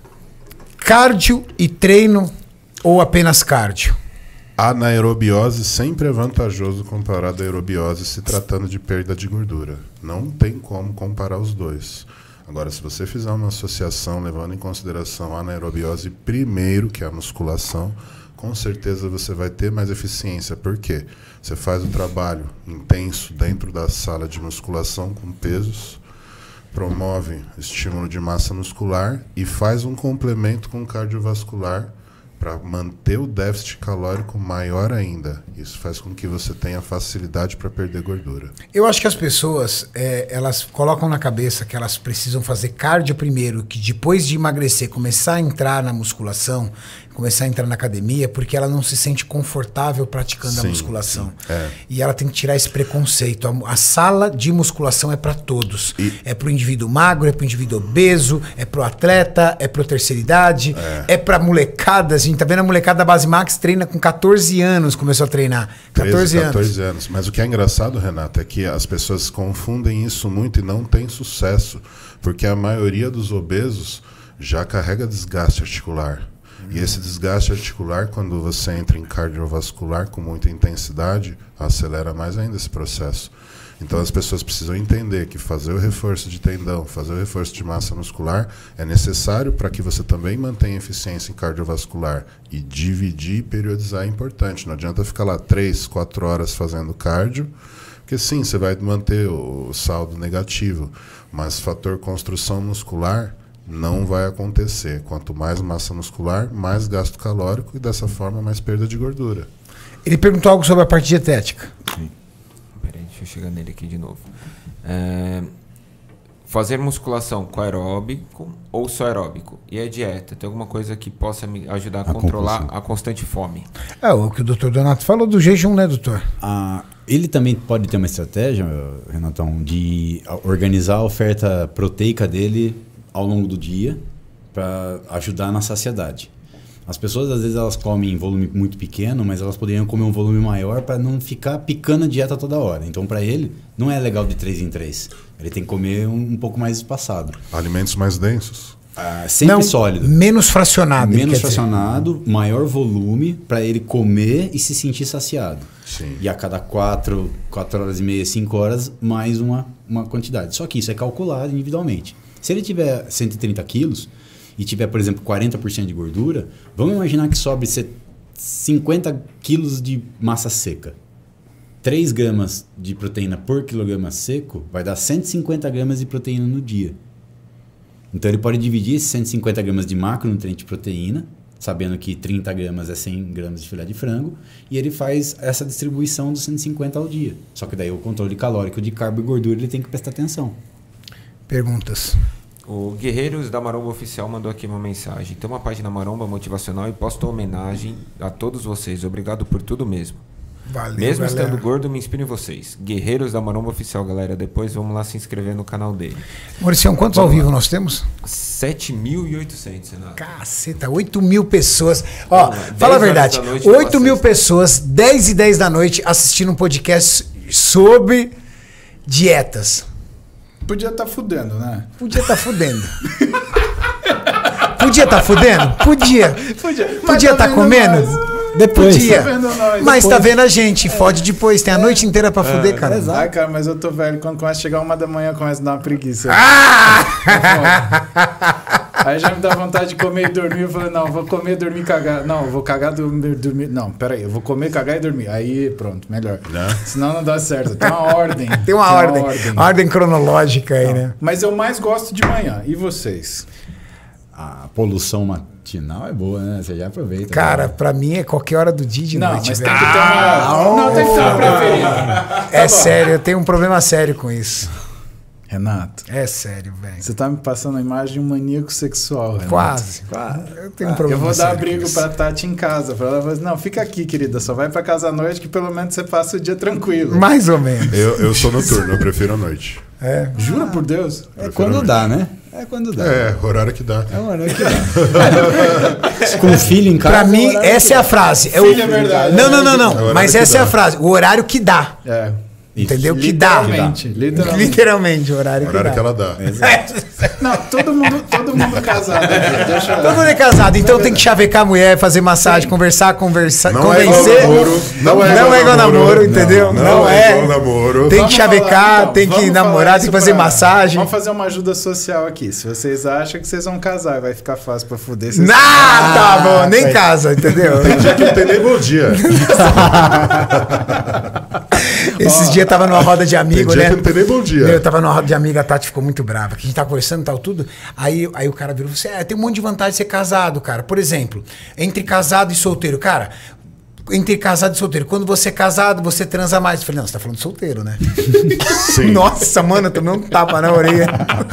Cardio e treino ou apenas cardio? A anaerobiose sempre é vantajoso comparado à aerobiose se tratando de perda de gordura. Não tem como comparar os dois. Agora, se você fizer uma associação levando em consideração a anaerobiose primeiro, que é a musculação, com certeza você vai ter mais eficiência. Por quê? Você faz o trabalho intenso dentro da sala de musculação com pesos, promove estímulo de massa muscular e faz um complemento com cardiovascular para manter o déficit calórico maior ainda. Isso faz com que você tenha facilidade para perder gordura. Eu acho que as pessoas, elas colocam na cabeça que elas precisam fazer cardio primeiro, que depois de emagrecer, começar a entrar na musculação, começar a entrar na academia, porque ela não se sente confortável praticando a musculação. E ela tem que tirar esse preconceito. A sala de musculação é para todos. É para o indivíduo magro, é para o indivíduo obeso, é para o atleta, é para a terceira idade, é para molecada. A gente tá vendo a molecada da Base Max treina com 14 anos, começou a treinar. 14 anos. Mas o que é engraçado, Renato, é que as pessoas confundem isso muito e não têm sucesso, porque a maioria dos obesos já carrega desgaste articular. E esse desgaste articular, quando você entra em cardiovascular com muita intensidade, acelera mais ainda esse processo. Então as pessoas precisam entender que fazer o reforço de tendão, fazer o reforço de massa muscular é necessário para que você também mantenha eficiência em cardiovascular. E dividir e periodizar é importante. Não adianta ficar lá 3, 4 horas fazendo cardio, porque sim, você vai manter o saldo negativo, mas fator construção muscular não vai acontecer. Quanto mais massa muscular, mais gasto calórico e dessa forma mais perda de gordura. Ele perguntou algo sobre a parte dietética. Sim. Peraí, deixa eu chegar nele aqui de novo. Fazer musculação com aeróbico ou só aeróbico? E a dieta? Tem alguma coisa que possa me ajudar a controlar a constante fome? O que o doutor Donato falou do jejum, né, doutor? Ele também pode ter uma estratégia, Renatão, de organizar a oferta proteica dele ao longo do dia para ajudar na saciedade. As pessoas às vezes elas comem em volume muito pequeno, mas elas poderiam comer um volume maior para não ficar picando a dieta toda hora. Então para ele não é legal de 3 em 3. Ele tem que comer um pouco mais espaçado. Alimentos mais densos. Sempre sólido. Menos fracionado. Menos fracionado, maior volume para ele comer e se sentir saciado. Sim. E a cada 4 horas e meia, 5 horas, mais uma quantidade. Só que isso é calculado individualmente. Se ele tiver 130 quilos e tiver, por exemplo, 40% de gordura, vamos imaginar que sobre 50 quilos de massa seca. 3 gramas de proteína por quilograma seco vai dar 150 gramas de proteína no dia. Então ele pode dividir esses 150 gramas de macronutriente de proteína, sabendo que 30 gramas é 100 gramas de filé de frango, e ele faz essa distribuição dos 150 ao dia. Só que daí o controle calórico de carbo e gordura ele tem que prestar atenção. Perguntas. O Guerreiros da Maromba Oficial mandou aqui uma mensagem. Tem uma página Maromba Motivacional e posto homenagem a todos vocês. Obrigado por tudo mesmo. Valeu, mesmo galera. Estando gordo, me inspiro em vocês. Guerreiros da Maromba Oficial, galera. Depois vamos lá se inscrever no canal dele. Mauricião, quantos ao vivo nós temos? 7.800, Renato. Caceta, 8 mil pessoas. Ó, fala a verdade. 8 mil pessoas, 10 e 10 da noite, assistindo um podcast sobre dietas. Podia estar fudendo, né? Podia estar fudendo. Podia estar fudendo? Podia. Podia estar comendo? Depois. Podia. Mas tá vendo a gente, fode depois. Tem a noite inteira pra fuder, cara. Ai, cara, mas eu tô velho. Quando começa a chegar 1 da manhã, começa a dar uma preguiça. Aí já me dá vontade de comer e dormir. Eu falei, não, vou comer, dormir, cagar. Não, vou cagar, dormir. Não, peraí, eu vou comer, cagar e dormir. Aí pronto, melhor. Senão não dá certo. Tem uma ordem. Tem uma ordem cronológica aí, né? Mas eu mais gosto de manhã. E vocês? A poluição matinal é boa, né? Você já aproveita. Cara, pra mim é qualquer hora do dia e de noite. Mas velho. tem que ter uma... Não, tem que ter uma preferida. É sério, eu tenho um problema sério com isso. Renato. É sério, velho. Você tá me passando a imagem de um maníaco sexual, Renato. Quase. Eu tenho um problema. Eu vou dar sério abrigo pra Tati em casa. Pra ela falar assim, não, fica aqui, querida. Só vai pra casa à noite que pelo menos você passa o dia tranquilo. Mais ou menos. Eu sou noturno, eu prefiro a noite. Jura por Deus? É quando dá, né? É quando dá. É, horário que dá. É o horário que dá. Com filho em casa. Pra mim, essa é a frase. Filho é verdade. Não. Mas essa é a frase. O horário que dá. É. Entendeu? Que dá. Literalmente, o horário que dá. Que ela dá. Não, todo mundo casado. Todo mundo é casado, então tem que chavecar a mulher, fazer massagem, conversar, convencer. Não é igual namoro, entendeu? Não é igual namoro. Tem que chavecar, tem que namorar, tem que fazer massagem. Vamos fazer uma ajuda social aqui. Se vocês acham que vocês vão casar, vai ficar fácil pra fuder. Tá bom, nem casa, entendeu? Tem dia que não tem nem bom dia. Esses dias tava numa roda de amigo, né? Que não tem nem bom dia. Eu tava numa roda de amigo, a Tati ficou muito brava, que a gente tava conversando e tal, tudo. Aí o cara virou e falou assim: tem um monte de vantagem de ser casado, cara. Por exemplo, entre casado e solteiro, cara. Entre casado e solteiro. Quando você é casado, você transa mais. Eu falei, não, você tá falando de solteiro, né? Sim. Nossa, mano, eu tomei um tapa na orelha.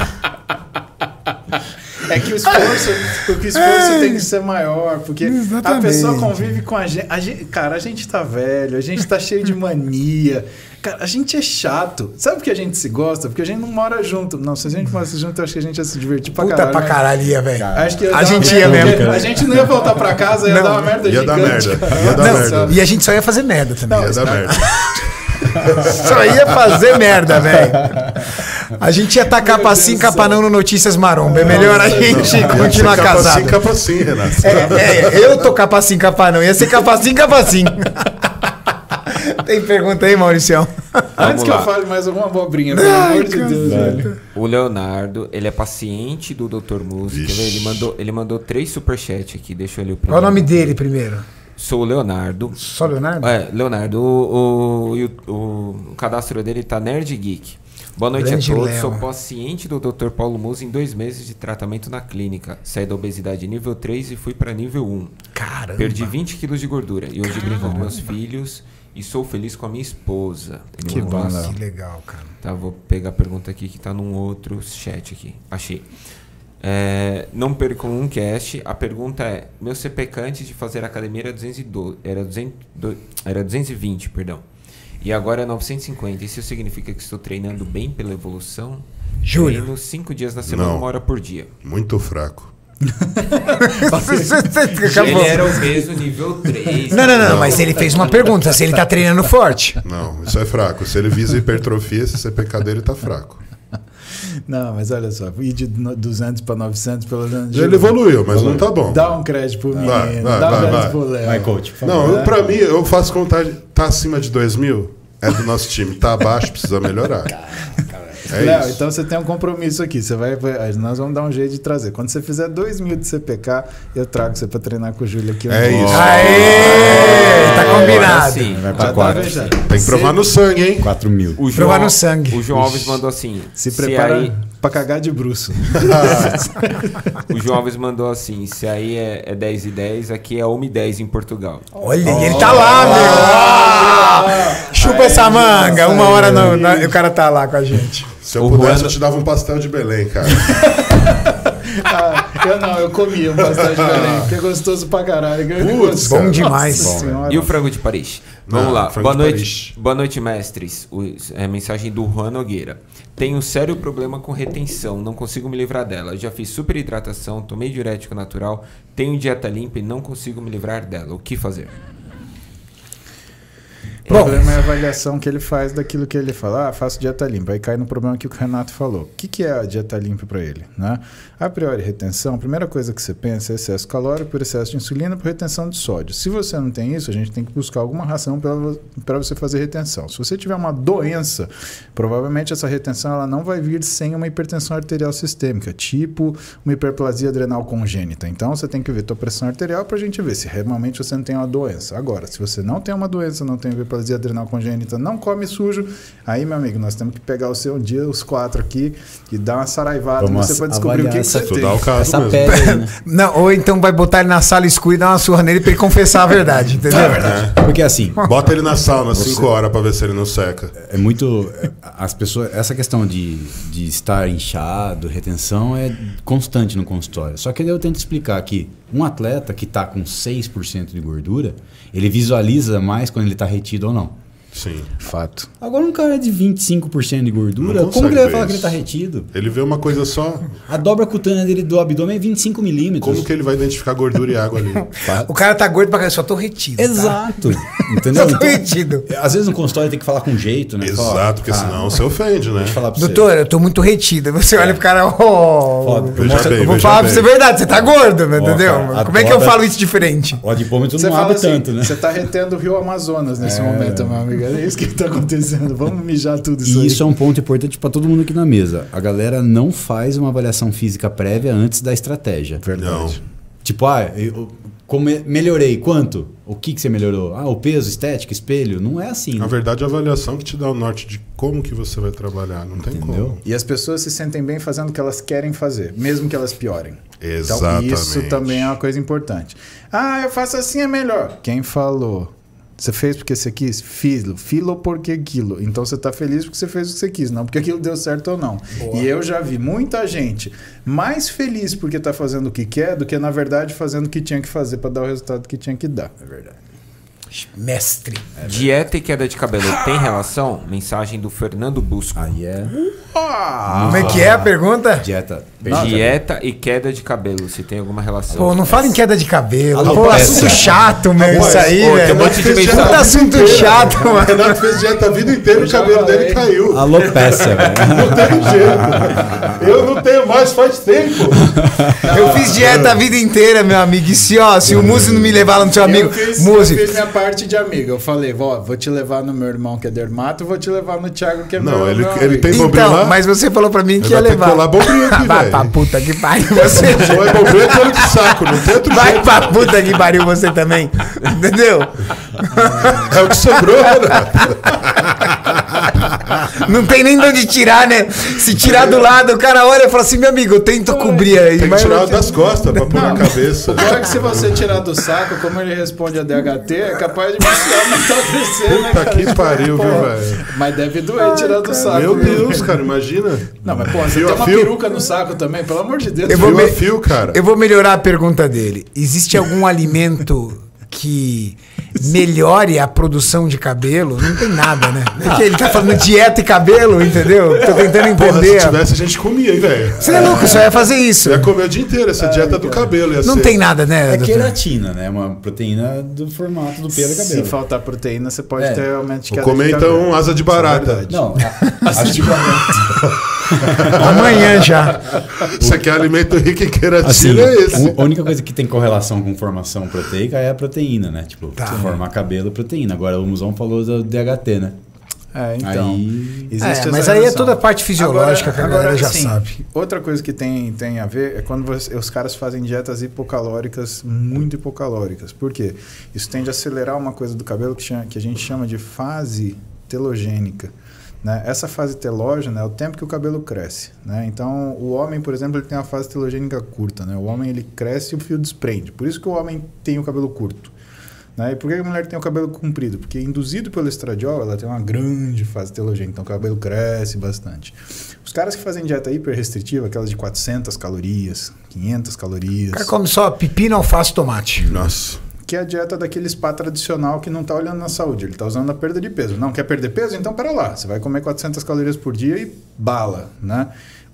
É que o esforço tem que ser maior, porque exatamente. A pessoa convive com a gente. Cara, a gente tá velho, a gente tá cheio de mania. Cara, a gente é chato. Sabe por que a gente se gosta? Porque a gente não mora junto. Não, se a gente morasse junto, eu acho que a gente ia se divertir pra caralho. Puta pra caralho, ia, velho. A gente ia mesmo. A gente não ia voltar pra casa, ia dar uma merda gigante. Ia dar merda. E a gente só ia fazer merda também. Ia dar merda. Só ia fazer merda, velho. A gente ia tacar passinho e capanão no Notícias Maromba. É melhor a gente continuar casado. Capacinho, Renato. Eu tô capacinho, capanão. Ia ser capacinho. Tem pergunta aí, Mauricião? Antes que eu fale mais alguma abobrinha, pelo amor de Deus, velho. O Leonardo, ele é paciente do Dr. Música. Ele mandou 3 superchats aqui. Deixa eu ler o primeiro. Qual o nome dele primeiro? Sou o Leonardo. Só Leonardo? Leonardo. O cadastro dele tá Nerd Geek. Boa noite a todos. Sou paciente do Dr. Paulo Musa em 2 meses de tratamento na clínica. Saí da obesidade nível 3 e fui para nível 1. Caramba. Perdi 20 quilos de gordura. E hoje brinco com meus filhos e sou feliz com a minha esposa. Que banda. Que legal, cara. Tá, vou pegar a pergunta aqui que tá num outro chat aqui. Achei. Não percam um cast. A pergunta é: meu CPK antes de fazer academia era 220, perdão. E agora é 950. Isso significa que estou treinando bem pela evolução? Júlio. Treino 5 dias na semana, 1 hora por dia. Muito fraco. Ele era obeso nível 3. Não, mas ele fez uma pergunta: se ele tá treinando forte. Não, isso é fraco. Se ele visa hipertrofia, esse CPK dele tá fraco. Não, mas olha só, ir de 200 para 900 pelo menos. Ele evoluiu, mas não tá bom. Dá um crédito pro menino, dá um crédito pro Léo. Vai, coach, por favor. Não, pra mim, eu faço contagem. Tá acima de 2.000, é do nosso time. Tá abaixo, precisa melhorar. Léo, então você tem um compromisso aqui. Você nós vamos dar um jeito de trazer. Quando você fizer 2.000 de CPK, eu trago você pra treinar com o Júlio aqui. É isso. Aê! Tá combinado. Sim, vai pra 4. Tem que provar no sangue, hein? 4.000. Provar no sangue. O João Alves mandou assim: se prepara pra cagar de bruço. O João Alves mandou assim: se aí é 10 e 10, aqui é 1 e 10 em Portugal. Olha, ele tá lá, meu. Chupa essa manga. Uma hora o cara tá lá com a gente. Se eu pudesse, eu te dava um pastel de Belém, cara. Eu comia um pastel de Belém, que é gostoso pra caralho. Putz, bom demais. E o frango de Paris? Vamos lá. Boa noite, mestres. Mensagem do Juan Nogueira. Tenho um sério problema com retenção, não consigo me livrar dela. Já fiz super hidratação, tomei diurético natural, tenho dieta limpa e não consigo me livrar dela. O que fazer? problema é a avaliação que ele faz daquilo que ele fala. Faço dieta limpa. Aí cai no problema que o Renato falou. O que é a dieta limpa para ele? Né? A priori, retenção, a primeira coisa que você pensa é excesso calórico por excesso de insulina por retenção de sódio. Se você não tem isso, a gente tem que buscar alguma ração para você fazer retenção. Se você tiver uma doença, provavelmente essa retenção ela não vai vir sem uma hipertensão arterial sistêmica, tipo uma hiperplasia adrenal congênita. Então, você tem que ver a tua pressão arterial para a gente ver se realmente você não tem uma doença. Agora, se você não tem uma doença, não tem hiperplasia adrenal congênita, não come sujo, aí, meu amigo, nós temos que pegar o seu dia, os 4 aqui, e dar uma saraivada você para descobrir o que você tem. O caso essa mesmo. pele aí, né? Não, ou então vai botar ele na sala escura e dar uma surra nele pra ele confessar a verdade, entendeu? É verdade. Porque assim, Bota ele na sauna 5 horas pra ver se ele não seca. é muito. As pessoas. Essa questão de estar inchado, retenção, é constante no consultório. Só que eu tento explicar que um atleta que está com 6% de gordura, ele visualiza mais quando ele está retido ou não. Sim. Fato. Agora um cara de 25% de gordura, Não como que ele vai consegue falar ver que ele isso. está retido? Ele vê uma coisa só. A dobra cutânea dele do abdômen é 25 milímetros. Como que ele vai identificar gordura e água ali? O cara tá gordo pra caralho, só tô retido. Exato. Entendeu? Só tô Então, retido. às vezes no consultório tem que falar com jeito, né? Exato, porque senão você ofende, né? Deixa eu falar pra Doutor, eu tô muito retido. Você olha pro cara, Veja bem, eu vou veja falar pra bem. você a verdade, você tá gordo, entendeu? cara, Como é que eu dobra- falo isso diferente? O adipômetro Você não fala abre assim, tanto, né? você está retendo o rio Amazonas nesse momento, meu amigo. É isso que está acontecendo. Vamos mijar tudo isso E aí. isso é um ponto importante para todo mundo aqui na mesa. A galera não faz uma avaliação física prévia antes da estratégia. Não. Tipo, melhorei. Quanto? O que você melhorou? O peso, estética, espelho. Não é assim. Na verdade, a avaliação que te dá o norte de como que você vai trabalhar. Não tem Entendeu? como. E as pessoas se sentem bem fazendo o que elas querem fazer, mesmo que elas piorem. Exatamente. Então, isso também é uma coisa importante. Eu faço assim, é melhor. Quem falou? Você fez porque você quis? Filo porque quilo. Então você está feliz porque você fez o que você quis, não porque aquilo deu certo ou não. Boa. E eu já vi muita gente mais feliz porque está fazendo o que quer do que, na verdade, fazendo o que tinha que fazer para dar o resultado que tinha que dar. É verdade. Mestre. Dieta e queda de cabelo tem relação? Mensagem do Fernando Busco. Aí é Como é que é a pergunta? dieta. Dieta e queda de cabelo, se tem alguma relação. Pô, não fala em queda de cabelo. Pô, Alopecia. assunto chato, meu, isso aí, Pô, tem velho. um monte de mensagem. Puta assunto chato, O mano. Renato fez dieta a vida inteira e o cabelo dele caiu. Alopecia, velho. Não tem jeito. Eu não tenho mais faz tempo. Eu fiz dieta a vida inteira, meu amigo. E se o Muzi não me levar lá no seu amigo, Eu fiz minha parte de amigo. Eu falei, vou te levar no meu irmão que é dermato, vou te levar no Thiago que é Não, meu ele amigo. tem bombril então, lá. mas você falou pra mim que Ele ia vai ter que levar. colar bombril aqui, Vai velho. pra puta que pariu você. Ou é bombril ou é outro saco. Não tem outro Vai jeito. pra puta que pariu você também. Entendeu? É o que sobrou, Renato. Não tem nem de onde tirar, né? Se tirar do lado, o cara olha e fala assim, meu amigo, eu tento cobrir aí. Tem que mas tirar eu- das costas pra pôr na cabeça. Agora que se você tirar do saco, como ele responde a DHT, é capaz de aumentar o crescer, né, Puta cara? que pariu, Pô, viu, velho? Mas deve doer tirar do saco. Meu viu? Deus, cara, imagina. Não, mas pô, você Fio tem a uma fio. peruca no saco também, pelo amor de Deus. Eu vou Fio a me- fio, cara. Eu vou melhorar a pergunta dele. Existe algum alimento que melhore a produção de cabelo? Não tem nada, né? Porque ele tá falando dieta e cabelo, entendeu? Tô tentando Porra, se entender. tivesse, a gente comia, hein, velho. Você é louco, só ia fazer isso. Ia comer o dia inteiro essa dieta do cabelo. Ia Não ser. tem nada, né? É doutor? queratina, né? Uma proteína do formato do pelo e Se cabelo. faltar proteína, você pode É. ter aumento de Vou queda comer de então cabelo. asa de barata. Não, acho que Amanhã já. Isso aqui é alimento rico em queratina, assim, é esse. a única coisa que tem correlação com formação proteica é a proteína, né? Tipo, Tá. formar cabelo, proteína. Agora o Musão falou do DHT, né? Então. Aí- Existe É, essa mas aí é relação. toda a parte fisiológica que a galera já assim, sabe. Outra coisa que tem a ver é quando os caras fazem dietas hipocalóricas, muito hipocalóricas. Por quê? Isso tende a acelerar uma coisa do cabelo que a gente chama de fase telogênica. Né? Essa fase telógena é o tempo que o cabelo cresce. Né? Então, o homem, por exemplo, ele tem uma fase telogênica curta. Né? O homem ele cresce e o fio desprende. Por isso que o homem tem o cabelo curto. Né? E por que a mulher tem o cabelo comprido? Porque induzido pelo estradiol, ela tem uma grande fase telogênica, então o cabelo cresce bastante. Os caras que fazem dieta hiper restritiva, aquelas de 400 calorias, 500 calorias, O cara come só pepino, alface e tomate. Nossa. que é a dieta daquele spa tradicional que não está olhando na saúde, ele está usando na perda de peso. Não quer perder peso? Então pera lá, você vai comer 400 calorias por dia e bala, né?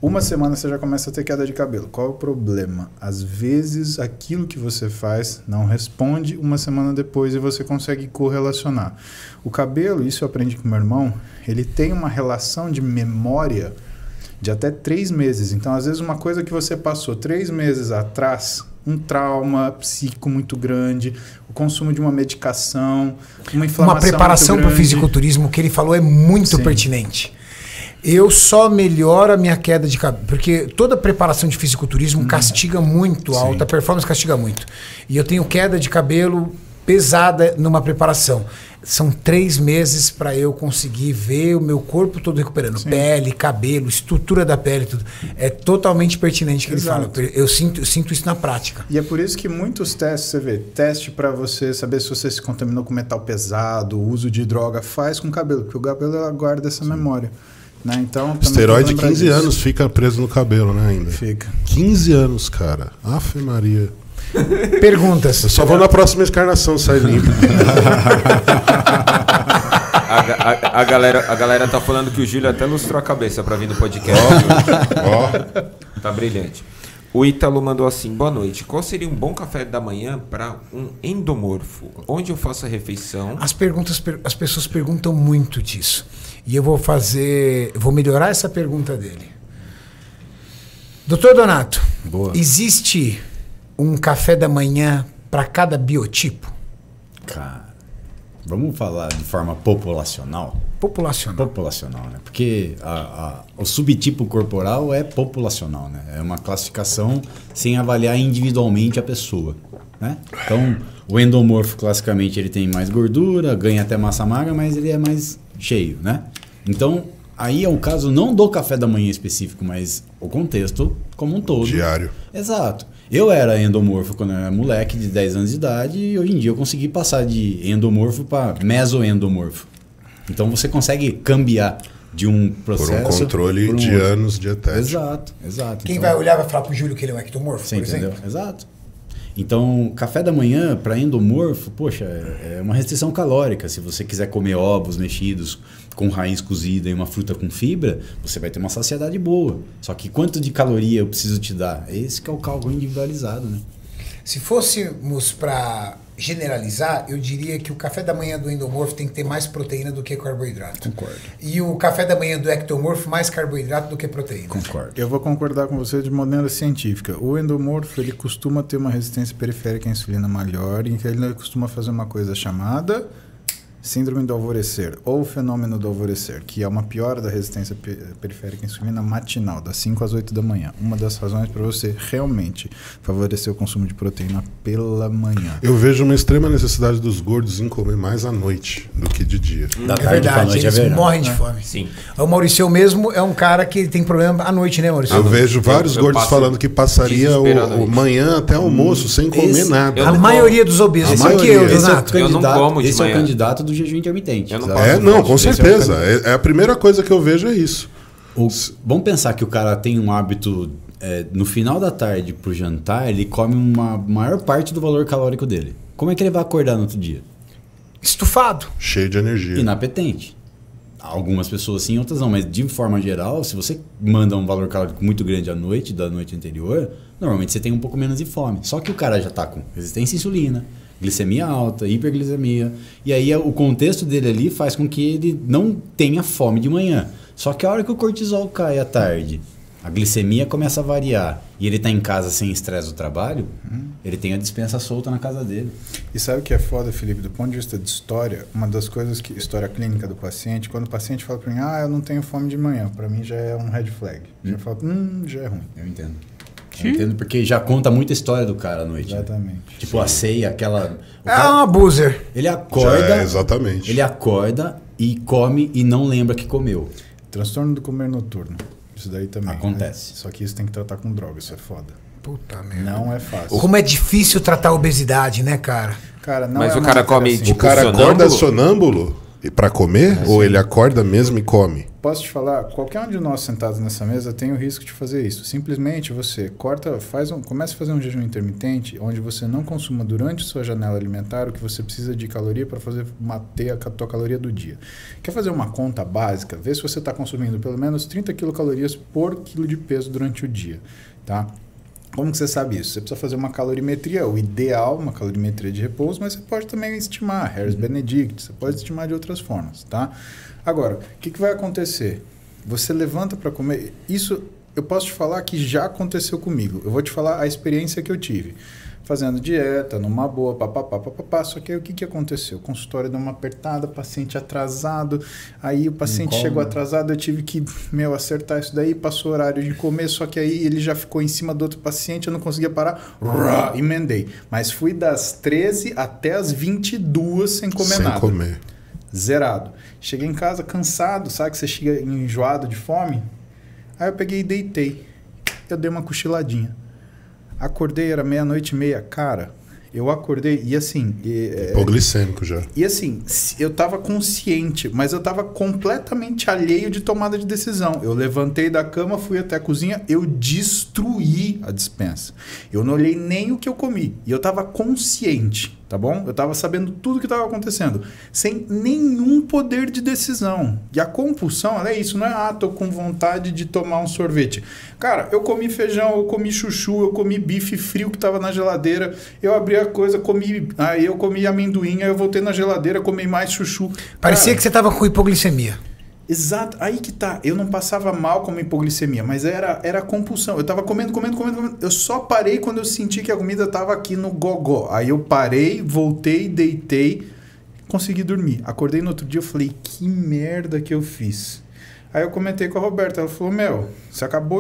Uma semana você já começa a ter queda de cabelo. Qual é o problema? Às vezes aquilo que você faz não responde uma semana depois e você consegue correlacionar. O cabelo, isso eu aprendi com meu irmão, ele tem uma relação de memória de até 3 meses. Então, às vezes, uma coisa que você passou 3 meses atrás, um trauma psíquico muito grande, o consumo de uma medicação, uma inflamação. Uma preparação para o fisiculturismo que ele falou é muito pertinente. Eu só melhoro a minha queda de cabelo, porque toda preparação de fisiculturismo castiga muito, a alta performance castiga muito. E eu tenho queda de cabelo pesada numa preparação. São 3 meses para eu conseguir ver o meu corpo todo recuperando. Pele, cabelo, estrutura da pele, tudo. É totalmente pertinente o que ele fala. Eu sinto isso na prática. E é por isso que muitos testes, você vê, teste para você saber se você se contaminou com metal pesado, uso de droga, faz com o cabelo, porque o cabelo guarda essa memória. Né? Então, esteroide 15 anos fica preso no cabelo, né, ainda? Fica. 15 anos, cara. Afe Maria. Perguntas. Eu só vou na próxima encarnação sair limpo. A galera tá falando que o Júlio até lustrou a cabeça pra vir no podcast. Tá brilhante. O Ítalo mandou assim: boa noite. Qual seria um bom café da manhã para um endomorfo? Onde eu faço a refeição? As pessoas perguntam muito disso. E eu vou melhorar essa pergunta dele. Doutor Donato, existe um café da manhã para cada biotipo? Cara, vamos falar de forma populacional? Populacional, né? Porque o subtipo corporal é populacional, né? É uma classificação sem avaliar individualmente a pessoa, né? Então, o endomorfo, classicamente, ele tem mais gordura, ganha até massa magra, mas ele é mais cheio, né? Então, aí é o caso não do café da manhã específico, mas o contexto como um todo. Diário. Exato. Eu era endomorfo quando eu era moleque de 10 anos de idade e hoje em dia eu consegui passar de endomorfo para mesoendomorfo. Então você consegue cambiar de um processo... Por um controle de anos de teste. Exato. Quem então, vai olhar vai falar pro Júlio que ele é um ectomorfo, você por entendeu? exemplo? Exato. Então, café da manhã para endomorfo, poxa, é uma restrição calórica. Se você quiser comer ovos mexidos com raiz cozida e uma fruta com fibra, você vai ter uma saciedade boa. Só que quanto de caloria eu preciso te dar? Esse que é o cálculo individualizado, né? Se fôssemos para generalizar, eu diria que o café da manhã do endomorfo tem que ter mais proteína do que carboidrato. Concordo. E o café da manhã do ectomorfo mais carboidrato do que proteína. Concordo. Eu vou concordar com você de maneira científica. O endomorfo, ele costuma ter uma resistência periférica à insulina maior, em que ele costuma fazer uma coisa chamada síndrome do alvorecer, ou fenômeno do alvorecer, que é uma piora da resistência periférica à insulina matinal, das 5 às 8 da manhã. Uma das razões para você realmente favorecer o consumo de proteína pela manhã. Eu vejo uma extrema necessidade dos gordos em comer mais à noite do que de dia. É verdade, eles morrem de fome. Sim. O Maurício mesmo é um cara que tem problema à noite, né, Maurício? Eu vejo vários gordos falando que passaria o manhã até almoço sem comer nada. A maioria dos obesos. Isso aqui, Donato. Eu não como de esse é manhã. o candidato do jejum intermitente. Com certeza. A primeira coisa que eu vejo é isso. Vamos pensar que o cara tem um hábito, no final da tarde pro jantar, ele come uma maior parte do valor calórico dele. Como é que ele vai acordar no outro dia? Estufado. Cheio de energia. Inapetente. Algumas pessoas sim, outras não. Mas de forma geral, se você manda um valor calórico muito grande à noite, da noite anterior, normalmente você tem um pouco menos de fome. Só que o cara já está com resistência à insulina, glicemia alta, hiperglicemia. E aí o contexto dele ali faz com que ele não tenha fome de manhã. Só que a hora que o cortisol cai à tarde, a glicemia começa a variar e ele está em casa sem estresse do trabalho, ele tem a dispensa solta na casa dele. E sabe o que é foda, Felipe? Do ponto de vista de história, uma das coisas que... História clínica do paciente, quando o paciente fala para mim, eu não tenho fome de manhã, para mim já é um red flag. Já fala, já é ruim. Eu entendo. Eu entendo porque já conta muita história do cara à noite. Exatamente. Né? Tipo a ceia, aquela... Um abuser. Ele acorda... exatamente. Ele acorda e come e não lembra que comeu. Transtorno do comer noturno. Isso daí também. Acontece. Né? Só que isso tem que tratar com droga, isso é foda. Puta merda. Não é fácil. Como é difícil tratar a obesidade, né, cara? Cara, não Mas é o cara come assim. tipo O cara acorda sonâmbulo Pra comer? Ou ele acorda mesmo e come? Posso te falar, qualquer um de nós sentados nessa mesa tem o risco de fazer isso. Simplesmente você começa a fazer um jejum intermitente, onde você não consuma durante sua janela alimentar o que você precisa de caloria para ter a tua caloria do dia. Quer fazer uma conta básica? Vê se você está consumindo pelo menos 30 quilocalorias por quilo de peso durante o dia, tá? Como que você sabe isso? Você precisa fazer uma calorimetria, o ideal, uma calorimetria de repouso, mas você pode também estimar, Harris Benedict, você pode estimar de outras formas, tá? Agora, o que vai acontecer? Você levanta para comer, isso eu posso te falar que já aconteceu comigo, eu vou te falar a experiência que eu tive. Fazendo dieta, numa boa, papapá, só que aí o que aconteceu? O consultório deu uma apertada, paciente atrasado, aí o paciente chegou atrasado, eu tive que, acertar isso daí, passou o horário de comer, só que aí ele já ficou em cima do outro paciente, eu não conseguia parar, emendei. Mas fui das 13 até as 22 sem comer nada. Sem comer. Zerado. Cheguei em casa cansado, sabe que você chega enjoado de fome? Aí eu peguei e deitei. Eu dei uma cochiladinha. Acordei, era 00:30, cara, eu acordei e assim... Hipoglicêmico já. E assim, eu tava consciente, mas eu tava completamente alheio de tomada de decisão. Eu levantei da cama, fui até a cozinha, eu destruí a despensa. Eu não olhei nem o que eu comi. E eu tava consciente, tá bom? Eu tava sabendo tudo que tava acontecendo, sem nenhum poder de decisão. E a compulsão, ela é isso, não é, tô com vontade de tomar um sorvete. Cara, eu comi feijão, eu comi chuchu, eu comi bife frio que tava na geladeira, eu abri a coisa, aí eu comi amendoim, aí eu voltei na geladeira, comi mais chuchu. Parecia, cara, que você tava com hipoglicemia. Exato, aí que tá, eu não passava mal com hipoglicemia, mas era compulsão, eu tava comendo, eu só parei quando eu senti que a comida tava aqui no gogó, aí eu parei, voltei, deitei, consegui dormir, acordei no outro dia, eu falei, que merda que eu fiz. Aí eu comentei com a Roberta, ela falou, você acabou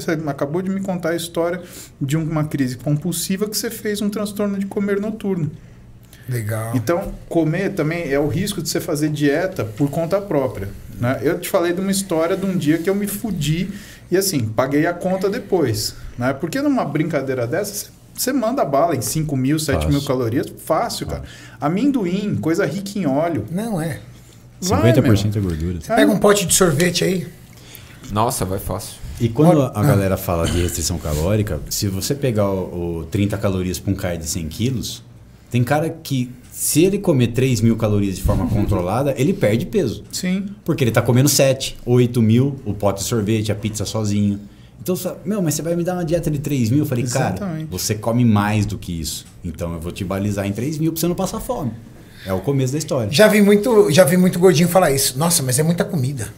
de me contar a história de uma crise compulsiva que você fez um transtorno de comer noturno. Legal. Então, comer também é o risco de você fazer dieta por conta própria, né? Eu te falei de uma história de um dia que eu me fudi e assim, paguei a conta depois, né? Porque numa brincadeira dessa, você manda bala em 5.000, 7.000 calorias, fácil, cara. Amendoim, coisa rica em óleo. Não é. 50% é gordura. Você pega um pote de sorvete aí. Nossa, vai fácil. E quando a galera fala de restrição calórica, se você pegar o 30 calorias para um cara de 100 quilos, tem cara que, se ele comer 3.000 calorias de forma controlada, ele perde peso. Sim. Porque ele está comendo 7, 8.000, o pote de sorvete, a pizza sozinho. Então, mas você vai me dar uma dieta de 3.000? Eu falei, exatamente, cara, você come mais do que isso. Então eu vou te balizar em 3.000 para você não passar fome. É o começo da história. Já vi muito gordinho falar isso. Nossa, mas é muita comida.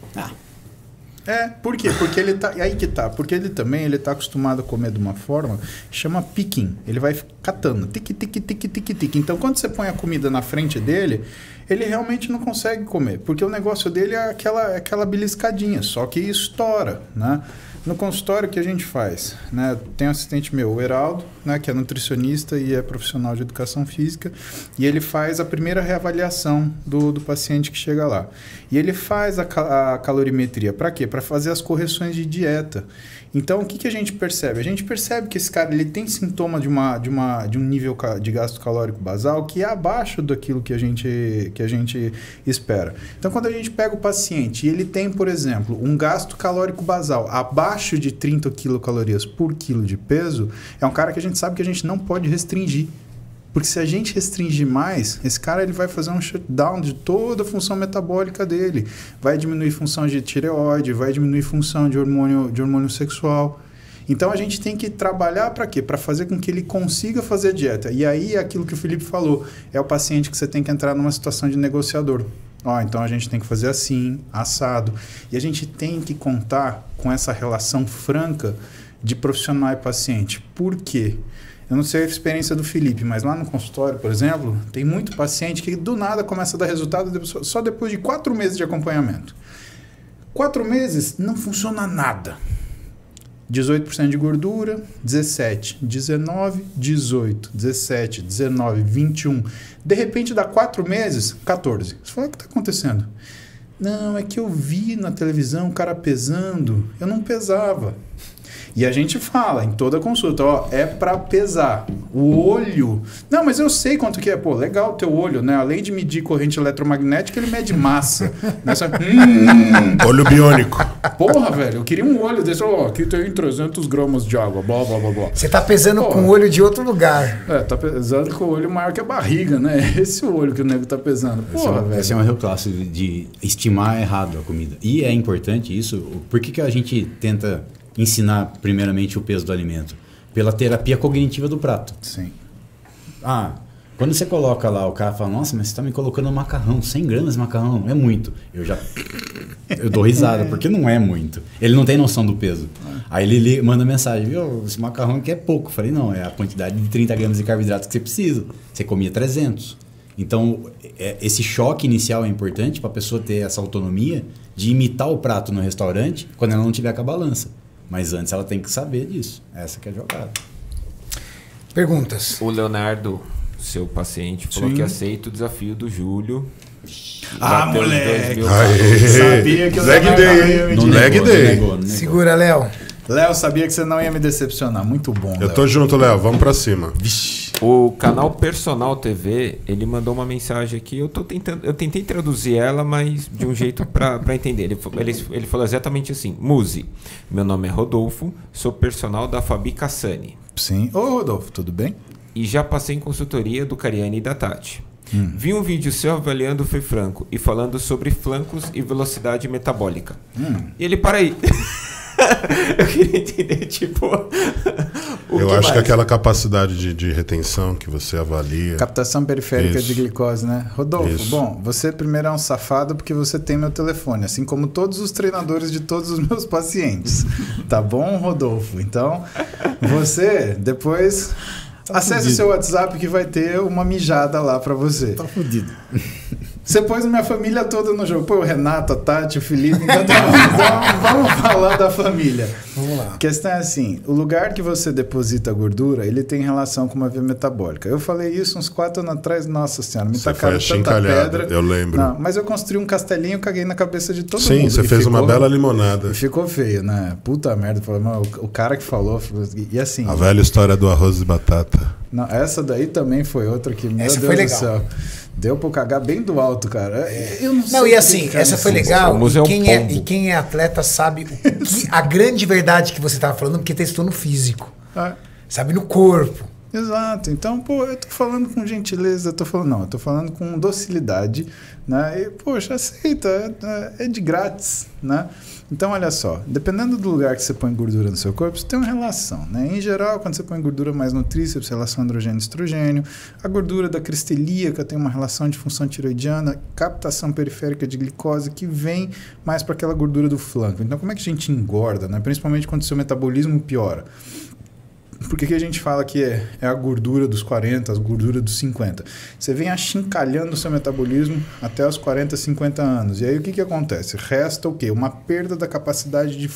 Por quê? Porque ele tá... Aí que tá. Porque ele tá acostumado a comer de uma forma que chama picking. Ele vai catando. Tique, tique, tique, tique, tique. Então, quando você põe a comida na frente dele, ele realmente não consegue comer. Porque o negócio dele é aquela beliscadinha. Só que estoura, né? No consultório, o que a gente faz? Né? Tem um assistente meu, o Heraldo, né, que é nutricionista e é profissional de educação física, e ele faz a primeira reavaliação do paciente que chega lá. E ele faz a calorimetria. Para quê? Para fazer as correções de dieta. Então, o que a gente percebe? A gente percebe que esse cara ele tem sintoma de um nível de gasto calórico basal que é abaixo daquilo que a gente espera. Então, quando a gente pega o paciente e ele tem, por exemplo, um gasto calórico basal abaixo de 30 quilocalorias por quilo de peso, é um cara que a gente sabe que a gente não pode restringir. Porque se a gente restringir mais, esse cara ele vai fazer um shutdown de toda a função metabólica dele. Vai diminuir função de tireoide, vai diminuir função de hormônio sexual. Então a gente tem que trabalhar para quê? Para fazer com que ele consiga fazer a dieta. E aí é aquilo que o Felipe falou, é o paciente que você tem que entrar numa situação de negociador. Então a gente tem que fazer assim, assado. E a gente tem que contar com essa relação franca de profissional e paciente. Por quê? Eu não sei a experiência do Felipe, mas lá no consultório, por exemplo, tem muito paciente que do nada começa a dar resultado só depois de 4 meses de acompanhamento. 4 meses não funciona nada. 18% de gordura, 17, 19, 18, 17, 19, 21. De repente, dá 4 meses, 14. Você fala, o que está acontecendo? Não, é que eu vi na televisão o cara pesando, eu não pesava. E a gente fala em toda consulta, é para pesar. O olho... Não, mas eu sei quanto que é. Pô, legal o teu olho, né? Além de medir corrente eletromagnética, ele mede massa. Olho biônico. Porra, velho, eu queria um olho desse. Ó, aqui tem 300 gramas de água, blá, blá, blá, blá. Você tá pesando com o olho de outro lugar. Tá pesando com o olho maior que a barriga, né? Esse o olho que o nego tá pesando. Porra, velho. Esse é um erro clássico de estimar errado a comida. E é importante isso. Por que a gente tenta ensinar primeiramente o peso do alimento? Pela terapia cognitiva do prato. Sim. Quando você coloca lá, o cara fala, nossa, mas você tá me colocando macarrão, 100 gramas de macarrão, é muito. Eu dou risada, porque não é muito. Ele não tem noção do peso. Aí ele manda mensagem, viu, esse macarrão aqui é pouco. Eu falei, não, é a quantidade de 30 gramas de carboidratos que você precisa. Você comia 300. Então, esse choque inicial é importante para a pessoa ter essa autonomia de imitar o prato no restaurante quando ela não tiver com a balança. Mas antes ela tem que saber disso. Essa que é a jogada. Perguntas. O Leonardo, seu paciente, falou que aceita o desafio do Júlio. Moleque! Sabia que o Leg Day. Não Leg Day. Segura, Léo. Léo, sabia que você não ia me decepcionar. Muito bom, Eu tô junto, Léo. Vamos pra cima. O canal Personal TV, ele mandou uma mensagem aqui. Eu tentei traduzir ela, mas de um jeito para entender. Ele falou exatamente assim: Muzi, meu nome é Rodolfo, sou personal da Fabi Cassani. Sim. Ô, Rodolfo, tudo bem? E já passei em consultoria do Cariani e da Tati. Vi um vídeo seu avaliando o Fê Franco e falando sobre flancos e velocidade metabólica. E ele, para aí. Eu queria entender, tipo... Eu acho que aquela capacidade de retenção que você avalia... Captação periférica de glicose, né? Rodolfo, Isso. bom, você primeiro é um safado porque você tem meu telefone, assim como todos os treinadores de todos os meus pacientes. Tá bom, Rodolfo? Então, você depois... Acesse o seu WhatsApp que vai ter uma mijada lá pra você. Tá fudido. Você pôs minha família toda no jogo. Pô, o Renato, a Tati, o Felipe. Então, vamos falar da família. Vamos lá. A questão é assim, o lugar que você deposita a gordura, ele tem relação com uma via metabólica. Eu falei isso uns 4 anos atrás, nossa senhora, me tacaram tanta pedra. Eu lembro. Não, mas eu construí um castelinho e caguei na cabeça de todo mundo. Sim, você fez uma bela limonada. E ficou feio, né? Puta merda. O cara que falou... E assim... A velha história do arroz e batata. Não, essa daí também foi outra que, meu essa Deus foi do legal. céu, deu pra eu cagar bem do alto, cara. Eu não sei. Não, e assim, essa foi legal. E quem é atleta sabe a grande verdade que você estava falando, porque testou no físico. Sabe, no corpo. Exato. Então, pô, eu tô falando com gentileza, eu tô falando com docilidade, né? E, poxa, aceita, é de grátis, né? Então, olha só, dependendo do lugar que você põe gordura no seu corpo, você tem uma relação, né? Em geral, quando você põe gordura mais no tríceps, relação androgênio e estrogênio, a gordura da crista ilíaca tem uma relação de função tiroidiana, captação periférica de glicose, que vem mais para aquela gordura do flanco. Então, como é que a gente engorda, né? Principalmente quando o seu metabolismo piora. Por que a gente fala que é a gordura dos 40, a gordura dos 50? Você vem achincalhando o seu metabolismo até os 40, 50 anos. E aí o que acontece? Resta o quê? Uma perda da capacidade de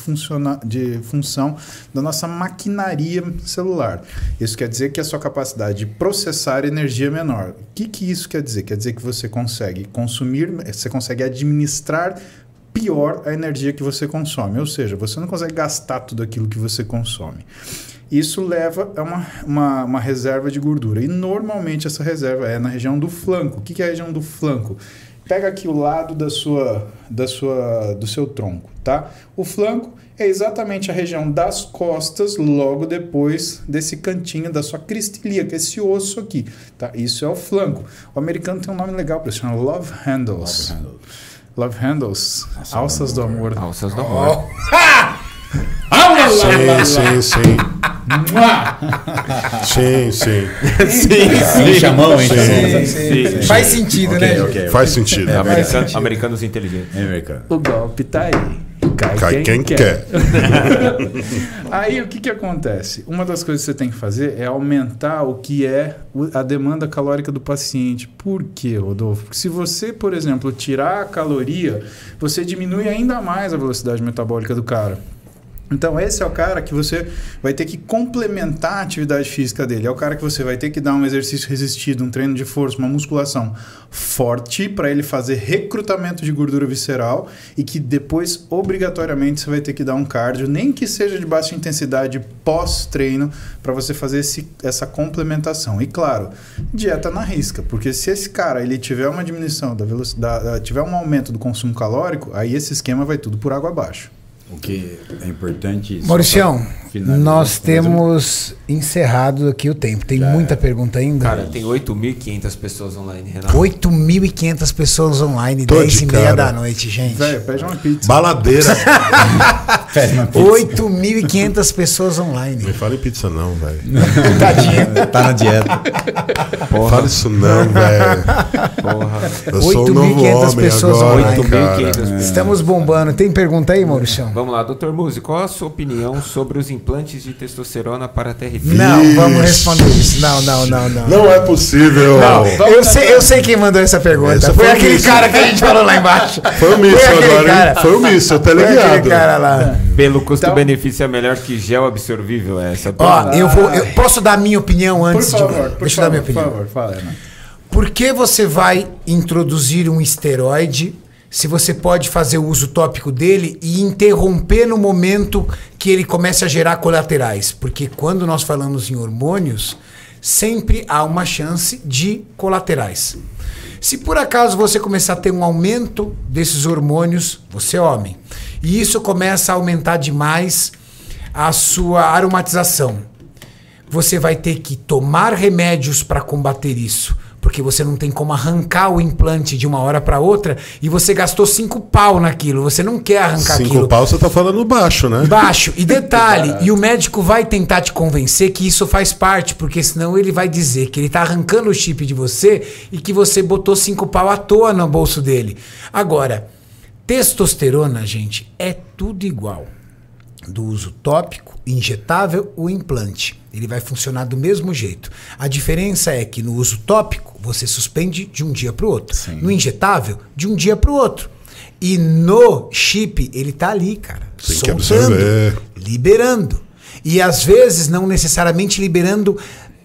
função da nossa maquinaria celular. Isso quer dizer que a sua capacidade de processar energia é menor. O que isso quer dizer? Quer dizer que você consegue consumir, você consegue administrar pior a energia que você consome. Ou seja, você não consegue gastar tudo aquilo que você consome. Isso leva a uma reserva de gordura. E normalmente essa reserva é na região do flanco. O que é a região do flanco? Pega aqui o lado do seu tronco, tá? O flanco é exatamente a região das costas, logo depois desse cantinho da sua crista ilíaca, esse osso aqui, tá? Isso é o flanco. O americano tem um nome legal para isso, chama Love Handles. Love Handles. Alças do amor. Alças do amor. Sim. Chamão, hein? Sim. Faz sentido, né? Okay. Faz sentido. Americanos inteligentes. O golpe tá aí. Cai quem quer. Aí o que acontece? Uma das coisas que você tem que fazer é aumentar o que é a demanda calórica do paciente. Por quê, Rodolfo? Porque se você, por exemplo, tirar a caloria, você diminui ainda mais a velocidade metabólica do cara. Então, esse é o cara que você vai ter que complementar a atividade física dele. É o cara que você vai ter que dar um exercício resistido, um treino de força, uma musculação forte para ele fazer recrutamento de gordura visceral e que depois, obrigatoriamente, você vai ter que dar um cardio, nem que seja de baixa intensidade pós-treino, para você fazer essa complementação. E, claro, dieta na risca, porque se esse cara ele tiver uma diminuição da velocidade, tiver um aumento do consumo calórico, aí esse esquema vai tudo por água abaixo. O que é importante... Mauricião, nós temos encerrado aqui o tempo. Tem muita pergunta ainda? Cara, tem 8.500 pessoas online, Renato. 8.500 pessoas online, 10h30 da noite, gente. Velho, pede uma pizza. Baladeira. 8.500 pessoas online. Não fala em pizza não, velho. Tadinho. Tá na dieta. Não fala isso não, velho. Porra. Eu sou um novo 8.500 homem pessoas agora, online. cara. 8.500. Estamos bombando. Tem pergunta aí, Mauricião? Vamos lá, Dr. Muzi, qual a sua opinião sobre os implantes de testosterona para TRT? Não, vamos responder isso. Não. Não é possível. Não, eu sei quem mandou essa pergunta. Essa foi foi aquele míssil. cara que a gente falou lá embaixo. Foi o míssil agora, hein? Foi o míssil, tá Foi aquele ligado? cara lá. Pelo custo-benefício é melhor que gel absorvível essa? Ó, eu posso dar a minha opinião antes Por favor, de... Deixa eu dar minha opinião. Por favor, fala, Renato. Por que você vai introduzir um esteroide se você pode fazer o uso tópico dele e interromper no momento que ele comece a gerar colaterais? Porque quando nós falamos em hormônios, sempre há uma chance de colaterais. Se por acaso você começar a ter um aumento desses hormônios, você é homem, e isso começa a aumentar demais a sua aromatização, você vai ter que tomar remédios para combater isso, porque você não tem como arrancar o implante de uma hora para outra e você gastou 5 pau naquilo, você não quer arrancar 5 aquilo. pau você tá falando baixo, né? Baixo. E detalhe, e o médico vai tentar te convencer que isso faz parte, porque senão ele vai dizer que ele tá arrancando o chip de você e que você botou 5 pau à toa no bolso dele. Agora, testosterona, gente, é tudo igual. Do uso tópico, injetável ou implante. Ele vai funcionar do mesmo jeito. A diferença é que no uso tópico, você suspende de um dia para o outro. Sim. No injetável, de um dia para o outro. E no chip, ele tá ali, cara. Tem que soltando, absorver. liberando. E às vezes, não necessariamente liberando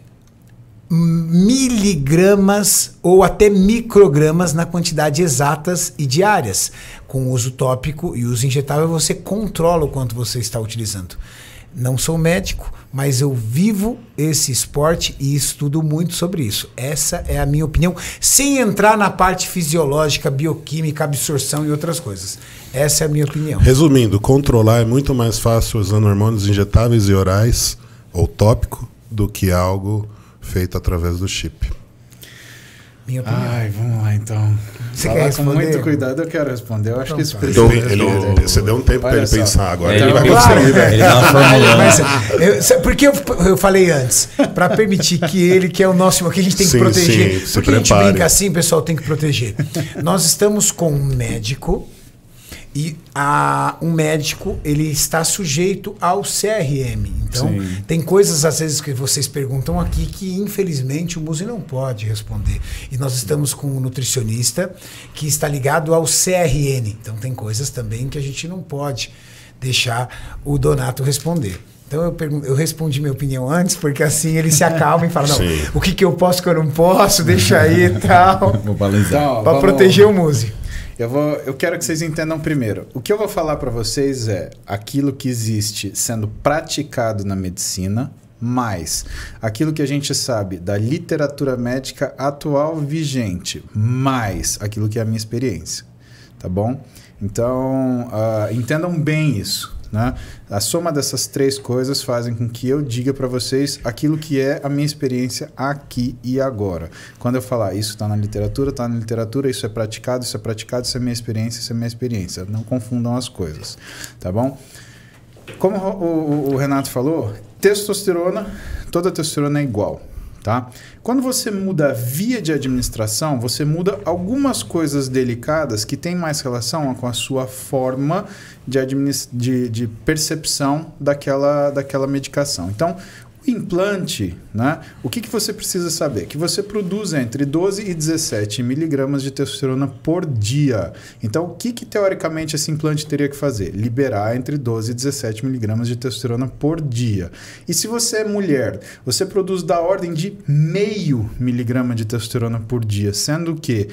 miligramas ou até microgramas na quantidade exatas e diárias. Com o uso tópico e uso injetável, você controla o quanto você está utilizando. Não sou médico, mas eu vivo esse esporte e estudo muito sobre isso. Essa é a minha opinião, sem entrar na parte fisiológica, bioquímica, absorção e outras coisas. Essa é a minha opinião. Resumindo, controlar é muito mais fácil usando hormônios injetáveis e orais ou tópico do que algo feito através do chip. Minha opinião. Ai, vamos lá então. Você Falar quer responder? com muito cuidado, eu quero responder. Eu acho que isso tá. precisa. Você deu um tempo para ele Olha só. pensar agora. Ele Ele vai pensou. conseguir, velho. Ele tava formulando. Por que eu falei antes? Para permitir que ele, que é o nosso, que a gente tem que Sim, proteger. sim, se Porque a gente prepare. brinca assim, pessoal, tem que proteger. Nós estamos com um médico e um médico, ele está sujeito ao CRM. Então, Sim. tem coisas, às vezes, que vocês perguntam aqui que, infelizmente, o Muzi não pode responder. E nós estamos com um nutricionista que está ligado ao CRN. Então, tem coisas também que a gente não pode deixar o Donato responder. Então, eu respondi minha opinião antes, porque assim ele se acalma e fala, não, Sim. o que eu posso, que eu não posso, deixa aí e tal. Vou balizar. Então, Para vamos- proteger o Muzi. Eu quero que vocês entendam primeiro. O que eu vou falar para vocês é aquilo que existe sendo praticado na medicina, mais aquilo que a gente sabe da literatura médica atual vigente, mais aquilo que é a minha experiência. Tá bom? Então, entendam bem isso. Né? A soma dessas 3 coisas fazem com que eu diga para vocês aquilo que é a minha experiência aqui e agora. Quando eu falar isso está na literatura, isso é praticado, isso é minha experiência, isso é minha experiência. Não confundam as coisas, tá bom? Como o Renato falou, testosterona, toda testosterona é igual. Tá? Quando você muda a via de administração, você muda algumas coisas delicadas que têm mais relação com a sua forma de percepção daquela medicação. Então, o implante, né? O que você precisa saber? Que você produz entre 12 e 17 miligramas de testosterona por dia. Então, o que teoricamente esse implante teria que fazer? Liberar entre 12 e 17 miligramas de testosterona por dia. E se você é mulher, você produz da ordem de 0,5 miligrama de testosterona por dia, sendo que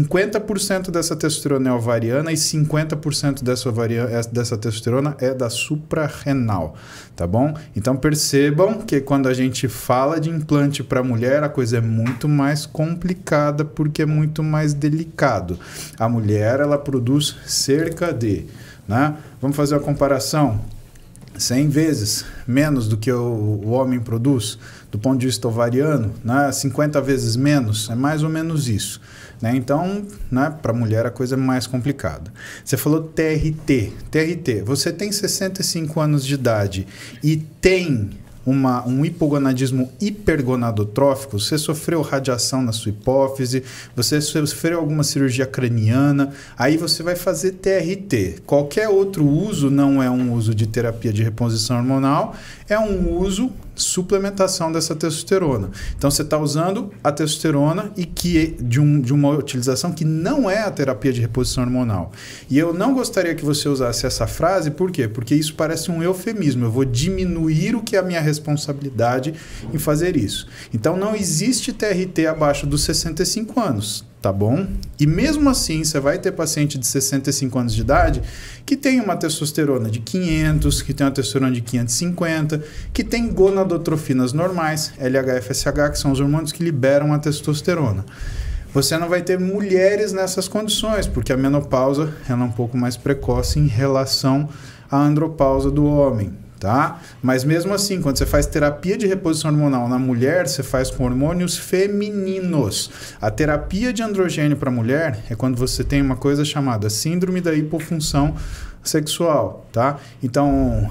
50% dessa testosterona é ovariana e 50% dessa testosterona é da suprarrenal, tá bom? Então percebam que quando a gente fala de implante para mulher, a coisa é muito mais complicada porque é muito mais delicado. A mulher, ela produz cerca de, né? Vamos fazer uma comparação, 100 vezes menos do que o homem produz, do ponto de vista ovariano, né? 50 vezes menos, é mais ou menos isso. Né? Então, né, para a mulher a coisa é mais complicada. Você falou TRT. TRT, você tem 65 anos de idade e tem um hipogonadismo hipergonadotrófico, você sofreu radiação na sua hipófise, você sofreu alguma cirurgia craniana, aí você vai fazer TRT. Qualquer outro uso não é um uso de terapia de reposição hormonal, é um uso suplementação dessa testosterona. Então você está usando a testosterona e que de uma utilização que não é a terapia de reposição hormonal. E eu não gostaria que você usasse essa frase, por quê? Porque isso parece um eufemismo. Eu vou diminuir o que é a minha responsabilidade em fazer isso. Então não existe TRT abaixo dos 65 anos. Tá bom? E mesmo assim, você vai ter paciente de 65 anos de idade que tem uma testosterona de 500, que tem uma testosterona de 550, que tem gonadotrofinas normais, LH-FSH, que são os hormônios que liberam a testosterona. Você não vai ter mulheres nessas condições, porque a menopausa ela é um pouco mais precoce em relação à andropausa do homem. Tá? Mas mesmo assim, quando você faz terapia de reposição hormonal na mulher, você faz com hormônios femininos. A terapia de androgênio para mulher é quando você tem uma coisa chamada síndrome da hipofunção sexual, tá? Então,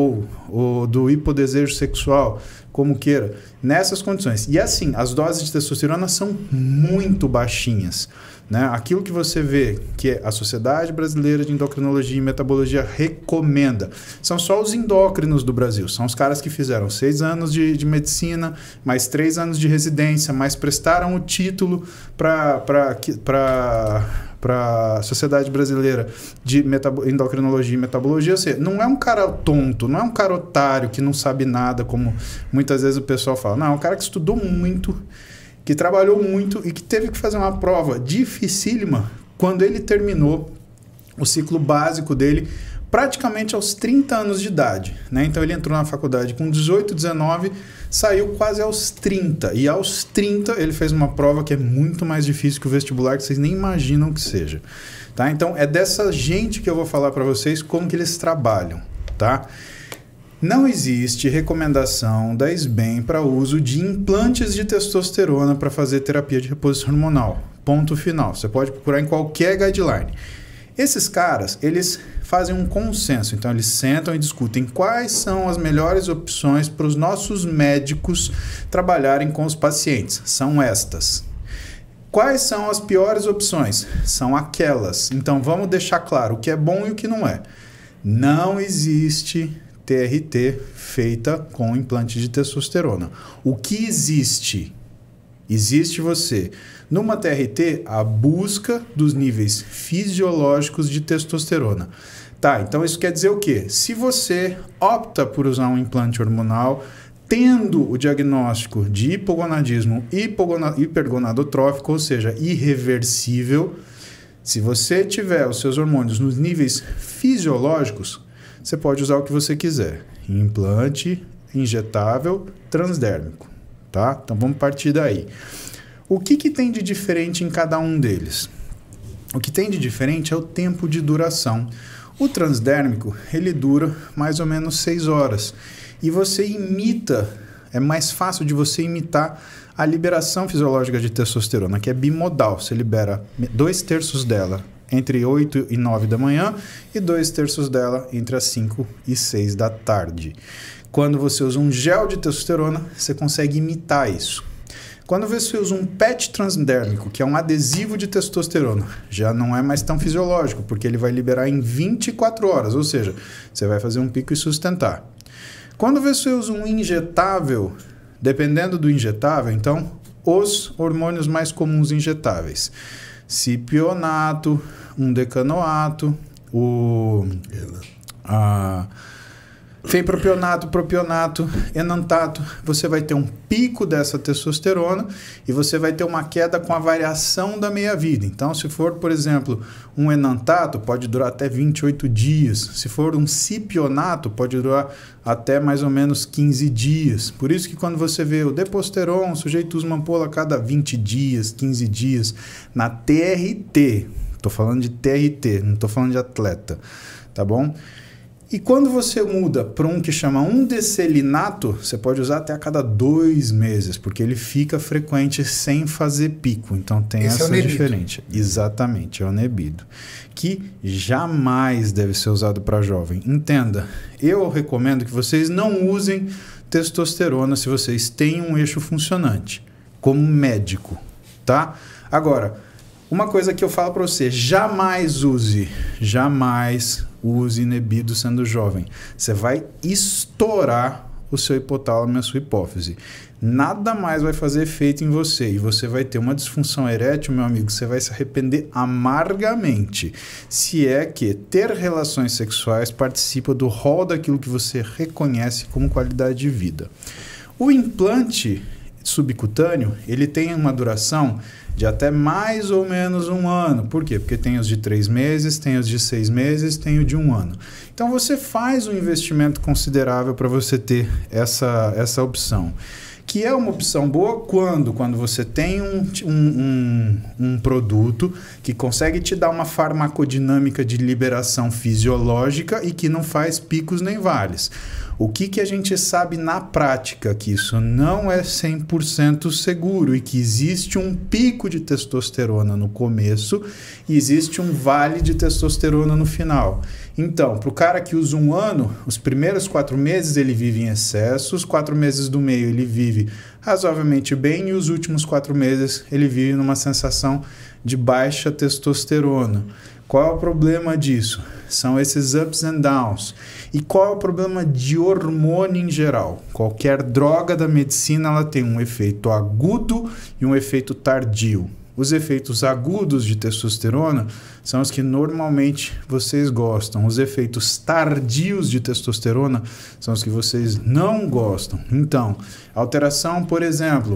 ou do hipodesejo sexual, como queira, nessas condições. E assim, as doses de testosterona são muito baixinhas. Né? Aquilo que você vê que a Sociedade Brasileira de Endocrinologia e Metabologia recomenda são só os endócrinos do Brasil. São os caras que fizeram 6 anos de medicina, mais 3 anos de residência, mais prestaram o título para a Sociedade Brasileira de Endocrinologia e Metabologia. Ou seja, não é um cara tonto, não é um cara otário que não sabe nada, como muitas vezes o pessoal fala. Não, é um cara que estudou muito, que trabalhou muito e que teve que fazer uma prova dificílima quando ele terminou o ciclo básico dele praticamente aos 30 anos de idade. Né? Então ele entrou na faculdade com 18, 19, saiu quase aos 30. E aos 30 ele fez uma prova que é muito mais difícil que o vestibular, que vocês nem imaginam que seja. Tá? Então é dessa gente que eu vou falar para vocês como que eles trabalham. Tá? Não existe recomendação da SBEM para uso de implantes de testosterona para fazer terapia de reposição hormonal. Ponto final. Você pode procurar em qualquer guideline. Esses caras, eles fazem um consenso. Então, eles sentam e discutem quais são as melhores opções para os nossos médicos trabalharem com os pacientes. São estas. Quais são as piores opções? São aquelas. Então, vamos deixar claro o que é bom e o que não é. Não existe TRT feita com implante de testosterona. O que existe? Existe você, numa TRT, a busca dos níveis fisiológicos de testosterona. Tá, então isso quer dizer o quê? Se você opta por usar um implante hormonal, tendo o diagnóstico de hipogonadismo hipergonadotrófico, ou seja, irreversível, se você tiver os seus hormônios nos níveis fisiológicos, você pode usar o que você quiser. Implante, injetável, transdérmico. Tá? Então vamos partir daí. O que tem de diferente em cada um deles? O que tem de diferente é o tempo de duração. O transdérmico, ele dura mais ou menos 6 horas. E você imita, é mais fácil de você imitar a liberação fisiológica de testosterona, que é bimodal. Você libera 2/3 dela entre 8 e 9 da manhã e 2/3 dela entre as 5 e 6 da tarde. Quando você usa um gel de testosterona, você consegue imitar isso. Quando você usa um patch transdérmico, que é um adesivo de testosterona, já não é mais tão fisiológico, porque ele vai liberar em 24 horas, ou seja, você vai fazer um pico e sustentar. Quando você usa um injetável, Dependendo do injetável, então, os hormônios mais comuns injetáveis. Cipionato, decanoato, fenpropionato, propionato, enantato, você vai ter um pico dessa testosterona e você vai ter uma queda com a variação da meia-vida. Então, se for, por exemplo, um enantato, pode durar até 28 dias. Se for um cipionato, pode durar até mais ou menos 15 dias. Por isso que quando você vê o deposteron, o sujeito usa uma ampola a cada 20 dias, 15 dias, na TRT. Estou falando de TRT, não estou falando de atleta, tá bom? E quando você muda para um que chama decelinato, você pode usar até a cada 2 meses, porque ele fica frequente sem fazer pico. Então tem essa diferença. Exatamente, é o Nebido. Que jamais deve ser usado para jovem. Entenda, eu recomendo que vocês não usem testosterona se vocês têm um eixo funcionante, como médico, tá? Agora, uma coisa que eu falo para você, jamais use Nebido sendo jovem. Você vai estourar o seu hipotálamo e a sua hipófise. Nada mais vai fazer efeito em você. E você vai ter uma disfunção erétil, meu amigo, você vai se arrepender amargamente. Se é que ter relações sexuais participa do rol daquilo que você reconhece como qualidade de vida. O implante subcutâneo, ele tem uma duração de até mais ou menos 1 ano. Por quê? Porque tem os de 3 meses, tem os de 6 meses, tem o de 1 ano. Então você faz um investimento considerável para você ter essa opção. Que é uma opção boa quando você tem um produto que consegue te dar uma farmacodinâmica de liberação fisiológica e que não faz picos nem vales. O que a gente sabe na prática? Que isso não é 100% seguro e que existe um pico de testosterona no começo e existe um vale de testosterona no final. Então, para o cara que usa 1 ano, os primeiros 4 meses ele vive em excesso, os 4 meses do meio ele vive razoavelmente bem e os últimos 4 meses ele vive numa sensação de baixa testosterona. Qual é o problema disso? São esses ups and downs. E qual é o problema de hormônio em geral? Qualquer droga da medicina ela tem um efeito agudo e um efeito tardio. Os efeitos agudos de testosterona são os que normalmente vocês gostam. Os efeitos tardios de testosterona são os que vocês não gostam. Então, alteração, por exemplo,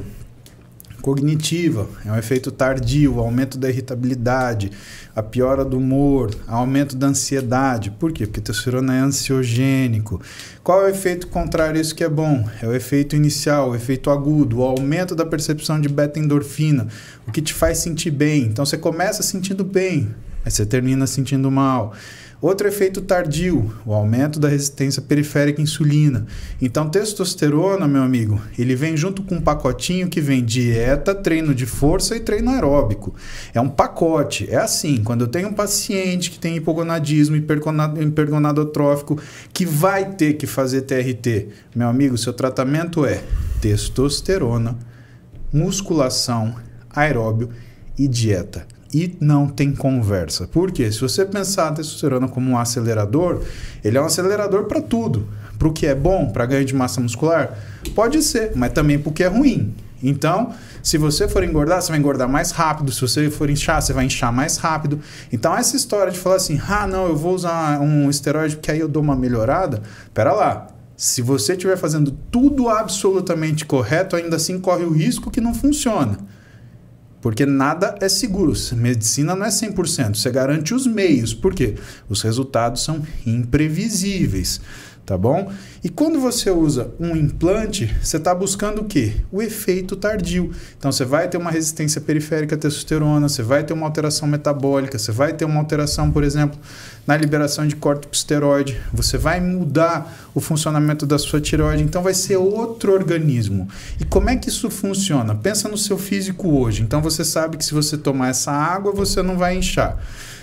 cognitiva, é um efeito tardio, aumento da irritabilidade, a piora do humor, aumento da ansiedade. Por quê? Porque testosterona é ansiogênico. Qual é o efeito contrário a isso que é bom? É o efeito inicial, o efeito agudo, o aumento da percepção de beta-endorfina, o que te faz sentir bem. Então você começa sentindo bem, aí você termina sentindo mal. Outro efeito tardio, o aumento da resistência periférica à insulina. Então, testosterona, meu amigo, ele vem junto com um pacotinho que vem dieta, treino de força e treino aeróbico. É um pacote. É assim, quando eu tenho um paciente que tem hipogonadismo, hipergonadotrófico, que vai ter que fazer TRT, meu amigo, seu tratamento é testosterona, musculação, aeróbio e dieta. E não tem conversa. Por quê? Se você pensar a testosterona como um acelerador, ele é um acelerador para tudo. Para o que é bom, para ganho de massa muscular, pode ser, mas também porque é ruim. Então, se você for engordar, você vai engordar mais rápido. Se você for inchar, você vai inchar mais rápido. Então, essa história de falar assim, não, eu vou usar um esteroide porque aí eu dou uma melhorada. Pera lá. Se você estiver fazendo tudo absolutamente correto, ainda assim corre o risco que não funciona. Porque nada é seguro. Medicina não é 100%. Você garante os meios. Por quê? Os resultados são imprevisíveis. Tá bom? E quando você usa um implante, você está buscando o quê? O efeito tardio. Então, você vai ter uma resistência periférica à testosterona, você vai ter uma alteração metabólica, você vai ter uma alteração, por exemplo, na liberação de corticosteroide, você vai mudar o funcionamento da sua tireoide, então vai ser outro organismo. E como é que isso funciona? Pensa no seu físico hoje. Então, você sabe que se você tomar essa água, você não vai inchar.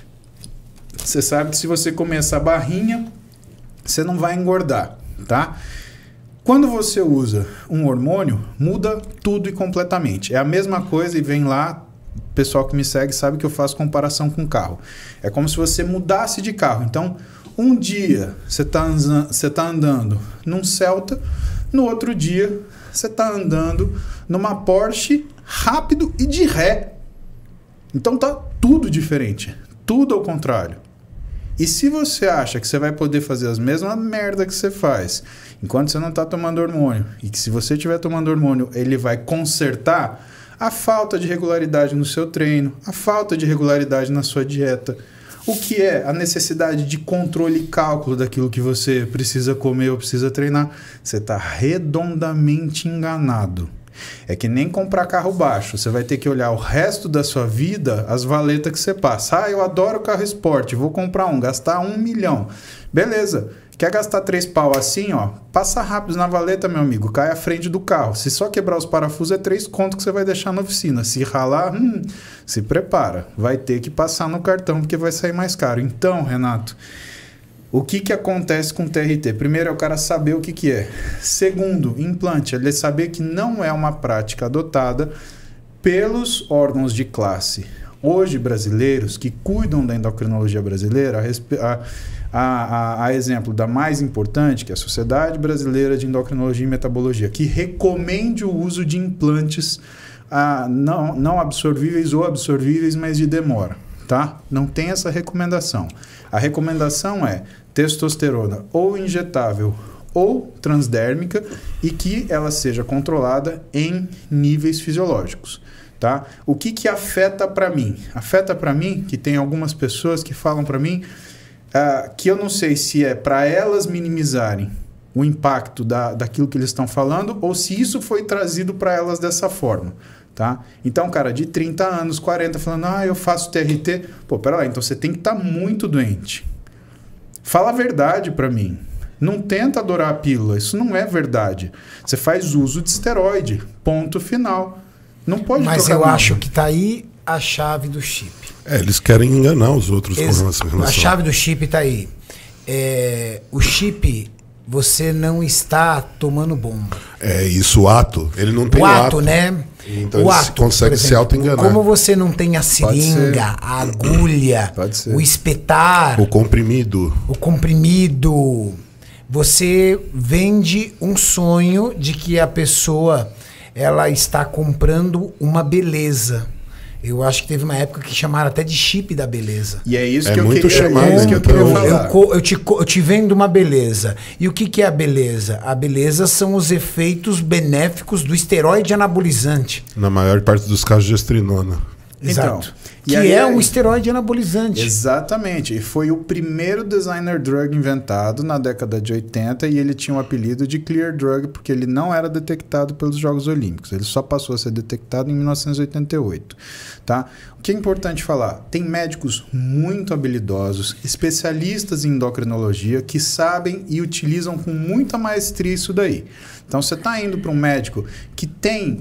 Você sabe que se você comer essa barrinha, você não vai engordar, tá? Quando você usa um hormônio, muda tudo e completamente. É a mesma coisa e vem lá, o pessoal que me segue sabe que eu faço comparação com carro. É como se você mudasse de carro. Então, um dia você tá andando num Celta, No outro dia, você está andando numa Porsche rápido e de ré. Então tá tudo diferente. Tudo ao contrário. E se você acha que você vai poder fazer as mesmas merda que você faz enquanto você não está tomando hormônio, e que se você estiver tomando hormônio, ele vai consertar a falta de regularidade no seu treino, a falta de regularidade na sua dieta, o que é a necessidade de controle e cálculo daquilo que você precisa comer ou precisa treinar, você está redondamente enganado. É que nem comprar carro baixo. Você vai ter que olhar o resto da sua vida as valetas que você passa. Eu adoro carro esporte, vou comprar gastar 1 milhão. Beleza. Quer gastar 3 pau assim, passa rápido na valeta, meu amigo. Cai à frente do carro. Se só quebrar os parafusos, é 3 conto que você vai deixar na oficina. Se ralar, se prepara. Vai ter que passar no cartão, porque vai sair mais caro. Então, Renato, o que acontece com o TRT? Primeiro é o cara saber o que é. Segundo, implante. Ele saber que não é uma prática adotada pelos órgãos de classe hoje brasileiros que cuidam da endocrinologia brasileira, a exemplo da mais importante, que é a Sociedade Brasileira de Endocrinologia e Metabologia, que recomende o uso de implantes não absorvíveis ou absorvíveis, mas de demora. Tá? Não tem essa recomendação. A recomendação é testosterona ou injetável ou transdérmica e que ela seja controlada em níveis fisiológicos. Tá? O que afeta para mim? Afeta para mim que tem algumas pessoas que falam para mim que eu não sei se é para elas minimizarem o impacto daquilo que eles estão falando ou se isso foi trazido para elas dessa forma. Tá? Então, cara, de 30 anos, 40, falando, eu faço TRT. Pô, pera lá, então você tem que estar muito doente. Fala a verdade pra mim. Não tenta adorar a pílula, isso não é verdade. Você faz uso de esteroide, ponto final. Não pode Mas eu acho que tá aí a chave do chip. Eles querem enganar os outros com relação. A chave do chip tá aí. O chip... Você não está tomando bomba. É isso, o ato. Ele não tem o ato, né? Então o ele ato, consegue se auto-enganar. Como você não tem a seringa, a agulha, o espetar, o comprimido, você vende um sonho de que a pessoa ela está comprando uma beleza. Eu acho que teve uma época que chamaram até de chip da beleza. E é isso que eu queria falar. Eu te vendo uma beleza. E o que é a beleza? A beleza são os efeitos benéficos do esteroide anabolizante. Na maior parte dos casos, gestrinona. Exato. Que é um esteroide anabolizante. Exatamente. E foi o primeiro designer drug inventado na década de 80 e ele tinha o apelido de Clear Drug porque ele não era detectado pelos Jogos Olímpicos. Ele só passou a ser detectado em 1988. Tá? O que é importante falar? Tem médicos muito habilidosos, especialistas em endocrinologia que sabem e utilizam com muita maestria isso daí. Então, você está indo para um médico que tem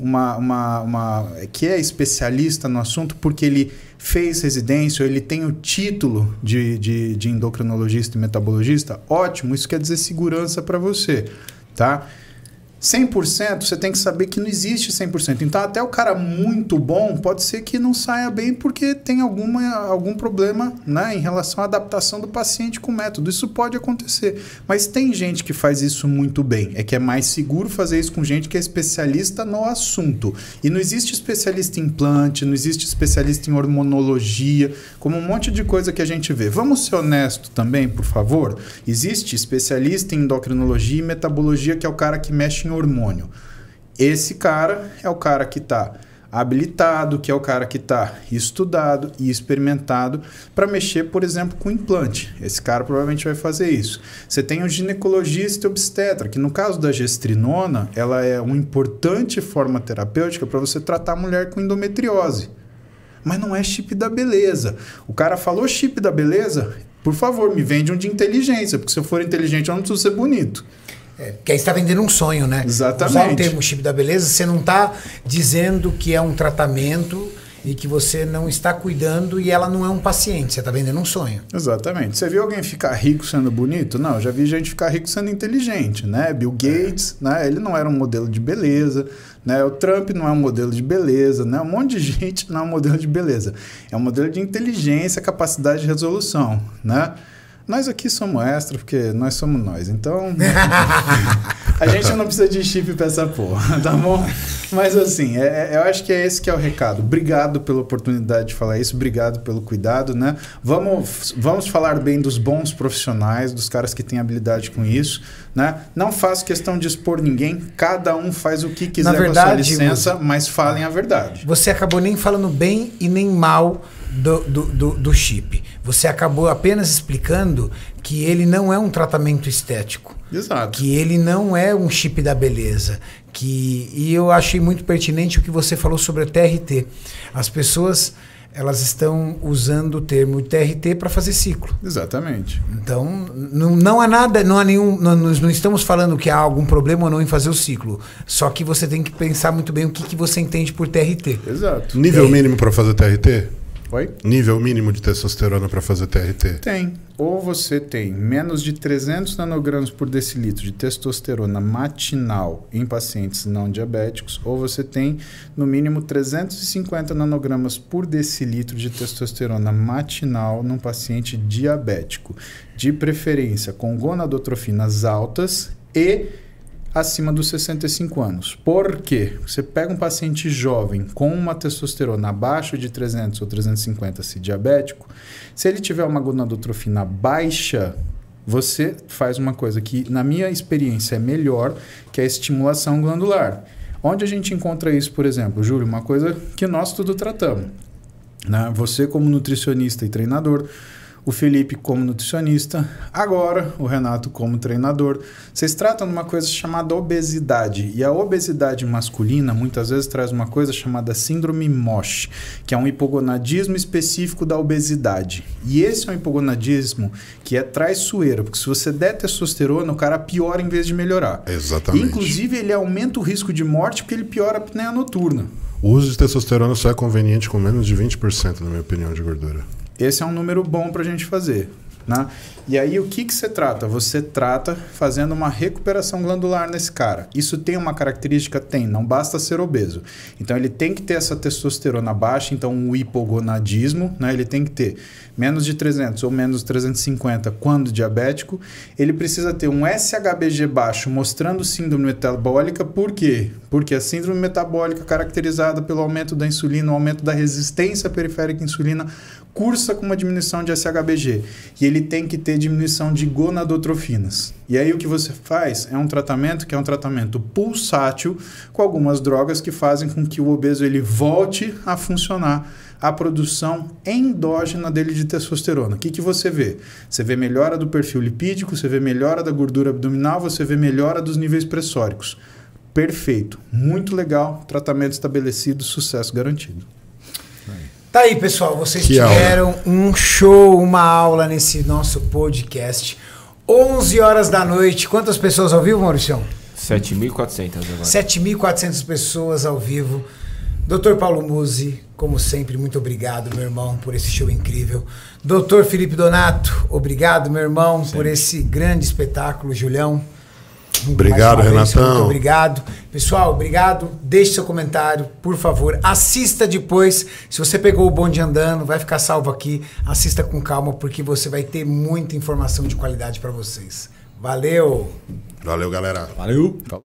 que é especialista no assunto porque ele fez residência, ou ele tem o título de endocrinologista e metabologista, ótimo, isso quer dizer segurança para você, tá? 100%, você tem que saber que não existe 100%. Então, até o cara muito bom, pode ser que não saia bem porque tem algum problema, né, em relação à adaptação do paciente com o método. Isso pode acontecer. Mas tem gente que faz isso muito bem. É que é mais seguro fazer isso com gente que é especialista no assunto. E não existe especialista em implante, não existe especialista em hormonologia, como um monte de coisa que a gente vê. Vamos ser honestos também, por favor? Existe especialista em endocrinologia e metabologia, que é o cara que mexe em hormônio. Esse cara é o cara que está habilitado, que é o cara que está estudado e experimentado para mexer, por exemplo, com implante. Esse cara provavelmente vai fazer isso. Você tem um ginecologista e obstetra, que no caso da gestrinona, ela é uma importante forma terapêutica para você tratar a mulher com endometriose. Mas não é chip da beleza. O cara falou chip da beleza, por favor, me vende um de inteligência, porque se eu for inteligente eu não preciso ser bonito. Porque aí você está vendendo um sonho, né? Exatamente. Usar o termo chip da beleza, você não está dizendo que é um tratamento e que você não está cuidando e ela não é um paciente. Você está vendendo um sonho. Exatamente. Você viu alguém ficar rico sendo bonito? Não, eu já vi gente ficar rico sendo inteligente, né? Bill Gates, né? Ele não era um modelo de beleza, né? O Trump não é um modelo de beleza, né? Um monte de gente não é um modelo de beleza. É um modelo de inteligência, capacidade de resolução, né? Nós aqui somos extra, porque nós somos nós. Então, a gente não precisa de chip pra essa porra, tá bom? Mas assim, eu acho que é esse que é o recado. Obrigado pela oportunidade de falar isso, obrigado pelo cuidado, né? Vamos falar bem dos bons profissionais, dos caras que têm habilidade com isso, né? Não faço questão de expor ninguém, cada um faz o que quiser. Na verdade, com a sua licença, mas falem a verdade. Você acabou nem falando bem e nem mal do chip. Você acabou apenas explicando que ele não é um tratamento estético. Exato. Que ele não é um chip da beleza. E eu achei muito pertinente o que você falou sobre a TRT. As pessoas, elas estão usando o termo TRT para fazer ciclo. Exatamente. Então, não há nada, não há nenhum, nós não estamos falando que há algum problema ou não em fazer o ciclo. Só que você tem que pensar muito bem o que você entende por TRT. Exato. Nível mínimo para fazer TRT? Oi? Nível mínimo de testosterona para fazer TRT? Tem. Ou você tem menos de 300 nanogramas por decilitro de testosterona matinal em pacientes não diabéticos, ou você tem no mínimo 350 nanogramas por decilitro de testosterona matinal num paciente diabético, de preferência com gonadotrofinas altas e acima dos 65 anos. Por quê? Você pega um paciente jovem com uma testosterona abaixo de 300 ou 350, se diabético, se ele tiver uma gonadotrofina baixa, você faz uma coisa que, na minha experiência, é melhor, que é a estimulação glandular. Onde a gente encontra isso, por exemplo, Júlio? Uma coisa que nós tudo tratamos, né? Você como nutricionista e treinador, o Felipe como nutricionista, agora o Renato como treinador. Vocês tratam de uma coisa chamada obesidade. E a obesidade masculina muitas vezes traz uma coisa chamada síndrome MOSH, que é um hipogonadismo específico da obesidade. E esse é um hipogonadismo que é traiçoeiro, porque se você der testosterona, o cara piora em vez de melhorar. Exatamente. Inclusive, ele aumenta o risco de morte porque ele piora a apneia noturna. O uso de testosterona só é conveniente com menos de 20%, na minha opinião, de gordura. Esse é um número bom para a gente fazer, né? E aí o que você trata? Você trata fazendo uma recuperação glandular nesse cara. Isso tem uma característica? Tem, não basta ser obeso. Então ele tem que ter essa testosterona baixa, então um hipogonadismo, né? Ele tem que ter menos de 300 ou menos de 350 quando diabético. Ele precisa ter um SHBG baixo mostrando síndrome metabólica. Por quê? Porque a síndrome metabólica caracterizada pelo aumento da insulina, o aumento da resistência periférica à insulina, cursa com uma diminuição de SHBG. E ele tem que ter diminuição de gonadotrofinas. E aí o que você faz é um tratamento que é um tratamento pulsátil com algumas drogas que fazem com que o obeso ele volte a funcionar a produção endógena dele de testosterona. O que você vê? Você vê melhora do perfil lipídico, você vê melhora da gordura abdominal, você vê melhora dos níveis pressóricos. Perfeito. Muito legal. Tratamento estabelecido, sucesso garantido. Tá aí, pessoal, vocês tiveram um show, uma aula nesse nosso podcast. 11 horas da noite. Quantas pessoas ao vivo, Mauricião? 7.400 agora. 7.400 pessoas ao vivo. Dr. Paulo Musi, como sempre, muito obrigado, meu irmão, por esse show incrível. Dr. Felipe Donato, obrigado, meu irmão, por esse grande espetáculo. Julião. Obrigado, Renatão. Muito obrigado. Pessoal, obrigado. Deixe seu comentário, por favor. Assista depois. Se você pegou o bonde andando, vai ficar salvo aqui. Assista com calma, porque você vai ter muita informação de qualidade para vocês. Valeu! Valeu, galera. Valeu!